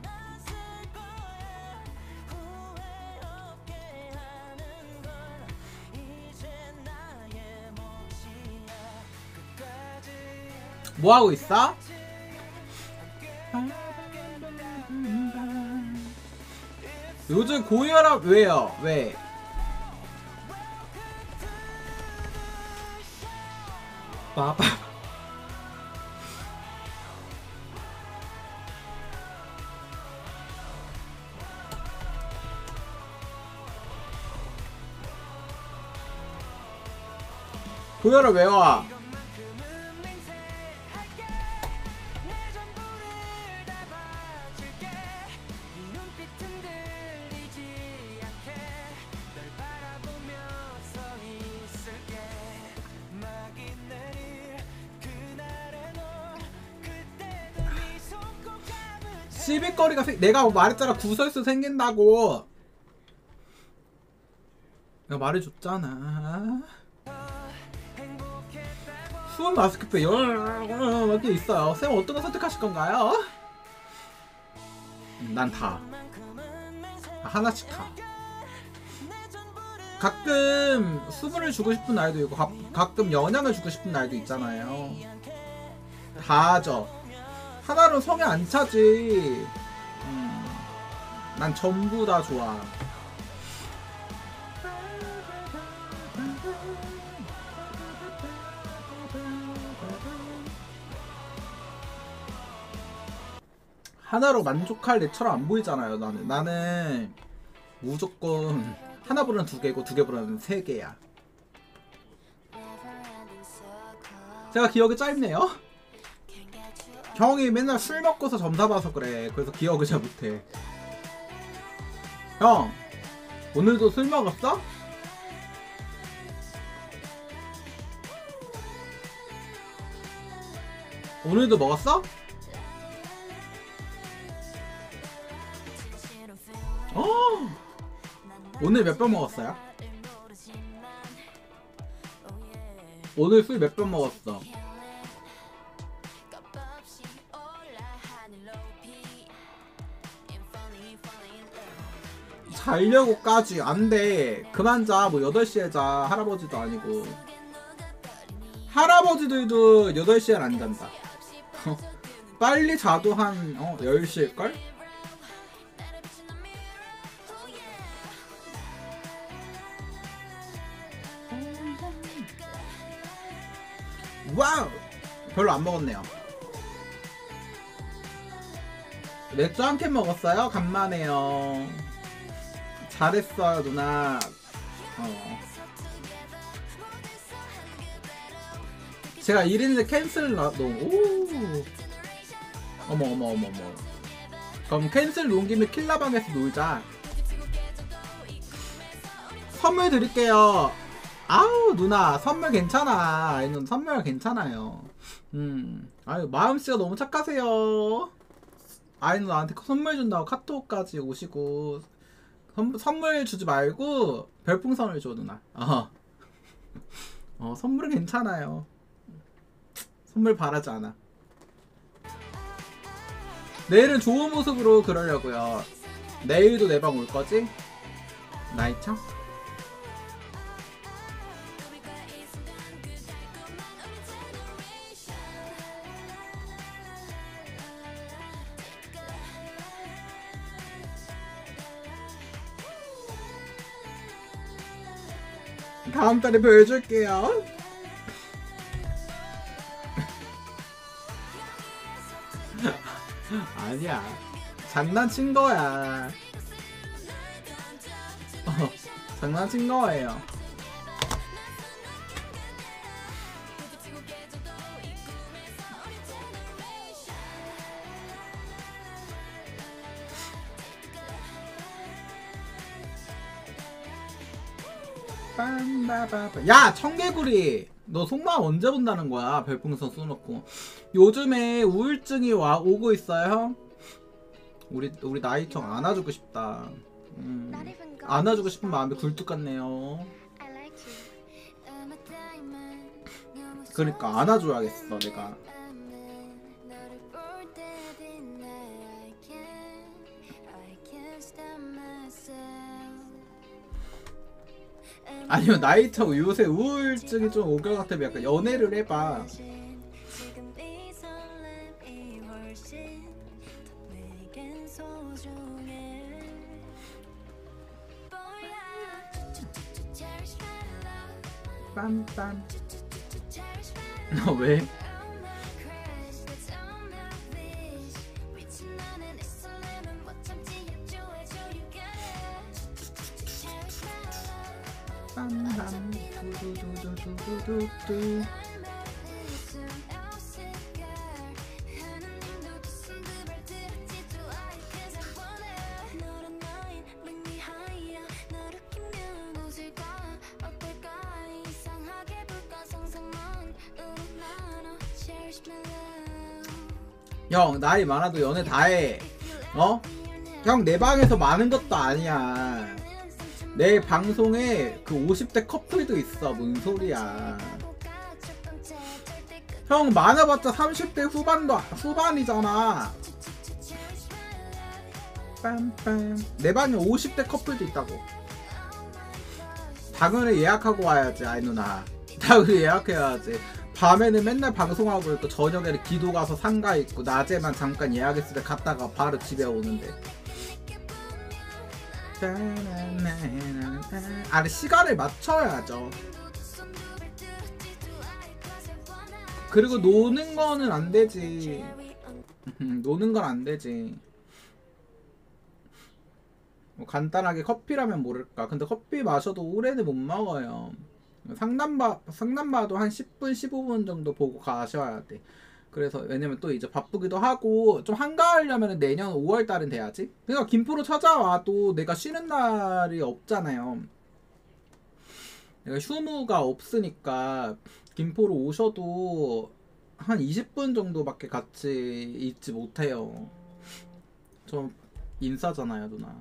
뭐하고 있어? 요즘 고혈압 왜요? 왜? 봐봐. 고혈압 왜 와? 시비거리가 내가 말했잖아. 구설수 생긴다고. 내가 말해줬잖아. 수분 마스크팩 여러 개 있어요. 쌤 어떤 거 선택하실 건가요? 난 다. 하나씩 다. 가끔 수분을 주고 싶은 날도 있고 가끔 영양을 주고 싶은 날도 있잖아요. 다 하죠. 하나로 성에 안 차지. 난 전부 다 좋아. 하나로 만족할 애처럼 안 보이잖아요. 나는 무조건 하나보다는 2개고 2개보다는 3개야. 제가 기억이 짧네요. 형이 맨날 술 먹고서 점사 봐서 그래. 그래서 기억을 잘 못해. 형, 오늘도 술 먹었어? 오늘도 먹었어? 오늘 몇 병 먹었어요? 오늘 술 몇 병 먹었어? 자려고까지 안돼. 그만 자. 뭐 8시에 자. 할아버지도 아니고. 할아버지들도 8시엔 안 잔다. 빨리 자도 한 10시일걸? 와우! 별로 안 먹었네요. 맥주 한 캔 먹었어요? 간만에요. 잘했어요 누나. 제가 1인데 캔슬 오. 어머. 그럼 캔슬 놓은 김에 킬라방에서 놀자. 선물 드릴게요. 아우 누나 선물 괜찮아. 아이는 선물 괜찮아요. 아유 마음씨가 너무 착하세요. 아이는 나한테 선물 준다고 카톡까지 오시고 선물 주지 말고 별풍선을 줘 누나. 선물은 괜찮아요. 선물 바라지 않아. 내일은 좋은 모습으로 그러려고요. 내일도 내 방 올 거지? 나이차? 다음 달에 보여줄게요. 아니야. 장난친 거야. 장난친 거예요. 야 청개구리 너 속마음 언제 본다는 거야. 별풍선 쏘놓고. 요즘에 우울증이 오고 있어요 형? 우리 나이청 안아주고 싶다. 안아주고 싶은 마음이 굴뚝 같네요. 그러니까 안아줘야겠어 내가. 아니면 나이터 요새 우울증이 좀 올 것 같으면 약간 연애를 해봐. 빰빰. 너 왜? 두두두두두두두. 형 나이 많아도 연애 다해. 형 내 방에서 많은 것도 아니야. 내 방송에 그 50대 커플도 있어. 뭔 소리야. 형 많아봤자 30대 후반이잖아. 빰빰. 내 반에 50대 커플도 있다고. 당연히 예약하고 와야지. 아이 누나 당연히 예약해야지. 밤에는 맨날 방송하고 있고 저녁에는 기도 가서 상가 있고 낮에만 잠깐 예약했을 때 갔다가 바로 집에 오는데. 아니 시간을 맞춰야죠. 그리고 노는 거는 안 되지. 노는 건 안 되지. 뭐 간단하게 커피라면 모를까. 근데 커피 마셔도 오래는 못 먹어요. 상담봐도 한 10분 15분 정도 보고 가셔야 돼. 그래서 왜냐면 또 이제 바쁘기도 하고 좀 한가하려면 내년 5월 달은 돼야지. 그러니까 김포로 찾아와도 내가 쉬는 날이 없잖아요. 내가 휴무가 없으니까 김포로 오셔도 한 20분 정도밖에 같이 있지 못해요. 좀 인싸잖아요 누나.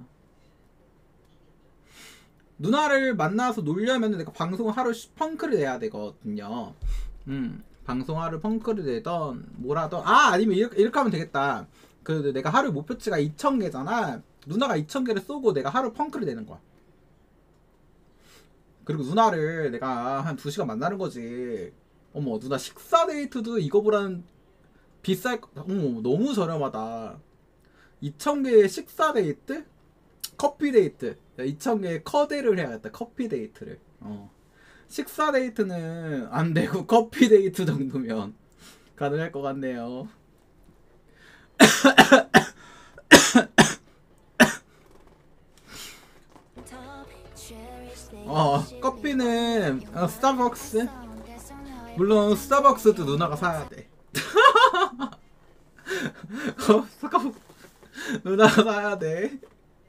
누나를 만나서 놀려면 내가 방송 하루 펑크를 내야 되거든요. 방송 하루 펑크를 내던 뭐라도 아니면 이렇게 하면 되겠다. 그 내가 하루 목표치가 2,000개잖아. 누나가 2,000개를 쏘고 내가 하루 펑크를 내는 거야. 그리고 누나를 내가 한 2시간 만나는 거지. 어머 누나 식사 데이트도 이거보다는 어머 너무 저렴하다. 2,000개의 식사 데이트? 커피 데이트. 2,000개의 커데를 해야겠다. 커피 데이트를. 식사 데이트는 안 되고 커피 데이트 정도면 가능할 것 같네요. 커피는 스타벅스. 물론 스타벅스도 누나가 사야 돼. 스타벅스 누나가 사야 돼.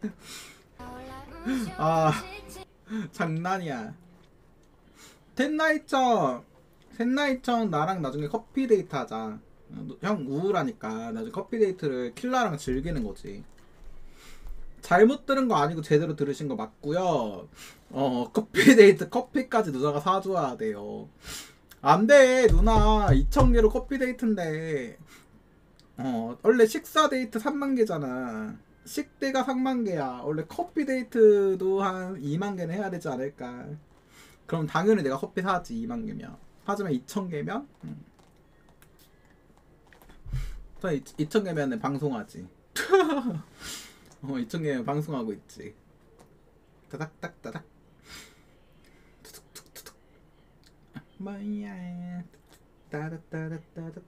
장난이야. 텐나이청 나랑 나중에 커피 데이트 하자. 형 우울하니까 나중에 커피 데이트를 킬라랑 즐기는 거지. 잘못 들은 거 아니고 제대로 들으신 거 맞고요. 커피 데이트 커피까지 누나가 사줘야 돼요. 안돼 누나 2,000개로 커피 데이트인데 원래 식사 데이트 30,000개잖아. 식대가 30,000개야. 원래 커피 데이트도 한 20,000개는 해야 되지 않을까. 그럼 당연히 내가 커피 사지 20,000개면. 하지만 2,000개면 2,000개면 방송하지. 2,000개면 방송하고 있지. 따닥따닥 투둑툭투둑 뭐야 따닥따닥따닥.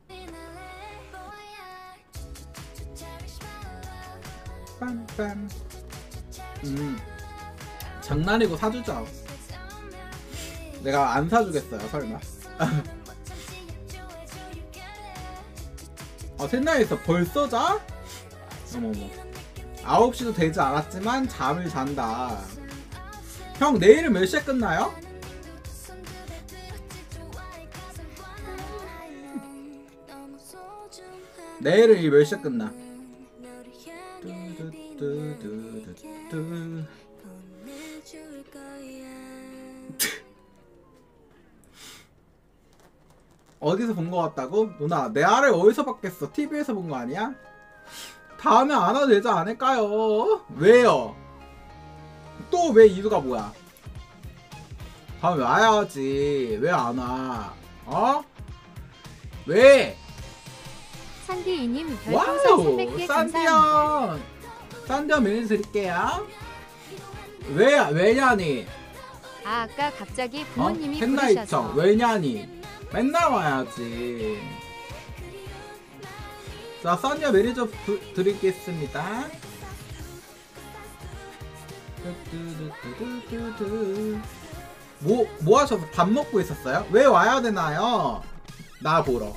빰빰. 장난이고 사주죠. 내가 안 사주겠어요 설마. 텐나이에서 벌써 자? 어머머. 9시도 되지 않았지만 잠을 잔다. 형 내일은 몇 시에 끝나요? 내일은 몇 시에 끝나? 어디서 본 거 같다고? 누나 내 알을 어디서 봤겠어? TV에서 본 거 아니야? 다음에 안 와도 되지 않을까요? 왜요? 또 왜 이유가 뭐야? 다음에 와야지. 왜 안 와? 왜? 산디이님 별풍선 300개 감사합니다. 와우! 싼디언 메뉴 드릴게요. 왜냐니? 아까 갑자기 부모님이 텐나이청 부르셔서 왜냐니? 맨날 와야지. 자, 싼디언 매니저 드리겠습니다. 뭐 하셔서 밥 먹고 있었어요? 왜 와야 되나요? 나 보러.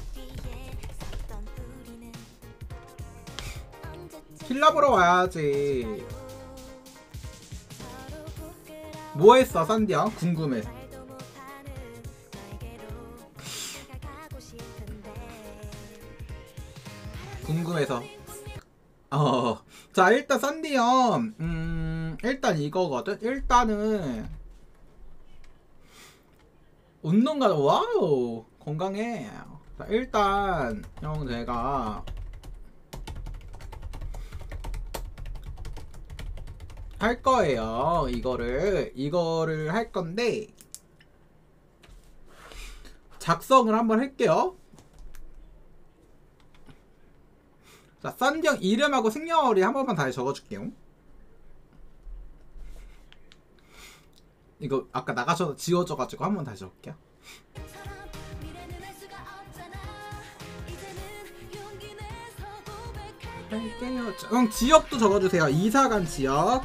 킬라 보러 와야지. 뭐 했어, 산디야? 궁금해. 궁금해서. 자, 일단 산디 형, 일단 이거거든. 일단은 운동 가자. 와우, 건강해. 자, 일단 형 제가 할 거예요. 이거를 할 건데 작성을 한번 할게요. 자, 썬디 형 이름하고 생년월일 한 번만 다시 적어줄게요. 이거 아까 나가셔서 지워져가지고 한 번 다시 적을게요. 형 지역도 적어주세요. 이사간 지역.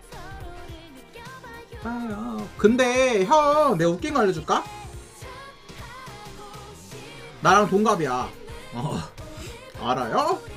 근데 형 내가 웃긴 거 알려줄까? 나랑 동갑이야. 알아요?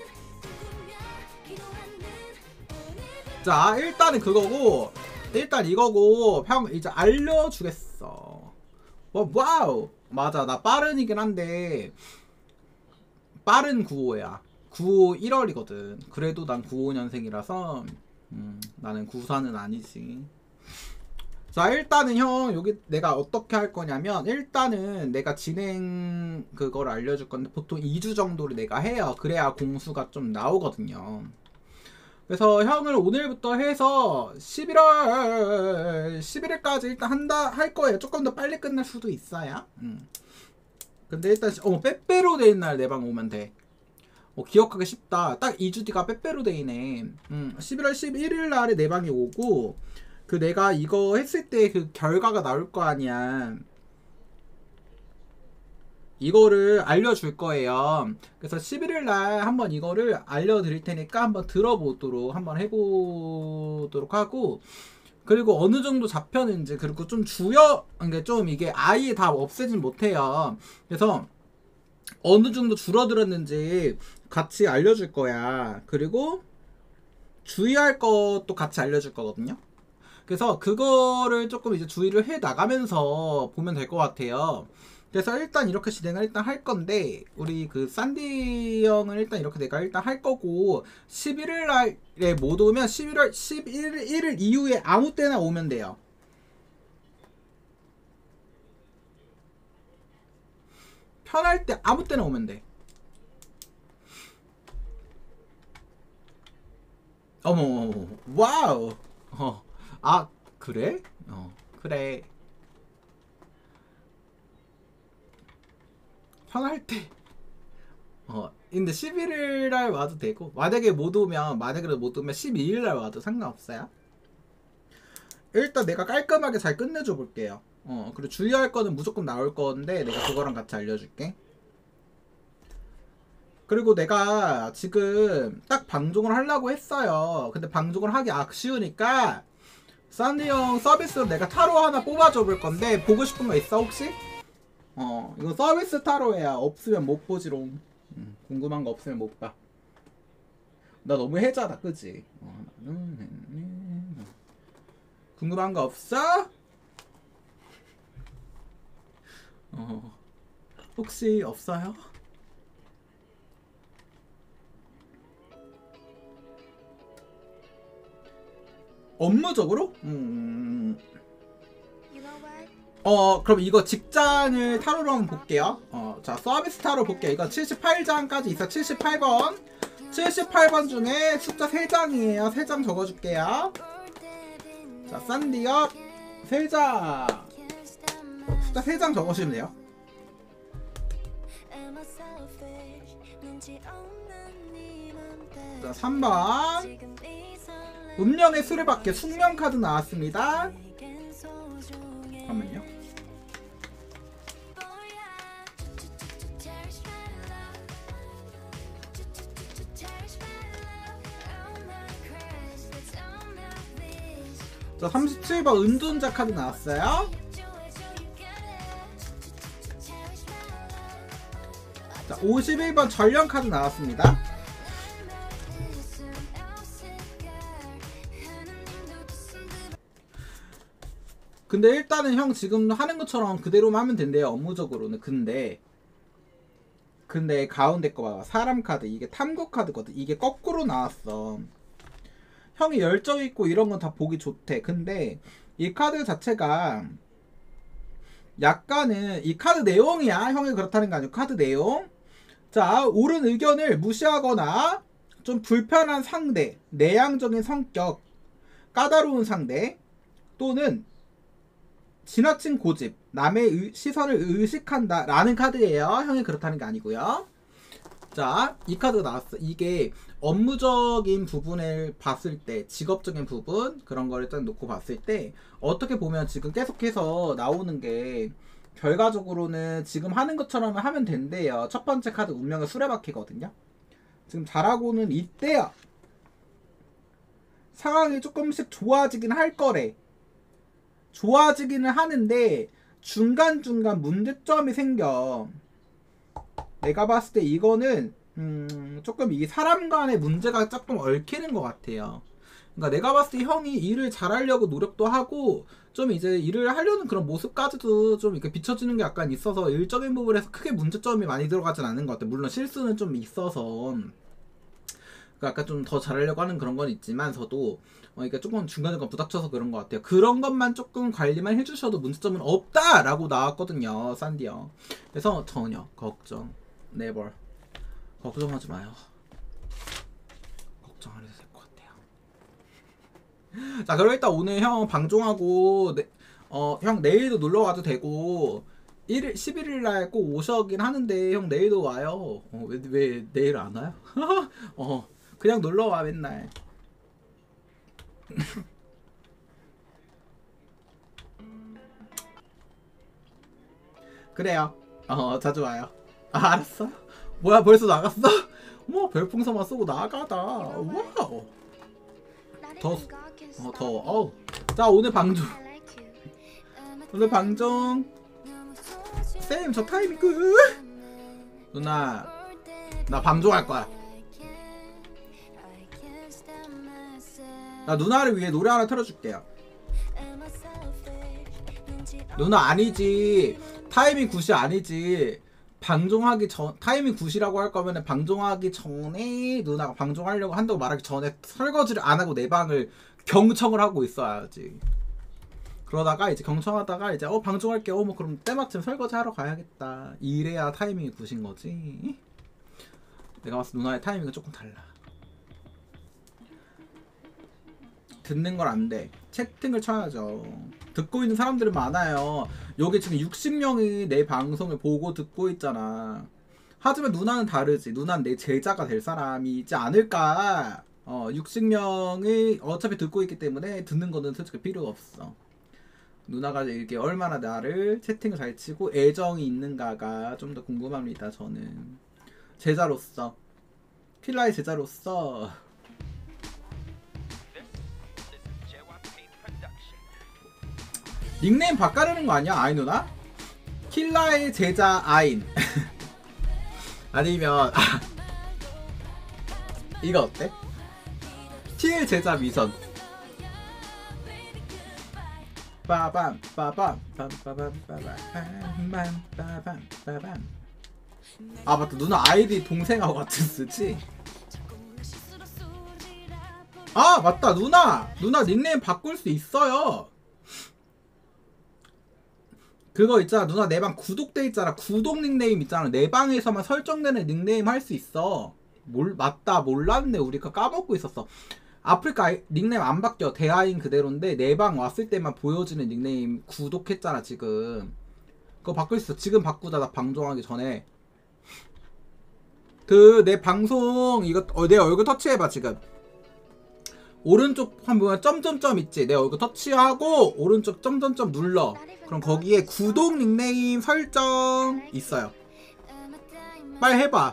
자, 일단은 그거고, 일단 이거고, 형 이제 알려주겠어. 와우! 맞아, 나 빠른이긴 한데, 빠른 95야. 95 1월이거든. 그래도 난 95년생이라서, 나는 94는 아니지. 자, 일단은 형 여기 내가 어떻게 할 거냐면, 일단은 내가 진행 그걸 알려줄 건데 보통 2주 정도를 내가 해요. 그래야 공수가 좀 나오거든요. 그래서 형을 오늘부터 해서 11일까지 일단 할 거예요. 조금 더 빨리 끝날 수도 있어요. 근데 일단 빼빼로 데이 날 내 방 오면 돼. 기억하기 쉽다. 딱 2주 뒤가 빼빼로 데이네. 11월 11일 날에 내 방에 오고, 그 내가 이거 했을 때 그 결과가 나올 거 아니야. 이거를 알려줄 거예요. 그래서 11일 날 한번 이거를 알려드릴 테니까 한번 들어보도록 한번 해보도록 하고, 그리고 어느 정도 잡혔는지, 그리고 좀 그러니까 좀 이게 아예 다 없애진 못해요. 그래서 어느 정도 줄어들었는지 같이 알려줄 거야. 그리고 주의할 것도 같이 알려줄 거거든요. 그래서 그거를 조금 이제 주의를 해 나가면서 보면 될 것 같아요. 그래서 일단 이렇게 진행을 일단 할 건데, 우리 그 산디 형은 일단 이렇게 내가 일단 할 거고, 11일 날에 못 오면 11월 11일 이후에 아무 때나 오면 돼요. 편할 때 아무 때나 오면 돼. 어머, 와우. 아, 그래? 그래. 편할 때. 근데 11일 날 와도 되고, 만약에 못 오면 12일 날 와도 상관없어요. 일단 내가 깔끔하게 잘 끝내줘 볼게요. 그리고 주의할 거는 무조건 나올 건데, 내가 그거랑 같이 알려줄게. 그리고 내가 지금 딱 방송을 하려고 했어요. 근데 방송을 하기 아쉬우니까 산디 형 서비스로 내가 타로 하나 뽑아줘 볼 건데, 보고 싶은 거 있어 혹시? 이거 서비스 타로야. 없으면 못 보지롱. 궁금한 거 없으면 못 봐. 나 너무 해자다, 그지? 궁금한 거 없어? 혹시 없어요? 업무적으로? You know what? 그럼 이거 직장을 타로로 한번 볼게요. 자, 서비스 타로 볼게요. 이거 78장까지 있어. 78번. 78번 중에 숫자 3장이에요. 3장 적어줄게요. 자, 산디업 3장. 숫자 3장 적으시면 돼요. 자, 3번. 운명의 수레바퀴 숙명 카드 나왔습니다. 잠깐만요. 자, 37번 은둔자 카드 나왔어요. 자, 51번 전령 카드 나왔습니다. 근데 일단은 형 지금 하는 것처럼 그대로만 하면 된대요. 업무적으로는. 근데 가운데 거 봐봐. 사람 카드. 이게 탐구 카드거든. 이게 거꾸로 나왔어. 형이 열정 있고 이런 건 다 보기 좋대. 근데 이 카드 자체가 약간은 이 카드 내용이야. 형이 그렇다는 게 아니고 카드 내용. 자, 옳은 의견을 무시하거나 좀 불편한 상대, 내향적인 성격, 까다로운 상대, 또는 지나친 고집, 남의 시선을 의식한다 라는 카드예요. 형이 그렇다는 게 아니고요. 자, 이 카드가 나왔어. 이게 업무적인 부분을 봤을 때, 직업적인 부분 그런 거를 딱 놓고 봤을 때 어떻게 보면 지금 계속해서 나오는 게 결과적으로는 지금 하는 것처럼 하면 된대요. 첫 번째 카드 운명의 수레바퀴거든요. 지금 잘하고는 있대요. 상황이 조금씩 좋아지긴 할 거래. 좋아지기는 하는데 중간중간 문제점이 생겨. 내가 봤을 때 이거는 조금 이 사람 간의 문제가 조금 얽히는 것 같아요. 그러니까 내가 봤을 때 형이 일을 잘하려고 노력도 하고 좀 이제 일을 하려는 그런 모습까지도 좀 이렇게 비춰지는 게 약간 있어서 일적인 부분에서 크게 문제점이 많이 들어가진 않는 것 같아요. 물론 실수는 좀 있어서 그러니까 약간 좀 더 잘하려고 하는 그런 건 있지만서도 그러니까 조금 중간중간 부닥쳐서 그런 것 같아요. 그런 것만 조금 관리만 해주셔도 문제점은 없다라고 나왔거든요. 산디요. 그래서 전혀 걱정 never 걱정하지 마요. 걱정 안 해도 될 것 같아요. 자, 그럼 일단 오늘 형 방종하고 형 내일도 놀러 와도 되고 11일 날 꼭 오셔긴 하는데 형 내일도 와요. 왜 내일 안 와요? 그냥 놀러 와 맨날. 그래요. 자주 와요. 아, 알았어. 뭐야, 벌써 나갔어? 뭐 별풍선만 쏘고 나가다. 와우. Not 더, even God can stop 더워. me. 어우. 자, 오늘 방종. I like you. 오늘 방종. 쌤, 저 타이밍 끝. 누나, 나 방종할 거야. 나 누나를 위해 노래 하나 틀어줄게요. 누나 아니지. 타이밍 굿이 아니지. 방종하기 전, 타이밍 굿이라고 할 거면 방종하기 전에 누나가 방종하려고 한다고 말하기 전에 설거지를 안 하고 내 방을 경청을 하고 있어야지. 그러다가 이제 경청하다가 이제 방종할게. 뭐 그럼 때마침 설거지 하러 가야겠다. 이래야 타이밍이 굿인 거지. 내가 봤을 때 누나의 타이밍은 조금 달라. 듣는 걸 안 돼. 채팅을 쳐야죠. 듣고 있는 사람들은 많아요. 여기 지금 60명이 내 방송을 보고 듣고 있잖아. 하지만 누나는 다르지. 누나는 내 제자가 될 사람이지 않을까. 60명이 어차피 듣고 있기 때문에 듣는 거는 솔직히 필요가 없어. 누나가 이렇게 얼마나 나를 채팅을 잘 치고 애정이 있는가가 좀 더 궁금합니다. 저는 제자로서, 필라의 제자로서. 닉네임 바꿔라는 거 아니야? 아이 누나? 킬라의 제자 아인. 아니면 이거 어때? TL 제자 미선. 빠밤 빠밤 빰빠밤 빠밤 빠밤 빠밤. 아 맞다, 누나 아이디 동생하고 같은 쓰지? 아 맞다, 누나 닉네임 바꿀 수 있어요. 그거 있잖아, 누나 내 방 구독돼 있잖아. 구독 닉네임 있잖아. 내 방에서만 설정되는 닉네임 할 수 있어. 맞다, 몰랐네. 우리 그거 까먹고 있었어. 아프리카 닉네임 안 바뀌어. 대하인 그대로인데 내 방 왔을 때만 보여지는 닉네임 구독했잖아 지금. 그거 바꿀 수 있어. 지금 바꾸자. 나 방송하기 전에. 그 내 방송 이거 내 얼굴 터치해봐. 지금 오른쪽 한번 점점점 있지? 내 얼굴 터치하고 오른쪽 점점점 눌러. 그럼 거기에 구독 닉네임 설정 있어요. 빨리 해봐.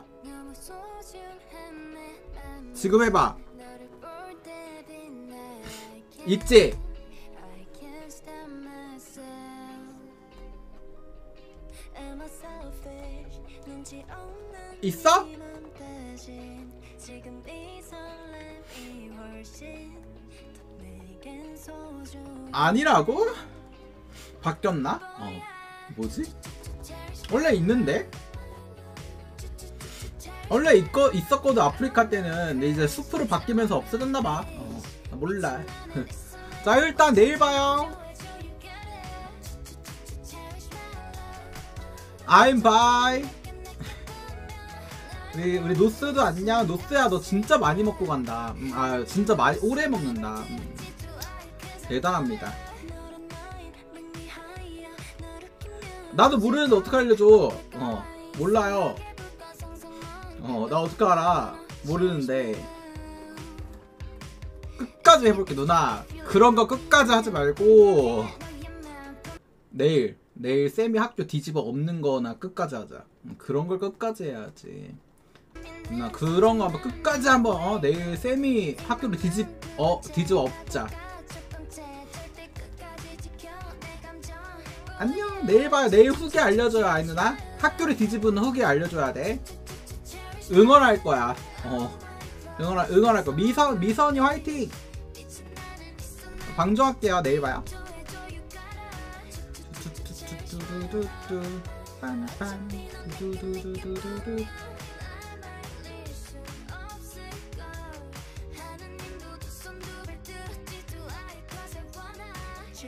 지금 해봐. 있지? 있어? 아니라고? 바뀌었나? 뭐지? 원래 있는데? 원래 있었거든 아프리카 때는. 근데 이제 숲으로 바뀌면서 없어졌나봐. 몰라. 자 일단 내일 봐요. I'm bye. 우리 노스도 안녕. 노스야 너 진짜 많이 먹고 간다. 아 진짜 많이 오래 먹는다. 대단합니다. 나도 모르는데 어떻게 알려줘. 몰라요. 나 어떻게 알아. 모르는데 끝까지 해볼게 누나. 그런 거 끝까지 하지 말고 내일 쌤이 학교 뒤집어 엎는 거나 끝까지 하자. 그런 걸 끝까지 해야지 누나. 그런 거 한번 끝까지 한번 내일 쌤이 학교를 뒤집어 엎자. 안녕. 내일 봐요. 내일 후기 알려줘요 아이 누나. 학교를 뒤집은 후기 알려줘야 돼. 응원할 거야. 응원할 거. 미선이 화이팅. 방종할게요. 내일 봐요. 뚜뚜뚜뚜뚜뚜뚜 빤빤 두두두두두두